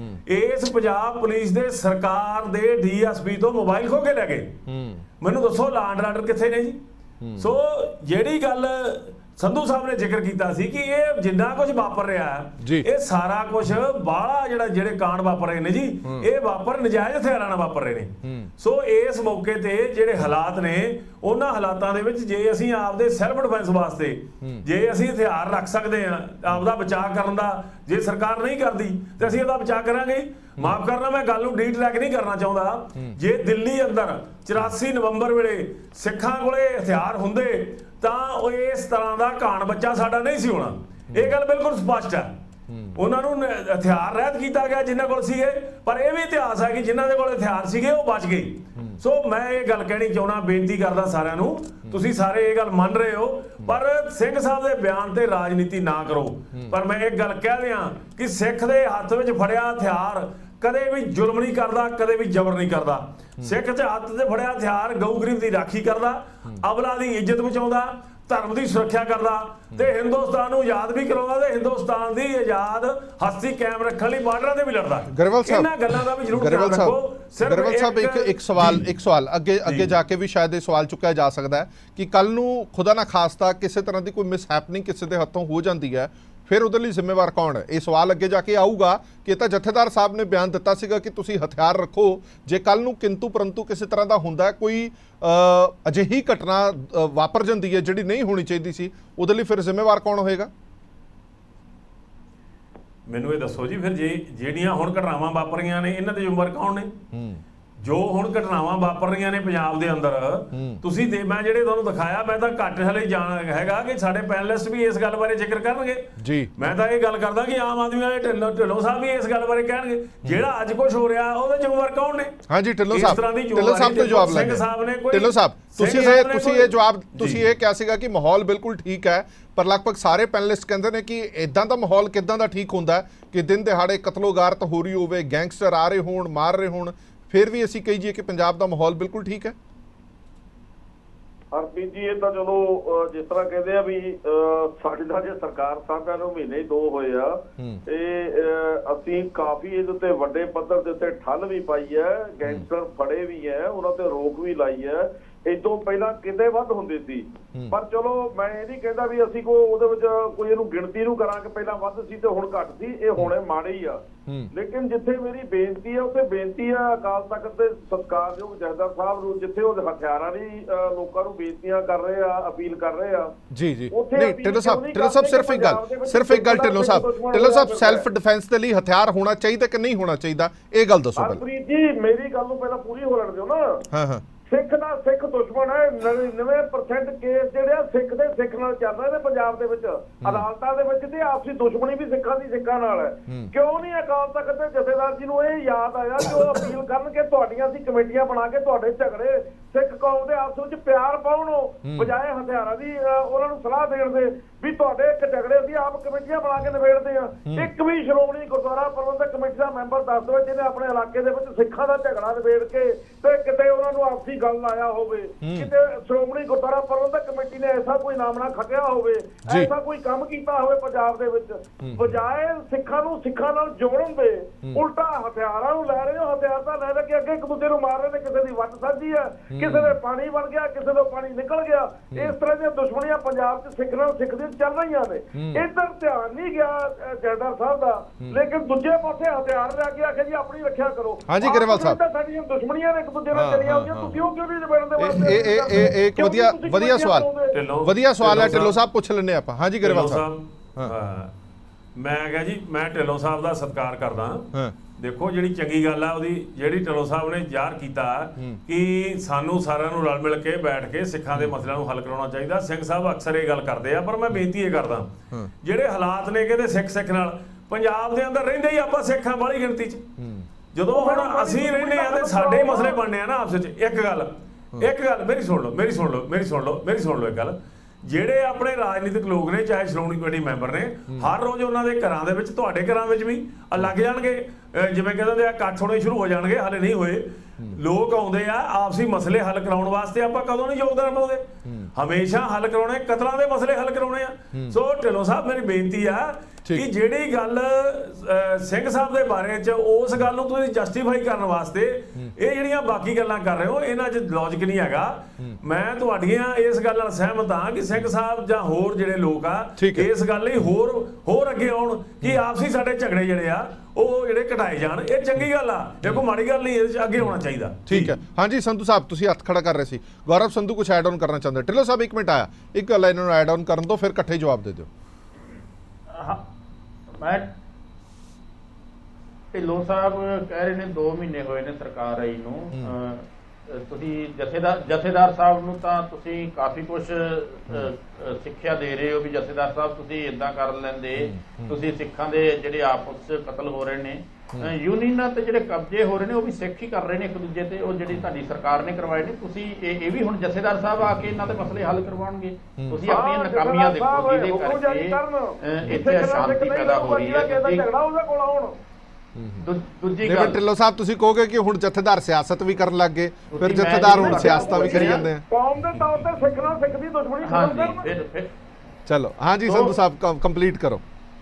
B: ਇਸ ਪੰਜਾਬ ਪੁਲਿਸ ਦੇ ਸਰਕਾਰ ਦੇ ਡੀਐਸਪੀ ਤੋਂ ਮੋਬਾਈਲ ਖੋ ਕੇ ਲੈ ਗਏ। ਮੈਨੂੰ ਦੱਸੋ ਲਾ ਐਂਡ ਆਰਡਰ ਕਿੱਥੇ ਨੇ ਜੀ? ਸੋ ਜਿਹੜੀ ਗੱਲ ਸੰਧੂ ਸਾਹਿਬ ਨੇ ਜ਼ਿਕਰ ਕੀਤਾ ਸੀ ਕਿ ਇਹ ਜਿੰਨਾ ਕੁਝ ਵਾਪਰ ਰਿਹਾ ਇਹ ਸਾਰਾ ਕੁਝ ਬਾਹਲਾ ਜਿਹੜਾ ਜਿਹੜੇ ਕਾਂਡ ਵਾਪਰ ਰਹੇ ਨੇ ਜੀ, ਇਹ ਵਾਪਰ ਨਜਾਇਜ਼ ਹਥਿਆਰਾਂ ਨਾਲ ਵਾਪਰ ਰਹੇ ਨੇ। ਸੋ ਇਸ ਮੌਕੇ ਤੇ ਜਿਹੜੇ ਹਾਲਾਤ ਨੇ, ਉਹਨਾਂ ਹਾਲਾਤਾਂ ਦੇ ਵਿੱਚ ਜੇ ਅਸੀਂ ਆਪਦੇ ਸੈਲਫ ਡਿਫੈਂਸ ਵਾਸਤੇ ਜੇ ਅਸੀਂ ਹਥਿਆਰ ਰੱਖ ਸਕਦੇ ਹਾਂ ਆਪਦਾ ਬਚਾਅ ਕਰਨ ਦਾ, ਜੇ ਸਰਕਾਰ ਨਹੀਂ ਕਰਦੀ ਤੇ ਅਸੀਂ ਉਹਦਾ ਬਚਾਅ ਕਰਾਂਗੇ। ਮਾਫ ਕਰਨਾ, ਮੈਂ ਗੱਲ ਨੂੰ ਡੀਟ ਟਰੈਕ ਨਹੀਂ ਕਰਨਾ ਚਾਹੁੰਦਾ। ਜੇ ਦਿੱਲੀ ਅੰਦਰ ਚੁਰਾਸੀ ਨਵੰਬਰ ਵੇਲੇ ਸਿੱਖਾਂ ਕੋਲੇ ਹਥਿਆਰ ਹੁੰਦੇ ਤਾਂ ਉਹ ਇਸ ਤਰ੍ਹਾਂ ਦਾ ਕਾਣ ਬੱਚਾ ਸਾਡਾ ਨਹੀਂ ਸੀ ਹੋਣਾ। ਇਹ ਗੱਲ ਬਿਲਕੁਲ ਸਪਸ਼ਟ ਹੈ। ਉਹਨਾਂ ਨੂੰ ਹਥਿਆਰ ਰਹਿਤ ਕੀਤਾ ਗਿਆ ਜਿਨ੍ਹਾਂ ਕੋਲ ਸੀਗੇ, ਪਰ ਇਹ ਵੀ ਇਤਿਹਾਸ ਹੈ ਕਿ ਜਿਨ੍ਹਾਂ ਦੇ ਕੋਲ ਹਥਿਆਰ ਸੀਗੇ ਉਹ ਬਚ ਗਏ। ਸੋ ਮੈਂ ਇਹ ਗੱਲ ਕਹਿਣੀ ਚਾਹੁੰਦਾ, ਬੇਨਤੀ ਕਰਦਾ ਸਾਰਿਆਂ ਨੂੰ, ਤੁਸੀਂ ਸਾਰੇ ਇਹ ਗੱਲ ਮੰਨ ਰਹੇ ਹੋ, ਪਰ ਸਿੰਘ ਸਾਹਿਬ ਦੇ ਬਿਆਨ ਤੇ ਰਾਜਨੀਤੀ ਨਾ ਕਰੋ। ਪਰ ਮੈਂ ਇੱਕ ਗੱਲ ਕਹਿ ਦਿਆਂ ਕਿ ਸਿੱਖ ਦੇ ਹੱਥ ਵਿੱਚ ਫੜਿਆ ਹਥਿਆਰ ਕਦੇ ਵੀ ਜ਼ੁਲਮ ਨਹੀਂ ਕਰਦਾ, ਕਦੇ ਵੀ ਜ਼ਬਰ ਨਹੀਂ ਕਰਦਾ। ਸਿੱਖ ਦੇ ਹੱਥ ਤੇ ਫੜਿਆ ਹਥਿਆਰ ਗਊ ਗਰੀਬ ਦੀ ਰਾਖੀ ਕਰਦਾ, ਅਬਲਾ ਦੀ ਇੱਜ਼ਤ ਬਚਾਉਂਦਾ, ਧਰਮ ਦੀ ਸੁਰੱਖਿਆ ਕਰਦਾ ਤੇ ਹਿੰਦੁਸਤਾਨ ਨੂੰ ਆਜ਼ਾਦ ਵੀ ਕਰਾਉਂਦਾ ਤੇ ਹਿੰਦੁਸਤਾਨ ਦੀ ਆਜ਼ਾਦ ਹਸਤੀ ਕਾਇਮ ਰੱਖਣ ਲਈ ਬਾਰਡਰਾਂ ਤੇ ਵੀ ਲੜਦਾ।
A: ਗਰੇਵਾਲ ਸਾਹਿਬ,
B: ਇਹਨਾਂ ਗੱਲਾਂ ਦਾ ਵੀ ਜ਼ਰੂਰ ਧਿਆਨ ਰੱਖੋ।
A: ਗਰੇਵਾਲ ਸਾਹਿਬ, ਇੱਕ ਇੱਕ ਸਵਾਲ ਇੱਕ ਸਵਾਲ ਅੱਗੇ ਅੱਗੇ ਜਾ ਕੇ ਵੀ ਸ਼ਾਇਦ ਇਹ ਸਵਾਲ ਚੁੱਕਿਆ ਜਾ ਸਕਦਾ ਹੈ ਕਿ ਕੱਲ ਨੂੰ ਖੁਦਾ ਨਾ ਖਾਸਤਾ ਕਿਸੇ ਤਰ੍ਹਾਂ ਦੀ ਕੋਈ ਮਿਸ ਹੈਪਨਿੰਗ ਕਿਸੇ ਦੇ ਹੱਥੋਂ ਹੋ ਜਾਂਦੀ ਹੈ, ਫਿਰ ਉਹਦੇ ਲਈ ਜ਼ਿੰਮੇਵਾਰ ਕੌਣ ਹੈ? ਇਹ ਸਵਾਲ ਅੱਗੇ ਜਾ ਕੇ ਆਊਗਾ ਕਿ ਤਾਂ ਜਥੇਦਾਰ ਸਾਹਿਬ ਨੇ ਬਿਆਨ ਦਿੱਤਾ ਸੀਗਾ ਕਿ ਤੁਸੀਂ ਹਥਿਆਰ ਰੱਖੋ, ਜੇ ਕੱਲ ਨੂੰ ਕਿੰਤੂ ਪਰੰਤੂ ਕਿਸੇ ਤਰ੍ਹਾਂ ਦਾ ਹੁੰਦਾ, ਕੋਈ ਅਜਿਹੀ ਘਟਨਾ ਵਾਪਰ ਜਾਂਦੀ ਹੈ ਜਿਹੜੀ ਨਹੀਂ ਹੋਣੀ ਚਾਹੀਦੀ ਸੀ, ਉਹਦੇ ਲਈ ਫਿਰ ਜ਼ਿੰਮੇਵਾਰ ਕੌਣ ਹੋਏਗਾ?
B: ਮੈਨੂੰ ਇਹ ਦੱਸੋ ਜੀ, ਫਿਰ ਜੇ ਜਿਹੜੀਆਂ ਹੁਣ ਘਟਨਾਵਾਂ ਵਾਪਰ ਰਹੀਆਂ ਨੇ ਇਹਨਾਂ ਦੇ ਜ਼ਿੰਮੇਵਾਰ ਕੌਣ ਨੇ? ਜੋ ਹੁਣ ਘਟਨਾਵਾਂ ਵਾਪਰ ਰਹੀਆਂ ਨੇ ਪੰਜਾਬ ਦੇ ਅੰਦਰ, ਤੁਸੀਂ ਦੇ ਮੈਂ ਜਿਹੜੇ ਤੁਹਾਨੂੰ ਦਿਖਾਇਆ, ਮੈਂ ਤਾਂ ਘੱਟ ਹਲੇ ਜਾਣ ਹੈਗਾ ਕਿ ਸਾਡੇ ਪੈਨਲਿਸਟ ਵੀ ਇਸ ਗੱਲ ਬਾਰੇ ਜ਼ਿਕਰ ਕਰਨਗੇ ਜੀ। ਮੈਂ ਤਾਂ ਇਹ ਗੱਲ ਕਰਦਾ ਕਿ ਆਮ ਆਦਮੀ ਵਾਲੇ ਢਿੱਲੋਂ ਢਿੱਲੋਂ ਸਾਹਿਬ ਵੀ ਇਸ ਗੱਲ ਬਾਰੇ ਕਹਿਣਗੇ। ਜਿਹੜਾ ਅੱਜ ਕੁਝ ਹੋ ਰਿਹਾ ਉਹਦੇ ਜ਼ਿੰਮੇਵਾਰ ਕੌਣ ਨੇ? ਹਾਂਜੀ, ਢਿੱਲੋਂ ਸਾਹਿਬ ਢਿੱਲੋਂ ਸਾਹਿਬ ਤੋਂ ਜਵਾਬ ਲੈਣਗੇ। ਸਿੰਘ ਸਾਹਿਬ ਨੇ ਕੋਈ ਢਿੱਲੋਂ ਸਾਹਿਬ ਤੁਸੀਂ ਇਹ ਤੁਸੀਂ ਇਹ ਜਵਾਬ ਤੁਸੀਂ ਇਹ ਕਿਹਾ ਸੀਗਾ ਕਿ ਮਾਹੌਲ ਬਿਲਕੁਲ ਠੀਕ ਹੈ, ਪਰ ਲਗਭਗ ਸਾਰੇ ਪੈਨਲਿਸਟ ਕਹਿੰਦੇ ਨੇ ਕਿ ਇਦਾਂ ਦਾ ਮਾਹੌਲ ਕਿਦਾਂ ਦਾ ਠੀਕ ਹੁੰਦਾ ਕਿ ਦਿਨ ਦਿਹਾੜੇ ਕਤਲੋਗਾਰਤ ਹੋ ਰਹੀ ਹੋਵੇ, ਗੈਂਗਸਟਰ ਆ ਰਹੇ ਹੋਣ, ਮਾਰ ਰਹੇ ਹੋਣ, ਫਿਰ ਵੀ ਅਸੀਂ ਕਹੀਏ ਕਿ ਪੰਜਾਬ ਦਾ ਮਾਹੌਲ ਬਿਲਕੁਲ ਠੀਕ ਹੈ?
C: ਹਰਪ੍ਰੀਤ ਜੀ, ਇਹ ਤਾਂ ਚਲੋ ਜਿਸ ਤਰ੍ਹਾਂ ਕਹਿੰਦੇ ਆ ਵੀ ਸਾਡੇ ਨਾਲ ਜੇ ਸਰਕਾਰ ਸਾਹਿਬਾਂ ਨੂੰ ਮਹੀਨੇ ਦੋ ਹੋਏ ਆ, ਤੇ ਅਸੀਂ ਕਾਫੀ ਇਹਦੇ ਉੱਤੇ ਵੱਡੇ ਪੱਧਰ ਦੇ ਉੱਤੇ ਠੱਲ ਵੀ ਪਾਈ ਹੈ, ਗੈਂਗਸਟਰ ਫੜੇ ਵੀ ਹੈ, ਉਹਨਾਂ ਤੇ ਰੋਕ ਵੀ ਲਾਈ ਹੈ, ਇਦੋਂ ਪਹਿਲਾਂ ਕਿਤੇ ਵੱਧ ਹੁੰਦੇ ਸੀ। ਪਰ ਚਲੋ ਮੈਂ ਇਹ ਨਹੀਂ ਕਹਿੰਦਾ ਵੀ ਅਸੀਂ ਕੋ ਉਹਦੇ ਵਿੱਚ ਕੋਈ ਇਹਨੂੰ ਗਿਣਤੀ ਨੂੰ ਕਰਾਂਗੇ ਪਹਿਲਾਂ ਵੱਧ ਸੀ ਤੇ ਹੁਣ ਘੱਟ ਸੀ, ਇਹ ਹੁਣੇ ਮਾੜੇ ਹੀ ਆ। ਲੇਕਿਨ ਜਿੱਥੇ ਮੇਰੀ ਬੇਨਤੀ ਹੈ ਉੱਥੇ ਬੇਨਤੀ ਆ ਅਕਾਲ ਤਖਤ ਦੇ ਸਤਿਕਾਰਯੋਗ ਜਥੇਦਾਰ ਸਾਹਿਬ ਨੂੰ, ਜਿੱਥੇ ਉਹ ਹਥਿਆਰਾਂ ਦੀ ਲੋਕਾਂ ਨੂੰ ਬੇਨਤੀਆਂ ਕਰ ਰਹੇ ਆ, ਅਪੀਲ ਕਰ ਰਹੇ ਆ।
A: ਜੀ ਜੀ ਨਹੀਂ ਢਿੱਲੋਂ ਸਾਹਿਬ, ਢਿੱਲੋਂ ਸਾਹਿਬ ਸਿਰਫ ਇੱਕ ਗੱਲ ਸਿਰਫ ਇੱਕ ਗੱਲ ਢਿੱਲੋਂ ਸਾਹਿਬ ਢਿੱਲੋਂ ਸਾਹਿਬ ਸੈਲਫ ਡਿਫੈਂਸ ਦੇ ਲਈ ਹਥਿਆਰ ਹੋਣਾ ਚਾਹੀਦਾ ਕਿ ਨਹੀਂ ਹੋਣਾ ਚਾਹੀਦਾ, ਇਹ ਗੱਲ ਦੱਸੋ ਪਹਿਲਾਂ।
C: ਹਰਪ੍ਰੀਤ ਜੀ ਮੇਰੀ ਗੱਲ ਨੂੰ ਪਹਿਲਾਂ ਪੂਰੀ ਹੋ ਲੈਣ ਦਿਓ ਨਾ।
A: ਹਾਂ ਹਾਂ
C: ਸਿੱਖ ਦਾ ਸਿੱਖ ਦੁਸ਼ਮਣ ਹੈ। ਨੜਿਨਵੇਂ ਪਰਸੈਂਟ ਕੇਸ ਜਿਹੜੇ ਆ ਸਿੱਖ ਦੇ ਸਿੱਖ ਨਾਲ ਚੱਲ ਰਹੇ ਨੇ ਪੰਜਾਬ ਦੇ ਵਿੱਚ, ਅਦਾਲਤਾਂ ਦੇ ਵਿੱਚ, ਤੇ ਆਪਸੀ ਦੁਸ਼ਮਣੀ ਵੀ ਸਿੱਖਾਂ ਦੀ ਸਿੱਖਾਂ ਨਾਲ ਹੈ। ਕਿਉਂ ਨਹੀਂ ਅਕਾਲ ਤਖਤ ਦੇ ਜਥੇਦਾਰ ਜੀ ਨੂੰ ਇਹ ਯਾਦ ਆਇਆ ਕਿ ਉਹ ਅਪੀਲ ਕਰਨ ਕਿ ਤੁਹਾਡੀਆਂ ਅਸੀਂ ਕਮੇਟੀਆਂ ਬਣਾ ਕੇ ਤੁਹਾਡੇ ਝਗੜੇ ਸਿੱਖ ਕੌਮ ਦੇ ਆਪਸ ਵਿੱਚ ਪਿਆਰ ਪਾਉਣੋ ਬਜਾਏ ਹਥਿਆਰਾਂ ਦੀ ਉਹਨਾਂ ਨੂੰ ਸਲਾਹ ਦੇਣ ਦੇ ਵੀ ਤੁਹਾਡੇ ਇੱਕ ਝਗੜੇ ਅਸੀਂ ਆਪ ਕਮੇਟੀਆਂ ਬਣਾ ਕੇ ਨਿਬੇੜਦੇ ਆ। ਇੱਕ ਵੀ ਸ਼੍ਰੋਮਣੀ ਗੁਰਦੁਆਰਾ ਪ੍ਰਬੰਧਕ ਕਮੇਟੀ ਦਾ ਮੈਂਬਰ ਦੱਸ ਦੇਵੇ ਜਿਹਨੇ ਆਪਣੇ ਇਲਾਕੇ ਦੇ ਵਿੱਚ ਸਿੱਖਾਂ ਦਾ ਝਗੜਾ ਨਿਬੇੜ ਕੇ ਤੇ ਕਿਤੇ ਉਹਨਾਂ ਨੂੰ ਆਪਸੀ ਗੱਲ ਲਾਇਆ ਹੋਵੇ, ਕਿਤੇ ਸ਼੍ਰੋਮਣੀ ਗੁਰਦੁਆਰਾ ਪ੍ਰਬੰਧਕ ਕਮੇਟੀ ਨੇ ਐਸਾ ਕੋਈ ਨਾਮਣਾ ਖੱਟਿਆ ਹੋਵੇ, ਐਸਾ ਕੋਈ ਕੰਮ ਕੀਤਾ ਹੋਵੇ ਪੰਜਾਬ ਦੇ ਵਿੱਚ, ਬਜਾਏ ਸਿੱਖਾਂ ਨੂੰ ਸਿੱਖਾਂ ਨਾਲ ਜੋੜਨ ਦੇ ਉਲਟਾ ਹਥਿਆਰਾਂ ਨੂੰ ਲੈ ਰਹੇ ਹੋ। ਹਥਿਆਰ ਤਾਂ ਲੈ ਲੈ ਕੇ ਅੱਗੇ ਇੱਕ ਦੂਜੇ ਨੂੰ ਮਾਰ ਰਹੇ ਨੇ, ਕਿਸੇ ਦੀ ਵੱਟ ਸਾਂਝੀ ਹੈ, ਕਿਸੇ ਦੇ ਪਾਣੀ ਵੜ ਗਿਆ, ਕਿਸੇ ਦਾ ਪਾਣੀ ਨਿਕਲ ਗਿਆ। ਇਸ ਤਰ੍ਹਾਂ ਦੀਆਂ ਦੁਸ਼ਮਣੀਆਂ ਪੰਜਾਬ 'ਚ ਸਿੱਖ ਨਾਲ ਸਿੱਖ ਦੀਆਂ ਚੱਲ ਰਹੀਆਂ ਨੇ। ਇੱਧਰ ਧਿਆਨ ਨਹੀਂ ਗਿਆ ਜਥੇਦਾਰ ਸਾਹਿਬ ਦਾ, ਲੇਕਿਨ ਦੂਜੇ ਪਾਸੇ ਹਥਿਆਰ ਲੈ ਕੇ ਆਖਿਆ ਜੀ ਆਪਣੀ ਰੱਖਿਆ ਕਰੋ।
A: ਹਾਂਜੀ ਗਰੇਵਾਲ ਸਾਹਿਬ,
C: ਸਾਡੀਆਂ ਦੁਸ਼ਮਣੀਆਂ ਨੇ ਇੱਕ ਦੂਜੇ ਨਾਲ ਚੱਲੀਆਂ ਹੋਈਆਂ, ਤੁਸੀਂ ਉਹ ਕਿਉਂ ਨਹੀਂ ਨਿਬੇੜਨ ਦੇ ਵਾਸਤੇ?
A: ਇਹ ਇਹ ਇਹ ਇੱਕ ਵਧੀਆ ਵਧੀਆ ਸਵਾਲ ਵਧੀਆ ਸਵਾਲ ਹੈ ਢਿੱਲੋਂ ਸਾਹਿਬ, ਪੁੱਛ ਲੈਂਦੇ ਆਪਾਂ। ਹਾਂਜੀ ਗਰੇਵਾਲ ਸਾਹਿਬ।
B: ਹਾਂ ਮੈਂ ਕਿਹਾ ਜੀ ਮੈਂ ਢਿੱਲੋਂ ਸਾਹਿਬ ਦਾ ਸਤਿਕਾਰ ਕਰਦਾ। ਦੇਖੋ ਜਿਹੜੀ ਚੰਗੀ ਗੱਲ ਆ ਉਹਦੀ, ਜਿਹੜੀ ਢਿੱਲੋਂ ਸਾਹਿਬ ਨੇ ਜ਼ਾਹਰ ਕੀਤਾ ਕਿ ਸਾਨੂੰ ਸਾਰਿਆਂ ਨੂੰ ਰਲ ਮਿਲ ਕੇ ਬੈਠ ਕੇ ਸਿੱਖਾਂ ਦੇ ਮਸਲਿਆਂ ਨੂੰ ਹੱਲ ਕਰਾਉਣਾ ਚਾਹੀਦਾ। ਸਿੰਘ ਸਾਹਿਬ ਅਕਸਰ ਇਹ ਗੱਲ ਕਰਦੇ ਆ, ਪਰ ਮੈਂ ਬੇਨਤੀ ਇਹ ਕਰਦਾ ਜਿਹੜੇ ਹਾਲਾਤ ਨੇ ਕਹਿੰਦੇ ਸਿੱਖ ਸਿੱਖ ਨਾਲ, ਪੰਜਾਬ ਦੇ ਅੰਦਰ ਰਹਿੰਦੇ ਹੀ ਆਪਾਂ ਸਿੱਖਾਂ ਵਾਲੀ ਗਿਣਤੀ 'ਚ, ਜਦੋਂ ਹੁਣ ਅਸੀਂ ਰਹਿੰਦੇ ਆ ਤੇ ਸਾਡੇ ਮਸਲੇ ਬਣਨੇ ਆ ਨਾ ਆਪਸ ਵਿੱਚ। ਇੱਕ ਗੱਲ ਇੱਕ ਗੱਲ ਮੇਰੀ ਸੁਣ ਲਓ ਮੇਰੀ ਸੁਣ ਲਓ ਮੇਰੀ ਸੁਣ ਲਓ ਮੇਰੀ ਸੁਣ ਲਓ ਇੱਕ ਗੱਲ, ਜਿਹੜੇ ਆਪਣੇ ਰਾਜਨੀਤਿਕ ਲੋਕ ਨੇ ਚਾਹੇ ਸ਼੍ਰੋਮਣੀ ਕਮੇਟੀ ਮੈਂਬਰ ਨੇ, ਹਰ ਰੋਜ਼ ਉਹਨਾਂ ਦੇ ਘਰਾਂ ਦੇ ਵਿੱਚ, ਤੁਹਾਡੇ ਘਰਾਂ ਵਿੱਚ ਵੀ ਲੱਗ ਜਾਣਗੇ, ਜਿਵੇਂ ਕਹਿੰਦੇ ਆ ਇਕੱਠ ਹੋਣੇ ਸ਼ੁਰੂ ਹੋ ਜਾਣਗੇ, ਹਾਲੇ ਨਹੀਂ ਹੋਏ। ਲੋਕ ਆਉਂਦੇ ਆ ਆਪਸੀ ਮਸਲੇ ਹੱਲ ਕਰਾਉਣ ਵਾਸਤੇ, ਆਪਾਂ ਕਦੋਂ ਨਹੀਂ ਯੋਗਦਾਨ ਪਾਉਂਦੇ? ਹਮੇਸ਼ਾ ਹੱਲ ਕਰਾਉਣੇ, ਕਤਲਾਂ ਦੇ ਮਸਲੇ ਹੱਲ ਕਰਾਉਣੇ ਆ। ਸੋ ਢਿੱਲੋਂ ਸਾਹਿਬ ਮੇਰੀ ਬੇਨਤੀ ਆ ਕਿ ਜਿਹੜੀ ਗੱਲ ਸਿੰਘ ਸਾਹਿਬ ਦੇ ਬਾਰੇ ਚ, ਉਸ ਗੱਲ ਨੂੰ ਤੁਸੀਂ ਜਸਟੀਫਾਈ ਕਰਨ ਵਾਸਤੇ ਇਹ ਜਿਹੜੀਆਂ ਬਾਕੀ ਗੱਲਾਂ ਕਰ ਰਹੇ ਹੋ, ਇਹਨਾਂ 'ਚ ਲੌਜਿਕ ਨਹੀਂ ਹੈਗਾ। ਮੈਂ ਤੁਹਾਡੀਆਂ ਇਸ ਗੱਲ ਨਾਲ ਸਹਿਮਤ ਹਾਂ ਕਿ ਸਿੰਘ ਸਾਹਿਬ ਜਾਂ ਹੋਰ ਜਿਹੜੇ ਲੋਕ ਆ ਇਸ ਗੱਲ ਲਈ ਹੋਰ ਹੋਰ ਅੱਗੇ ਆਉਣ ਕਿ ਆਪਸੀ ਸਾਡੇ ਝਗੜੇ ਜਿਹੜੇ ਆ ਉਹ ਜਿਹੜੇ ਘਟਾਏ ਜਾਣ। ਇਹ ਚੰਗੀ ਗੱਲ ਆ, ਦੇਖੋ ਮਾੜੀ ਗੱਲ ਨਹੀਂ, ਇਹਦੇ 'ਚ ਅੱਗੇ ਹੋਣਾ ਚਾਹੀਦਾ।
A: ਠੀਕ ਹੈ। ਹਾਂਜੀ ਸੰਧੂ ਸਾਹਿਬ, ਤੁਸੀਂ ਹੱਥ ਖੜਾ ਕਰ ਰਹੇ ਸੀ। ਗੌਰਵ ਸੰਧੂ ਕੁਝ ਐਡ ਆਨ ਕਰਨਾ ਚਾਹੁੰਦੇ? ਢਿੱਲੋਂ ਸਾਹਿਬ ਇੱਕ ਮਿੰਟ ਆਇਆ, ਇੱਕ ਗੱਲ ਇਹਨਾਂ ਨੂੰ ਐਡ ਆਨ ਕਰਨ ਤੋਂ ਫਿਰ ਇਕੱਠੇ ਜਵਾਬ ਦੇ ਦਿਓ।
D: ਮੈਂ ਢਿੱਲੋਂ ਸਾਹਿਬ ਕਹਿ ਰਹੇ ਨੇ ਦੋ ਮਹੀਨੇ ਹੋਏ ਨੇ ਸਰਕਾਰ ਆਈ ਨੂੰ, ਤੁਸੀਂ ਜਥੇਦਾਰ ਜਥੇਦਾਰ ਸਾਹਿਬ ਨੂੰ ਤਾਂ ਤੁਸੀਂ ਕਾਫੀ ਕੁਝ ਸਿੱਖਿਆ ਦੇ ਰਹੇ ਹੋ ਵੀ ਜਥੇਦਾਰ ਸਾਹਿਬ ਤੁਸੀਂ ਇਦਾਂ ਕਰ ਲੈਂਦੇ, ਤੁਸੀਂ ਸਿੱਖਾਂ ਦੇ ਜਿਹੜੇ ਆਪਸ 'ਚ ਕਤਲ ਹੋ ਰਹੇ ਨੇ, ਯੂਨੀਅਨਾਂ ਤੇ ਜਿਹੜੇ ਕਬਜ਼ੇ ਹੋ ਰਹੇ ਨੇ ਉਹ ਵੀ ਸਿੱਖ ਹੀ ਕਰ ਰਹੇ ਨੇ ਇੱਕ ਦੂਜੇ ਤੇ, ਉਹ ਜਿਹੜੀ ਤੁਹਾਡੀ ਸਰਕਾਰ ਨੇ ਕਰਵਾਏ ਨੇ। ਤੁਸੀਂ ਇਹ ਇਹ ਵੀ ਹੁਣ ਜਥੇਦਾਰ ਸਾਹਿਬ ਆ ਕੇ ਇਹਨਾਂ ਦੇ ਮਸਲੇ ਹੱਲ ਕਰਵਾਉਣਗੇ। ਤੁਸੀਂ ਆਪਣੀਆਂ ਨਾਕਾਮੀਆਂ ਦੇਖੋ ਜਿਹਦੇ ਕਰਕੇ ਇੱਥੇ ਅਸ਼ਾਂਤੀ ਪੈਦਾ ਹੋ ਰਹੀ ਹੈ। ਦੂਜੀ ਗੱਲ
A: ਢਿੱਲੋਂ ਸਾਹਿਬ ਤੁਸੀਂ ਕਹੋਗੇ ਕਿ ਹੁਣ ਜਥੇਦਾਰ ਸਿਆਸਤ ਵੀ ਕਰਨ ਲੱਗ ਗਏ, ਫਿਰ ਜਥੇਦਾਰ ਹੁਣ ਸਿਆਸਤਾਂ ਵੀ ਕਰੀ ਜਾਂਦੇ ਆ।
C: ਕੌਮ ਦੇ ਤੌਰ ਤੇ ਸਿੱਖ ਨਾਲ ਸਿੱਖ ਦੀ ਦੁਸ਼ਮਣੀ ਖਤਮ ਕਰਨ।
D: ਫਿਰ ਫਿਰ
A: ਚਲੋ ਹਾਂਜੀ ਸੰਧੂ ਸਾਹਿਬ ਕੰਪਲੀਟ ਕਰੋ।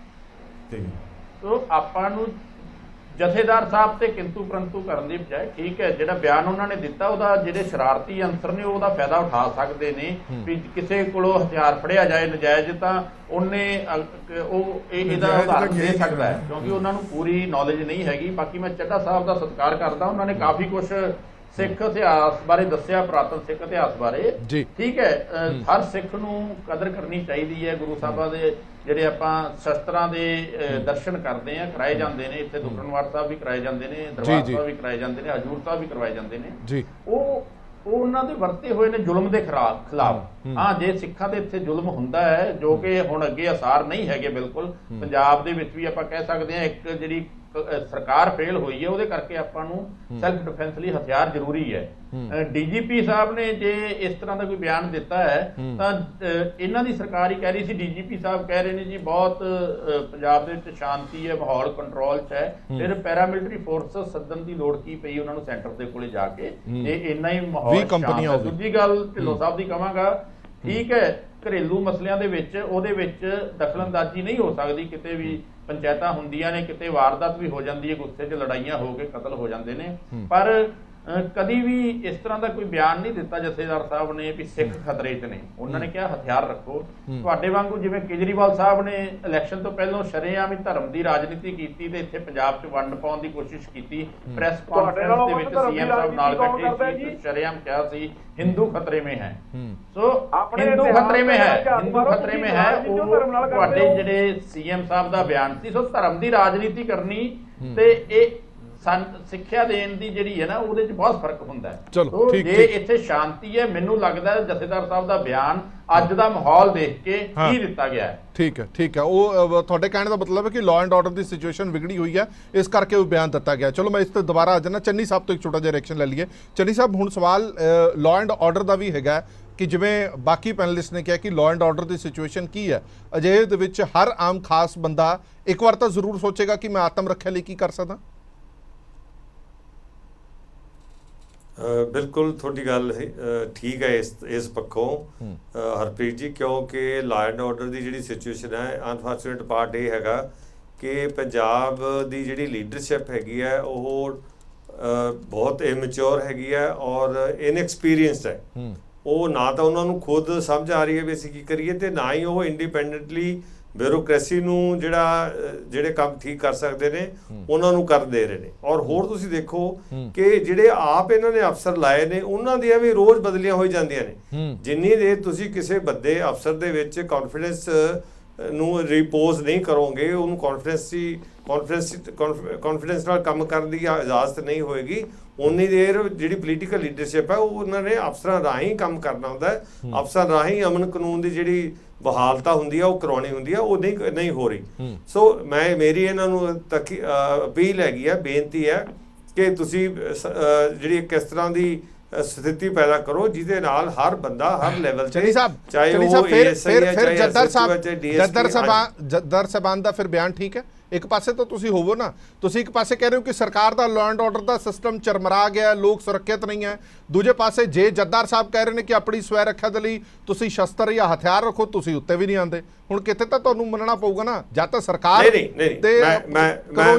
D: ਸੋ ਆਪਾਂ ਨੂੰ ਜਥੇਦਾਰ ਸਾਹਿਬ ਤੇ ਕਿੰਤੂ ਪਰੰਤੂ ਕਰਨ ਦੀ ਬਜਾਏ, ਠੀਕ ਹੈ ਜਿਹੜਾ ਬਿਆਨ ਉਹਨਾਂ ਨੇ ਦਿੱਤਾ ਉਹਦਾ ਜਿਹੜੇ ਸ਼ਰਾਰਤੀ ਅੰਸਰ ਨੇ ਉਹਦਾ ਫਾਇਦਾ ਉਠਾ ਸਕਦੇ ਨੇ ਵੀ ਕਿਸੇ ਕੋਲੋਂ ਹਥਿਆਰ ਫੜਿਆ ਜਾਏ ਨਜਾਇਜ਼ ਤਾਂ ਉਹਨੇ ਉਹ ਇਹਦਾ ਉਦਾਹਰਨ ਦੇ ਸਕਦਾ ਹੈ, ਕਿਉਂਕਿ ਉਹਨਾਂ ਨੂੰ ਪੂਰੀ ਨੌਲੇਜ ਨਹੀਂ ਹੈਗੀ। ਬਾਕੀ ਮੈਂ ਚੱਢਾ ਸਾਹਿਬ ਦਾ ਸਤਿਕਾਰ ਕਰਦਾ, ਉਹਨਾਂ ਨੇ ਕਾਫੀ ਕੁਝ ਸਿੱਖ ਇਤਿਹਾਸ ਬਾਰੇ ਦੱਸਿਆ, ਪੁਰਾਤਨ ਸਿੱਖ ਇਤਿਹਾਸ ਬਾਰੇ। ਠੀਕ ਹੈ, ਹਰ ਸਿੱਖ ਨੂੰ ਕਦਰ ਕਰਨੀ ਚਾਹੀਦੀ ਹੈ। ਗੁਰੂ ਸਾਹਿਬਾਂ ਦੇ ਜਿਹੜੇ ਆਪਾਂ ਸ਼ਸਤਰਾਂ ਦੇ ਦਰਸ਼ਨ ਕਰਦੇ ਆ, ਕਰਾਏ ਜਾਂਦੇ ਨੇ, ਇੱਥੇ ਦੁਖਨਵਾਰ ਸਾਹਿਬ ਵੀ ਕਰਾਏ ਜਾਂਦੇ ਨੇ, ਦਰਬਾਰ ਸਾਹਿਬ ਵੀ ਕਰਾਏ ਜਾਂਦੇ ਨੇ, ਹਜੂਰ ਸਾਹਿਬ ਵੀ ਕਰਵਾਏ ਜਾਂਦੇ ਨੇ। ਉਹ ਉਹ ਉਹਨਾਂ ਦੇ ਵਰਤੇ ਹੋਏ ਨੇ ਜ਼ੁਲਮ ਦੇ ਖਿਲਾਫ। ਹਾਂ, ਜੇ ਸਿੱਖਾਂ ਦੇ ਇੱਥੇ ਜ਼ੁਲਮ ਹੁੰਦਾ ਹੈ ਜੋ ਕਿ ਹੁਣ ਅੱਗੇ ਅਸਾਰ ਨਹੀਂ ਹੈਗੇ ਬਿਲਕੁਲ, ਪੰਜਾਬ ਦੇ ਵਿੱਚ ਵੀ ਆਪਾਂ ਕਹਿ ਸਕਦੇ ਹਾਂ ਇੱਕ ਜਿਹੜੀ ਸਰਕਾਰ ਫੇਲ ਹੋਈ ਹੈ ਉਹਦੇ ਕਰਕੇ ਆਪਾਂ ਨੂੰ ਸੈਲਫ ਡਿਫੈਂਸ ਲਈ ਹਥਿਆਰ ਜ਼ਰੂਰੀ ਹੈ। ਡੀਜੀਪੀ ਸਾਹਿਬ ਨੇ ਜੇ ਇਸ ਤਰ੍ਹਾਂ ਦਾ ਕੋਈ ਬਿਆਨ ਦਿੱਤਾ ਹੈ ਤਾਂ ਇਹਨਾਂ ਦੀ ਸਰਕਾਰ ਹੀ ਕਹਿ ਰਹੀ ਸੀ, ਡੀਜੀਪੀ ਸਾਹਿਬ ਕਹਿ ਰਹੇ ਨੇ ਜੀ ਬਹੁਤ ਪੰਜਾਬ ਦੇ ਵਿੱਚ ਸ਼ਾਂਤੀ ਹੈ, ਮਾਹੌਲ ਕੰਟਰੋਲ 'ਚ ਹੈ, ਫਿਰ ਪੈਰਾਮਿਲਟਰੀ ਫੋਰਸ ਸੱਦਣ ਦੀ ਲੋੜ ਕੀ ਪਈ ਉਹਨਾਂ ਨੂੰ ਸੈਂਟਰ ਦੇ ਕੋਲੇ ਜਾ ਕੇ, ਇਹ ਇੰਨਾ ਹੀ ਮਾਹੌਲ ਸ਼ਾਂਤ ਹੈ। ਦੂਜੀ ਗੱਲ ਢਿੱਲੋਂ ਸਾਹਿਬ ਦੀ ਕਹਾਂਗਾ, ਠੀਕ ਹੈ ਘਰੇਲੂ ਮਸਲਿਆਂ ਦੇ ਵਿੱਚ ਉਹਦੇ ਵਿੱਚ ਦਖਲਅੰਦਾਜ਼ੀ ਨਹੀਂ ਹੋ ਸਕਦੀ, ਕਿਤੇ ਵੀ ਪੰਚਾਇਤਾਂ ਹੁੰਦੀਆਂ ਨੇ, ਕਿਤੇ ਵਾਰਦਾਤ ਵੀ ਹੋ ਜਾਂਦੀ ਹੈ, ਗੁੱਸੇ 'ਚ ਲੜਾਈਆਂ ਹੋ ਕੇ ਕਤਲ ਹੋ ਜਾਂਦੇ ਨੇ, ਪਰ ਕਦੀ ਵੀ ਇਸ ਤਰ੍ਹਾਂ ਦਾ ਕੋਈ ਬਿਆਨ ਨਹੀਂ ਦਿੱਤਾ ਜਥੇਦਾਰ ਸਾਹਿਬ ਨੇ ਵੀ ਸਿੱਖ ਖਤਰੇ 'ਚ ਨੇ। ਉਹਨਾਂ ਨੇ ਕਿਹਾ ਹਥਿਆਰ ਰੱਖੋ। ਤੁਹਾਡੇ ਵਾਂਗੂ ਜਿਵੇਂ ਕੇਜਰੀਵਾਲ ਸਾਹਿਬ ਨੇ ਇਲੈਕਸ਼ਨ ਤੋਂ ਪਹਿਲਾਂ ਸ਼ਰੇਆਮ ਹੀ ਧਰਮ ਦੀ ਰਾਜਨੀਤੀ ਕੀਤੀ ਤੇ ਇੱਥੇ ਪੰਜਾਬ 'ਚ ਵੰਡ ਪਾਉਣ ਦੀ ਕੋਸ਼ਿਸ਼ ਕੀਤੀ। ਪ੍ਰੈਸ ਕਾਨਫਰੰਸ ਦੇ ਵਿੱਚ ਸੀਐਮ ਸਾਹਿਬ ਨਾਲ ਬੈਠੇ ਸੀ, ਸ਼ਰੇਆਮ ਕਿਹਾ ਸੀ ਹਿੰਦੂ ਖਤਰੇ में है। ਸੋ ਹਿੰਦੂ ਖਤਰੇ में है, ਹਿੰਦੂ ਖਤਰੇ में है। ਉਹ ਤੁਹਾਡੇ ਜਿਹੜੇ ਸੀਐਮ ਸਾਹਿਬ ਦਾ ਬਿਆਨ ਸੀ। ਸੋ ਧਰਮ ਦੀ ਰਾਜਨੀਤੀ ਕਰਨੀ ਤੇ ਇਹ ਸਿੱਖਿਆ ਦੇਣ ਦੀ ਜਿਹੜੀ ਹੈ ਨਾ ਉਹਦੇ 'ਚ ਬਹੁਤ ਫਰਕ ਹੁੰਦਾ ਹੈ।
A: ਚਲੋ ਠੀਕ
D: ਜੇ ਇੱਥੇ ਸ਼ਾਂਤੀ ਹੈ, ਮੈਨੂੰ ਲੱਗਦਾ ਜਥੇਦਾਰ ਸਾਹਿਬ ਦਾ ਬਿਆਨ ਅੱਜ ਦਾ ਮਾਹੌਲ ਦੇਖ ਕੇ ਹੀ ਦਿੱਤਾ ਗਿਆ ਹੈ।
A: ਠੀਕ ਹੈ ਠੀਕ ਹੈ ਉਹ ਤੁਹਾਡੇ ਕਹਿਣ ਦਾ ਮਤਲਬ ਹੈ ਕਿ ਲਾਅ ਐਂਡ ਆਰਡਰ ਦੀ ਸਿਚੁਏਸ਼ਨ ਵਿਗੜੀ ਹੋਈ ਹੈ, ਇਸ ਕਰਕੇ ਉਹ ਬਿਆਨ ਦਿੱਤਾ ਗਿਆ। ਚਲੋ ਮੈਂ ਇਸ ਤੇ ਦੁਬਾਰਾ ਆ ਜਾਣਾ, ਚੰਨੀ ਸਾਹਿਬ ਤੋਂ ਇੱਕ ਛੋਟਾ ਜਿਹਾ ਰਿਐਕਸ਼ਨ ਲੈ ਲਈਏ। ਚੰਨੀ ਸਾਹਿਬ, ਹੁਣ ਸਵਾਲ ਲਾਅ ਐਂਡ ਆਰਡਰ ਦਾ ਵੀ ਹੈਗਾ ਕਿ ਜਿਵੇਂ ਬਾਕੀ ਪੈਨਲਿਸਟ ਨੇ ਕਿਹਾ ਕਿ ਲਾਅ ਐਂਡ ਆਰਡਰ ਦੀ ਸਿਚੁਏਸ਼ਨ ਕੀ ਹੈ, ਅਜਿਹੇ ਦੇ ਵਿੱਚ ਹਰ ਆਮ ਖਾਸ ਬੰਦਾ ਇੱਕ ਵਾਰ ਤਾਂ ਜ਼ਰੂਰ ਸੋਚੇਗਾ ਕਿ ਮੈਂ ਆਤਮ ਰੱਖਿਆ ਲਈ ਕੀ ਕਰ ਸਕਦਾ।
E: ਬਿਲਕੁਲ ਤੁਹਾਡੀ ਗੱਲ ਠੀਕ ਹੈ ਇਸ ਇਸ ਪੱਖੋਂ ਹਰਪ੍ਰੀਤ ਜੀ, ਕਿਉਂਕਿ ਲਾਅ ਐਂਡ ਆਰਡਰ ਦੀ ਜਿਹੜੀ ਸਿਚੁਏਸ਼ਨ ਹੈ, ਅਨਫੋਰਚੂਨੇਟ ਪਾਰਟ ਇਹ ਹੈਗਾ ਕਿ ਪੰਜਾਬ ਦੀ ਜਿਹੜੀ ਲੀਡਰਸ਼ਿਪ ਹੈਗੀ ਹੈ ਉਹ ਬਹੁਤ ਇਮੈਚੁਰ ਹੈਗੀ ਹੈ ਔਰ ਇਨਐਕਸਪੀਰੀਅੰਸਡ ਹੈ। ਉਹ ਨਾ ਤਾਂ ਉਹਨਾਂ ਨੂੰ ਖੁਦ ਸਮਝ ਆ ਰਹੀ ਹੈ ਵੀ ਅਸੀਂ ਕੀ ਕਰੀਏ, ਤੇ ਨਾ ਹੀ ਉਹ ਇੰਡੀਪੈਂਡੈਂਟਲੀ ਬਿਊਰੋਕ੍ਰੇਸੀ ਨੂੰ ਜਿਹੜਾ ਜਿਹੜੇ ਕੰਮ ਠੀਕ ਕਰ ਸਕਦੇ ਨੇ ਉਹਨਾਂ ਨੂੰ ਕਰ ਦੇ ਰਹੇ ਨੇ। ਔਰ ਹੋਰ ਤੁਸੀਂ ਦੇਖੋ ਕਿ ਜਿਹੜੇ ਆਪ ਇਹਨਾਂ ਨੇ ਅਫਸਰ ਲਾਏ ਨੇ ਉਹਨਾਂ ਦੀਆਂ ਵੀ ਰੋਜ਼ ਬਦਲੀਆਂ ਹੋਈ ਜਾਂਦੀਆਂ ਨੇ। ਜਿੰਨੀ ਦੇਰ ਤੁਸੀਂ ਕਿਸੇ ਬੰਦੇ ਅਫਸਰ ਦੇ ਵਿੱਚ ਕੌਨਫੀਡੈਂਸ ਨੂੰ ਰਿਪੋਜ਼ ਨਹੀਂ ਕਰੋਗੇ, ਉਹਨੂੰ ਕੌਨਫੀਡੈਂਸ ਦੀ ਕੌਨਫੀਡੈਂਸ ਕੌਨਫੀਡੈਂਸ ਨਾਲ ਕੰਮ ਕਰਨ ਦੀ ਇਜਾਜ਼ਤ ਨਹੀਂ ਹੋਏਗੀ, ਉਨੀ ਦੇਰ ਜਿਹੜੀ ਪੋਲੀਟੀਕਲ ਲੀਡਰਸ਼ਿਪ ਹੈ ਉਹ ਉਹਨਾਂ ਨੇ ਅਫਸਰਾਂ ਰਾਹੀਂ ਕੰਮ ਕਰਨਾ ਹੁੰਦਾ ਹੈ। ਅਫਸਰ ਰਾਹੀਂ ਅਮਨ ਕਾਨੂੰਨ ਦੀ ਜਿਹੜੀ ਬਹਾਲਤਾ ਹੁੰਦੀ ਹੈ ਉਹ ਕਰਵਾਉਣੀ ਹੁੰਦੀ ਹੈ, ਉਹ ਨਹੀਂ ਨਹੀਂ ਹੋ ਰਹੀ। ਸੋ ਮੈਂ ਮੇਰੀ ਇਹਨਾਂ ਨੂੰ ਤੱਕ ਅਪੀਲ ਹੈਗੀ ਹੈ, ਬੇਨਤੀ ਹੈ ਕਿ ਤੁਸੀਂ ਜਿਹੜੀ ਕਿਸ ਤਰ੍ਹਾਂ ਦੀ ਸਥਿਤੀ ਪੈਦਾ ਕਰੋ ਜਿਹਦੇ ਨਾਲ ਹਰ ਬੰਦਾ ਹਰ ਲੈਵਲ ਤੇ, ਚਾਹੇ ਉਹ ਏਐਸਆਈ ਹੈ ਚਾਹੇ
A: ਜੱਦਰ ਸਾਹਿਬ ਜੱਦਰ ਸਾਹਿਬਾਨ ਦਾ ਫਿਰ ਬਿਆਨ ਠੀਕ ਹੈ। ਇੱਕ ਪਾਸੇ ਤਾਂ ਤੁਸੀਂ ਹੋਵੋ ਨਾ, ਤੁਸੀਂ ਇੱਕ ਪਾਸੇ ਕਹਿ ਰਹੇ ਹੋ ਕਿ ਸਰਕਾਰ ਦਾ ਲਾਅ ਐਂਡ ਆਰਡਰ ਦਾ ਸਿਸਟਮ ਚਰਮਰਾ ਗਿਆ, ਲੋਕ ਸੁਰੱਖਿਅਤ ਨਹੀਂ ਹੈ। ਦੂਜੇ ਪਾਸੇ ਜੇ ਜੱਦਾਰ ਸਾਹਿਬ ਕਹਿ ਰਹੇ ਨੇ ਕਿ ਆਪਣੀ ਸਵੈ ਰੱਖਿਆ ਦੇ ਲਈ ਤੁਸੀਂ ਸ਼ਸਤਰ ਜਾਂ ਹਥਿਆਰ ਰੱਖੋ, ਤੁਸੀਂ ਉੱਤੇ ਵੀ ਨਹੀਂ ਆਉਂਦੇ। ਹੁਣ ਕਿਤੇ ਤਾਂ ਤੁਹਾਨੂੰ ਮੰਨਣਾ ਪਊਗਾ ਨਾ, ਜਾਂ ਤਾਂ ਸਰਕਾਰ
E: ਤੇ ਮੈਂ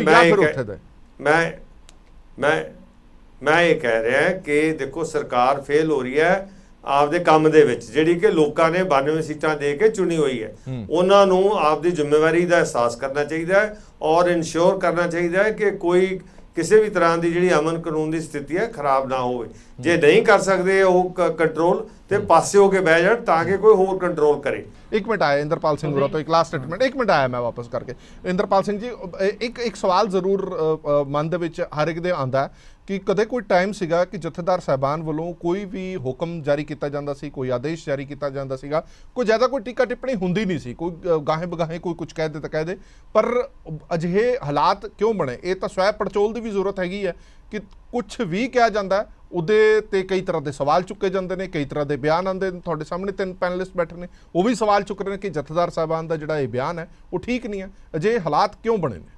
E: ਮੈਂ ਮੈਂ ਮੈਂ ਇਹ ਕਹਿ ਰਿਹਾ ਕਿ ਦੇਖੋ ਸਰਕਾਰ ਫੇਲ ਹੋ ਰਹੀ ਹੈ ਆਪਦੇ ਕੰਮ ਦੇ ਵਿੱਚ, ਜਿਹੜੀ ਕਿ ਲੋਕਾਂ ਨੇ ਬਾਨਵੇਂ ਸੀਟਾਂ ਦੇ ਕੇ ਚੁਣੀ ਹੋਈ ਹੈ। ਉਹਨਾਂ ਨੂੰ ਆਪਦੀ ਜ਼ਿੰਮੇਵਾਰੀ ਦਾ ਅਹਿਸਾਸ ਕਰਨਾ ਚਾਹੀਦਾ ਹੈ ਔਰ ਇਨਸ਼ੋਰ ਕਰਨਾ ਚਾਹੀਦਾ ਹੈ ਕਿ ਕੋਈ ਕਿਸੇ ਵੀ ਤਰ੍ਹਾਂ ਦੀ ਜਿਹੜੀ ਅਮਨ ਕਾਨੂੰਨ ਦੀ ਸਥਿਤੀ ਹੈ ਖਰਾਬ ਨਾ ਹੋਵੇ। ਜੇ ਨਹੀਂ ਕਰ ਸਕਦੇ ਉਹ ਕੰਟਰੋਲ, ਤੇ ਪਾਸੇ ਹੋ ਕੇ ਬਹਿ ਜਾਣ ਤਾਂ ਕਿ ਕੋਈ ਹੋਰ ਕੰਟਰੋਲ ਕਰੇ।
A: ਇੱਕ ਮਿੰਟ ਆਇਆ ਇੰਦਰਪਾਲ ਸਿੰਘ ਹੋਰਾਂ ਤੋਂ ਇੱਕ ਲਾਸਟ ਸਟੇਟਮੈਂਟ, ਇੱਕ ਮਿੰਟ ਆਇਆ ਮੈਂ ਵਾਪਸ ਕਰਕੇ। ਇੰਦਰਪਾਲ ਸਿੰਘ ਜੀ, ਇੱਕ ਇੱਕ ਸਵਾਲ ਜ਼ਰੂਰ ਮਨ ਦੇ ਵਿੱਚ ਹਰ ਇੱਕ ਦੇ ਆਉਂਦਾ ਕਿ ਕਦੇ ਕੋਈ ਟਾਈਮ ਸੀਗਾ ਕਿ ਜਥੇਦਾਰ ਸਾਹਿਬਾਨ ਵੱਲੋਂ ਕੋਈ ਵੀ ਹੁਕਮ ਜਾਰੀ ਕੀਤਾ ਜਾਂਦਾ ਸੀ, ਕੋਈ ਆਦੇਸ਼ ਜਾਰੀ ਕੀਤਾ ਜਾਂਦਾ ਸੀਗਾ, ਕੋਈ ਜ਼ਿਆਦਾ ਕੋਈ ਟੀਕਾ ਟਿੱਪਣੀ ਹੁੰਦੀ ਨਹੀਂ ਸੀ, ਕੋਈ ਗਾਹੇ ਬਗਾਹੇ ਕੋਈ ਕੁਝ ਕਹਿ ਦੇ ਤਾਂ ਕਹਿ ਦੇ, ਪਰ ਅਜਿਹੇ ਹਾਲਾਤ ਕਿਉਂ ਬਣੇ? ਇਹ ਤਾਂ ਸਵੈ ਪੜਚੋਲ ਦੀ ਵੀ ਜ਼ਰੂਰਤ ਹੈਗੀ ਹੈ ਕਿ ਕੁਝ ਵੀ ਕਿਹਾ ਜਾਂਦਾ ਉਹਦੇ ਤੇ ਕਈ ਤਰ੍ਹਾਂ ਦੇ ਸਵਾਲ ਚੁੱਕੇ ਜਾਂਦੇ ਨੇ, ਕਈ ਤਰ੍ਹਾਂ ਦੇ ਬਿਆਨ ਆਉਂਦੇ ਨੇ। ਤੁਹਾਡੇ ਸਾਹਮਣੇ ਤਿੰਨ ਪੈਨਲਿਸਟ ਬੈਠੇ ਨੇ, ਉਹ ਵੀ ਸਵਾਲ ਚੁੱਕ ਰਹੇ ਨੇ ਕਿ ਜਥੇਦਾਰ ਸਾਹਿਬਾਨ ਦਾ ਜਿਹੜਾ ਇਹ ਬਿਆਨ ਹੈ ਉਹ ਠੀਕ ਨਹੀਂ ਹੈ। ਅਜਿਹੇ ਹਾਲਾਤ ਕਿਉਂ ਬਣੇ ਨੇ?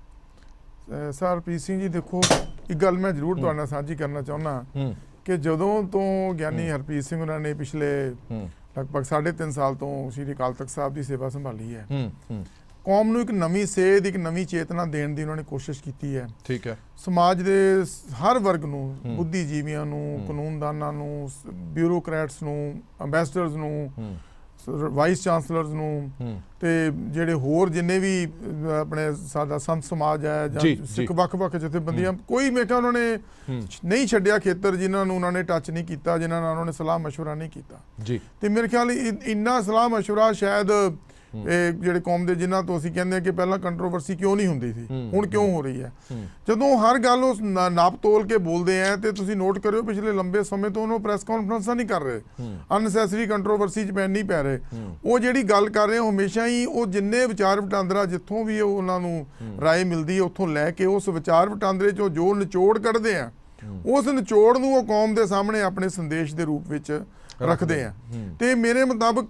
F: ਸਰ ਹਰਪ੍ਰੀਤ ਸਿੰਘ ਜੀ, ਦੇਖੋ ਇੱਕ ਗੱਲ ਮੈਂ ਜ਼ਰੂਰ ਤੁਹਾਡੇ ਨਾਲ ਸਾਂਝੀ ਕਰਨਾ ਚਾਹੁੰਦਾ ਕਿ ਜਦੋਂ ਤੋਂ ਗਿਆਨੀ ਹਰਪ੍ਰੀਤ ਸਿੰਘ ਉਹਨਾਂ ਨੇ ਪਿਛਲੇ ਲਗਭਗ ਸਾਢੇ ਤਿੰਨ ਸਾਲ ਤੋਂ ਸ਼੍ਰੀ ਅਕਾਲ ਤਖਤ ਸਾਹਿਬ ਦੀ ਸੇਵਾ ਸੰਭਾਲੀ ਹੈ, ਕੌਮ ਨੂੰ ਇੱਕ ਨਵੀਂ ਸੇਧ, ਇੱਕ ਨਵੀਂ ਚੇਤਨਾ ਦੇਣ ਦੀ ਉਹਨਾਂ ਨੇ ਕੋਸ਼ਿਸ਼ ਕੀਤੀ ਹੈ। ਠੀਕ ਹੈ। ਸਮਾਜ ਦੇ ਹਰ ਵਰਗ ਨੂੰ, ਬੁੱਧੀਜੀਵੀਆਂ ਨੂੰ, ਕਾਨੂੰਨਦਾਨਾਂ ਨੂੰ, ਬਿਊਰੋਕਰੈਟਸ ਨੂੰ, ਅੰਬੈਸਡਰਸ ਨੂੰ, ਵਾਈਸ ਚਾਂਸਲਰਸ ਨੂੰ, ਤੇ ਜਿਹੜੇ ਹੋਰ ਜਿੰਨੇ ਵੀ ਆਪਣੇ ਸਾਡਾ ਸੰਤ ਸਮਾਜ ਹੈ ਜਾਂ ਸਿੱਖ ਵੱਖ-ਵੱਖ ਜਥੇਬੰਦੀਆਂ, ਕੋਈ ਮੈਂ ਕਿਹਾ ਉਹਨਾਂ ਨੇ ਨਹੀਂ ਛੱਡਿਆ ਖੇਤਰ ਜਿਨ੍ਹਾਂ ਨੂੰ ਉਹਨਾਂ ਨੇ ਟੱਚ ਨਹੀਂ ਕੀਤਾ, ਜਿਨ੍ਹਾਂ ਨਾਲ ਉਹਨਾਂ ਨੇ ਸਲਾਹ ਮਸ਼ਵਰਾ ਨਹੀਂ ਕੀਤਾ ਜੀ। ਤੇ ਮੇਰੇ ਖਿਆਲ ਇੰਨਾ ਸਲਾਹ ਮਸ਼ਵਰਾ ਸ਼ਾਇਦ ਇਹ ਜਿਹੜੇ ਕੌਮ ਦੇ ਜਿਨ੍ਹਾਂ ਤੋਂ ਅਸੀਂ ਕਹਿੰਦੇ ਕਿ ਪਹਿਲਾਂ ਕੰਟਰੋਵਰਸੀ ਕਿਉਂ ਨਹੀਂ ਹੁੰਦੀ ਸੀ, ਹੁਣ ਕਿਉਂ ਹੋ ਰਹੀ ਹੈ। ਜਦੋਂ ਹਰ ਗੱਲ ਉਸ ਨਾਪ ਤੋਲ ਕੇ ਬੋਲਦੇ ਆ, ਤੇ ਤੁਸੀਂ ਨੋਟ ਕਰਿਓ ਪਿਛਲੇ ਲੰਬੇ ਸਮੇਂ ਤੋਂ ਉਹਨੂੰ ਪ੍ਰੈਸ ਕਾਨਫਰੰਸਾਂ ਨਹੀਂ ਕਰ ਰਹੇ, ਅਨਨੈਸੈਸਰੀ ਕੰਟਰੋਵਰਸੀ 'ਚ ਪੈਣ ਨਹੀਂ ਪੈ ਰਹੇ। ਉਹ ਜਿਹੜੀ ਗੱਲ ਕਰ ਰਹੇ ਹਮੇਸ਼ਾ ਹੀ ਉਹ ਜਿੰਨੇ ਵਿਚਾਰ ਵਟਾਂਦਰਾ ਜਿੱਥੋਂ ਵੀ ਉਹਨਾਂ ਨੂੰ ਰਾਏ ਮਿਲਦੀ ਹੈ ਉੱਥੋਂ ਲੈ ਕੇ ਉਸ ਵਿਚਾਰ ਵਟਾਂਦਰੇ 'ਚੋਂ ਜੋ ਨਿਚੋੜ ਕੱਢਦੇ ਆ, ਉਸ ਨਿਚੋੜ ਨੂੰ ਉਹ ਕੌਮ ਦੇ ਸਾਹਮਣੇ ਆਪਣੇ ਸੰਦੇਸ਼ ਦੇ ਰੂਪ ਵਿੱਚ ਰੱਖਦੇ ਆ। ਤੇ ਮੇਰੇ ਮੁਤਾਬਕ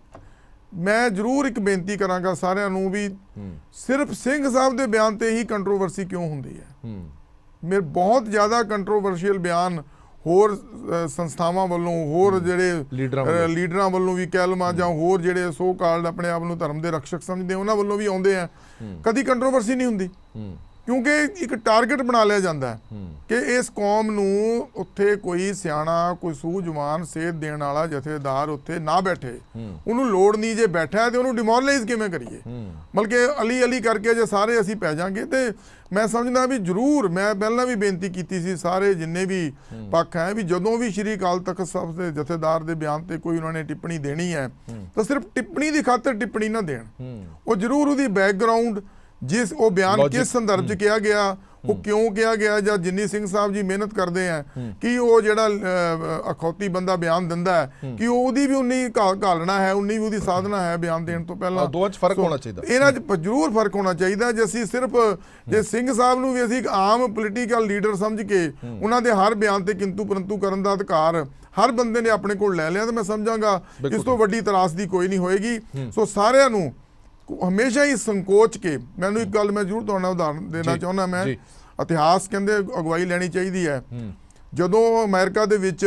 F: ਮੈਂ ਜ਼ਰੂਰ ਇੱਕ ਬੇਨਤੀ ਕਰਾਂਗਾ ਸਾਰਿਆਂ ਨੂੰ ਵੀ ਸਿਰਫ ਸਿੰਘ ਸਾਹਿਬ ਦੇ ਬਿਆਨ ਤੇ ਹੀ ਕੰਟਰੋਵਰਸੀ ਕਿਉਂ ਹੁੰਦੀ ਹੈ। ਮੇਰੇ ਬਹੁਤ ਜ਼ਿਆਦਾ ਕੰਟਰੋਵਰਸ਼ੀਅਲ ਬਿਆਨ ਹੋਰ ਸੰਸਥਾਵਾਂ ਵੱਲੋਂ, ਹੋਰ ਜਿਹੜੇ ਲੀਡਰਾਂ ਵੱਲੋਂ ਵੀ ਕਹਿ ਲਵਾਂ, ਜਾਂ ਹੋਰ ਜਿਹੜੇ ਸੋ ਕਾਲਡ ਆਪਣੇ ਆਪ ਨੂੰ ਧਰਮ ਦੇ ਰਕਸ਼ਕ ਸਮਝਦੇ ਉਹਨਾਂ ਵੱਲੋਂ ਵੀ ਆਉਂਦੇ ਆ, ਕਦੀ ਕੰਟਰੋਵਰਸੀ ਨਹੀਂ ਹੁੰਦੀ। ਕਿਉਂਕਿ ਇੱਕ ਟਾਰਗੇਟ ਬਣਾ ਲਿਆ ਜਾਂਦਾ ਹੈ ਕਿ ਇਸ ਕੌਮ ਨੂੰ ਉੱਥੇ ਕੋਈ ਸਿਆਣਾ ਕੋਈ ਸੂਝਵਾਨ ਸੇਧ ਦੇਣ ਵਾਲਾ ਜਥੇਦਾਰ ਉੱਥੇ ਨਾ ਬੈਠੇ, ਉਹਨੂੰ ਲੋੜ ਨਹੀਂ, ਜੇ ਬੈਠਾ ਤੇ ਉਹਨੂੰ ਡਿਮੋਰਲਾਈਜ਼ ਕਿਵੇਂ ਕਰੀਏ, ਮਤਲਬ ਕਿ ਅਲੀ ਅਲੀ ਕਰਕੇ ਜੇ ਸਾਰੇ ਅਸੀਂ ਪੈ ਜਾਾਂਗੇ। ਤੇ ਮੈਂ ਸਮਝਦਾ ਵੀ ਜ਼ਰੂਰ ਮੈਂ ਪਹਿਲਾਂ ਵੀ ਬੇਨਤੀ ਕੀਤੀ ਸੀ ਸਾਰੇ ਜਿੰਨੇ ਵੀ ਪੱਖ ਹੈ ਵੀ ਜਦੋਂ ਵੀ ਸ਼੍ਰੀ ਅਕਾਲ ਤਖਤ ਸਾਹਿਬ ਦੇ ਜਥੇਦਾਰ ਦੇ ਬਿਆਨ ਤੇ ਕੋਈ ਉਹਨਾਂ ਨੇ ਟਿੱਪਣੀ ਦੇਣੀ ਹੈ ਤਾਂ ਸਿਰਫ ਟਿੱਪਣੀ ਦੀ ਖਾਤਰ ਟਿੱਪਣੀ ਨਾ ਦੇਣ, ਉਹ ਜ਼ਰੂਰ ਉਹਦੀ ਬੈਕਗਰਾਉਂਡ ਜਿਸ ਉਹ ਬਿਆਨ ਕਿਸ ਸੰਦਰਭ 'ਚ ਕਿਹਾ ਗਿਆ, ਉਹ ਕਿਉਂ ਕਿਹਾ ਗਿਆ, ਜਾਂ ਜਿੰਨੀ ਸਿੰਘ ਸਾਹਿਬ ਜੀ ਮਿਹਨਤ ਕਰਦੇ ਆ ਕਿ ਉਹ ਜਿਹੜਾ ਅਖੌਤੀ ਬੰਦਾ ਬਿਆਨ ਦਿੰਦਾ ਹੈ ਕਿ ਉਹਦੀ ਵੀ ਉਨੀ ਘਾਲਣਾ ਹੈ, ਉਨੀ ਵੀ ਉਹਦੀ ਸਾਧਨਾ ਹੈ ਬਿਆਨ ਦੇਣ ਤੋਂ ਪਹਿਲਾਂ।
A: ਦੋਵਾਂ 'ਚ ਫਰਕ ਹੋਣਾ ਚਾਹੀਦਾ,
F: ਇਹਨਾਂ 'ਚ ਜ਼ਰੂਰ ਫਰਕ ਹੋਣਾ ਚਾਹੀਦਾ। ਜੇ ਅਸੀਂ ਸਿਰਫ ਜੇ ਸਿੰਘ ਸਾਹਿਬ ਨੂੰ ਵੀ ਅਸੀਂ ਇੱਕ ਆਮ ਪੋਲੀਟੀਕਲ ਲੀਡਰ ਸਮਝ ਕੇ ਉਹਨਾਂ ਦੇ ਹਰ ਬਿਆਨ ਤੇ ਕਿੰਤੂ ਪਰੰਤੂ ਕਰਨ ਦਾ ਅਧਿਕਾਰ ਹਰ ਬੰਦੇ ਨੇ ਆਪਣੇ ਕੋਲ ਲੈ ਲਿਆ ਤਾਂ ਮੈਂ ਸਮਝਾਂਗਾ ਇਸ ਤੋਂ ਵੱਡੀ ਤਰਾਸਦੀ ਕੋਈ ਨਹੀਂ ਹੋਏਗੀ। ਸੋ ਸਾਰਿਆਂ ਨੂੰ ਹਮੇਸ਼ਾ ਹੀ ਸੰਕੋਚ ਕੇ, ਮੈਨੂੰ ਇੱਕ ਗੱਲ ਮੈਂ ਜ਼ਰੂਰ ਤੁਹਾਨੂੰ ਉਦਾਹਰਨ ਦੇਣਾ ਚਾਹੁੰਦਾ, ਮੈਂ ਇਤਿਹਾਸ ਕਹਿੰਦੇ ਅਗਵਾਈ ਲੈਣੀ ਚਾਹੀਦੀ ਹੈ। ਜਦੋਂ ਅਮਰੀਕਾ ਦੇ ਵਿੱਚ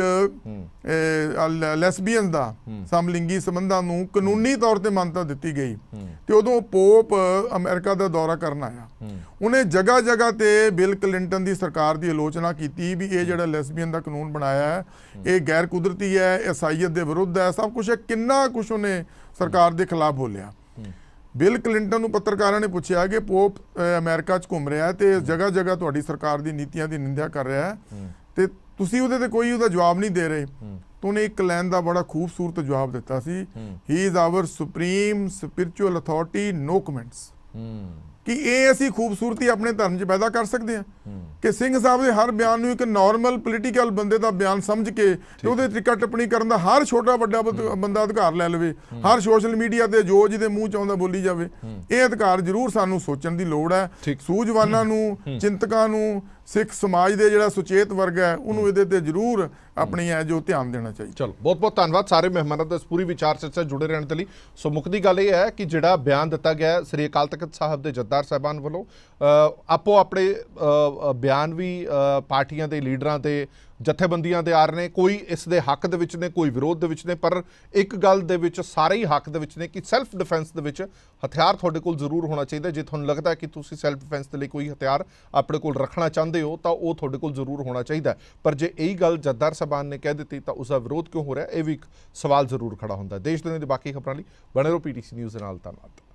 F: ਲੈਸਬੀਅਨ ਦਾ ਸਮਲਿੰਗੀ ਸੰਬੰਧਾਂ ਨੂੰ ਕਾਨੂੰਨੀ ਤੌਰ ਤੇ ਮਾਨਤਾ ਦਿੱਤੀ ਗਈ ਤੇ ਉਦੋਂ ਪੋਪ ਅਮਰੀਕਾ ਦਾ ਦੌਰਾ ਕਰਨ ਆਇਆ, ਉਹਨੇ ਜਗ੍ਹਾ ਜਗ੍ਹਾ ਤੇ ਬਿਲ ਕਲਿੰਟਨ ਦੀ ਸਰਕਾਰ ਦੀ ਆਲੋਚਨਾ ਕੀਤੀ ਵੀ ਇਹ ਜਿਹੜਾ ਲੈਸਬੀਅਨ ਦਾ ਕਾਨੂੰਨ ਬਣਾਇਆ ਹੈ ਇਹ ਗੈਰ ਕੁਦਰਤੀ ਹੈ, ਇਸਾਈਅਤ ਦੇ ਵਿਰੁੱਧ ਹੈ, ਸਭ ਕੁਛ ਹੈ, ਕਿੰਨਾ ਕੁਛ ਉਹਨੇ ਸਰਕਾਰ ਦੇ ਖਿਲਾਫ ਬੋਲਿਆ। ਬਿਲ ਕਲਿੰਟਨ ਨੂੰ ਪੱਤਰਕਾਰਾਂ ਨੇ ਪੁੱਛਿਆ ਕਿ ਪੋਪ ਅਮਰੀਕਾ 'ਚ ਘੁੰਮ ਰਿਹਾ ਤੇ ਜਗ੍ਹਾ ਜਗ੍ਹਾ ਤੁਹਾਡੀ ਸਰਕਾਰ ਦੀ ਨੀਤੀਆਂ ਦੀ ਨਿੰਦਿਆ ਕਰ ਰਿਹਾ ਹੈ ਤੇ ਤੁਸੀਂ ਉਹਦੇ ਤੇ ਕੋਈ ਉਹਦਾ ਜਵਾਬ ਨਹੀਂ ਦੇ ਰਹੇ, ਤਾਂ ਉਹਨੇ ਇੱਕ ਲਾਈਨ ਦਾ ਬੜਾ ਖੂਬਸੂਰਤ ਜਵਾਬ ਦਿੱਤਾ ਸੀ, he is our supreme spiritual authority, no comments. ਕਿ ਇਹ ਅਸੀਂ ਖੂਬਸੂਰਤੀ ਆਪਣੇ ਧਰਮ 'ਚ ਪੈਦਾ ਕਰ ਸਕਦੇ ਹਾਂ ਕਿ ਸਿੰਘ ਸਾਹਿਬ ਦੇ ਹਰ ਬਿਆਨ ਨੂੰ ਇੱਕ ਨਾਰਮਲ ਪੋਲੀਟੀਕਲ ਬੰਦੇ ਦਾ ਬਿਆਨ ਸਮਝ ਕੇ ਤੇ ਉਹਦੇ ਟਿੱਕਾ ਟਿੱਪਣੀ ਕਰਨ ਦਾ ਹਰ ਛੋਟਾ ਵੱਡਾ ਬੰਦਾ ਅਧਿਕਾਰ ਲੈ ਲਵੇ, ਹਰ ਸੋਸ਼ਲ ਮੀਡੀਆ ਤੇ ਜੋ ਜਿਹਦੇ ਮੂੰਹ 'ਚ ਆਉਂਦਾ ਬੋਲੀ ਜਾਵੇ। ਇਹ ਅਧਿਕਾਰ ਜ਼ਰੂਰ ਸਾਨੂੰ ਸੋਚਣ ਦੀ ਲੋੜ ਹੈ। ਸੂਝਵਾਨਾਂ ਨੂੰ, ਚਿੰਤਕਾਂ ਨੂੰ, ਸਿੱਖ ਸਮਾਜ ਦੇ ਜਿਹੜਾ ਸੁਚੇਤ ਵਰਗ ਹੈ ਉਹਨੂੰ ਇਹਦੇ ਤੇ ਜ਼ਰੂਰ ਆਪਣੀ ਹੈ ਜੋ ਧਿਆਨ ਦੇਣਾ ਚਾਹੀਦਾ।
A: ਚਲੋ ਬਹੁਤ ਬਹੁਤ ਧੰਨਵਾਦ ਸਾਰੇ ਮਹਿਮਾਨਾਂ ਦਾ ਇਸ ਪੂਰੀ ਵਿਚਾਰ ਚਰਚਾ ਜੁੜੇ ਰਹਿਣ ਦੇ ਲਈ। ਸੋ ਮੁੱਕਦੀ ਗੱਲ ਇਹ ਹੈ ਕਿ ਜਿਹੜਾ ਬਿਆਨ ਦਿੱਤਾ ਗਿਆ ਸ੍ਰੀ ਅਕਾਲ ਤਖਤ ਸਾਹਿਬ ਦੇ ਜਥੇਦਾਰ ਸਾਹਿਬਾਨ ਵੱਲੋਂ, ਆਪੋ ਆਪਣੇ ਬਿਆਨ ਵੀ ਪਾਰਟੀਆਂ ਦੇ ਲੀਡਰਾਂ ਦੇ ਜਥੇਬੰਦੀਆਂ ਦੇ ਆ ਰਹੇ ਨੇ, ਕੋਈ ਇਸ ਦੇ ਹੱਕ ਦੇ ਵਿੱਚ ਨੇ, ਕੋਈ ਵਿਰੋਧ ਦੇ ਵਿੱਚ ਨੇ, ਪਰ ਇੱਕ ਗੱਲ ਦੇ ਵਿੱਚ ਸਾਰੇ ਹੀ ਹੱਕ ਦੇ ਵਿੱਚ ਨੇ ਕਿ ਸੈਲਫ ਡਿਫੈਂਸ ਦੇ ਵਿੱਚ ਹਥਿਆਰ ਤੁਹਾਡੇ ਕੋਲ ਜ਼ਰੂਰ ਹੋਣਾ ਚਾਹੀਦਾ। ਜੇ ਤੁਹਾਨੂੰ ਲੱਗਦਾ ਕਿ ਤੁਸੀਂ ਸੈਲਫ ਡਿਫੈਂਸ ਦੇ ਲਈ ਕੋਈ ਹਥਿਆਰ ਆਪਣੇ ਕੋਲ ਰੱਖਣਾ ਚਾਹੁੰਦੇ ਹੋ ਤਾਂ ਉਹ ਤੁਹਾਡੇ ਕੋਲ ਜ਼ਰੂਰ ਹੋਣਾ ਚਾਹੀਦਾ। ਪਰ ਜੇ ਇਹੀ ਗੱਲ ਜਥੇਦਾਰ ਸਾਹਿਬਾਨ ਨੇ ਕਹਿ ਦਿੱਤੀ ਤਾਂ ਉਸ ਦਾ ਵਿਰੋਧ ਕਿਉਂ ਹੋ ਰਿਹਾ, ਇਹ ਵੀ ਇੱਕ ਸਵਾਲ ਜ਼ਰੂਰ ਖੜਾ ਹੁੰਦਾ। ਦੇਸ਼ ਦੁਨੀਆ ਦੀ ਬਾਕੀ ਖਬਰਾਂ ਲਈ ਬਣੇ ਰਹੋ ਪੀਟੀਸੀ ਨਿਊਜ਼ ਦੇ ਨਾਲ। ਧੰਨਵਾਦ।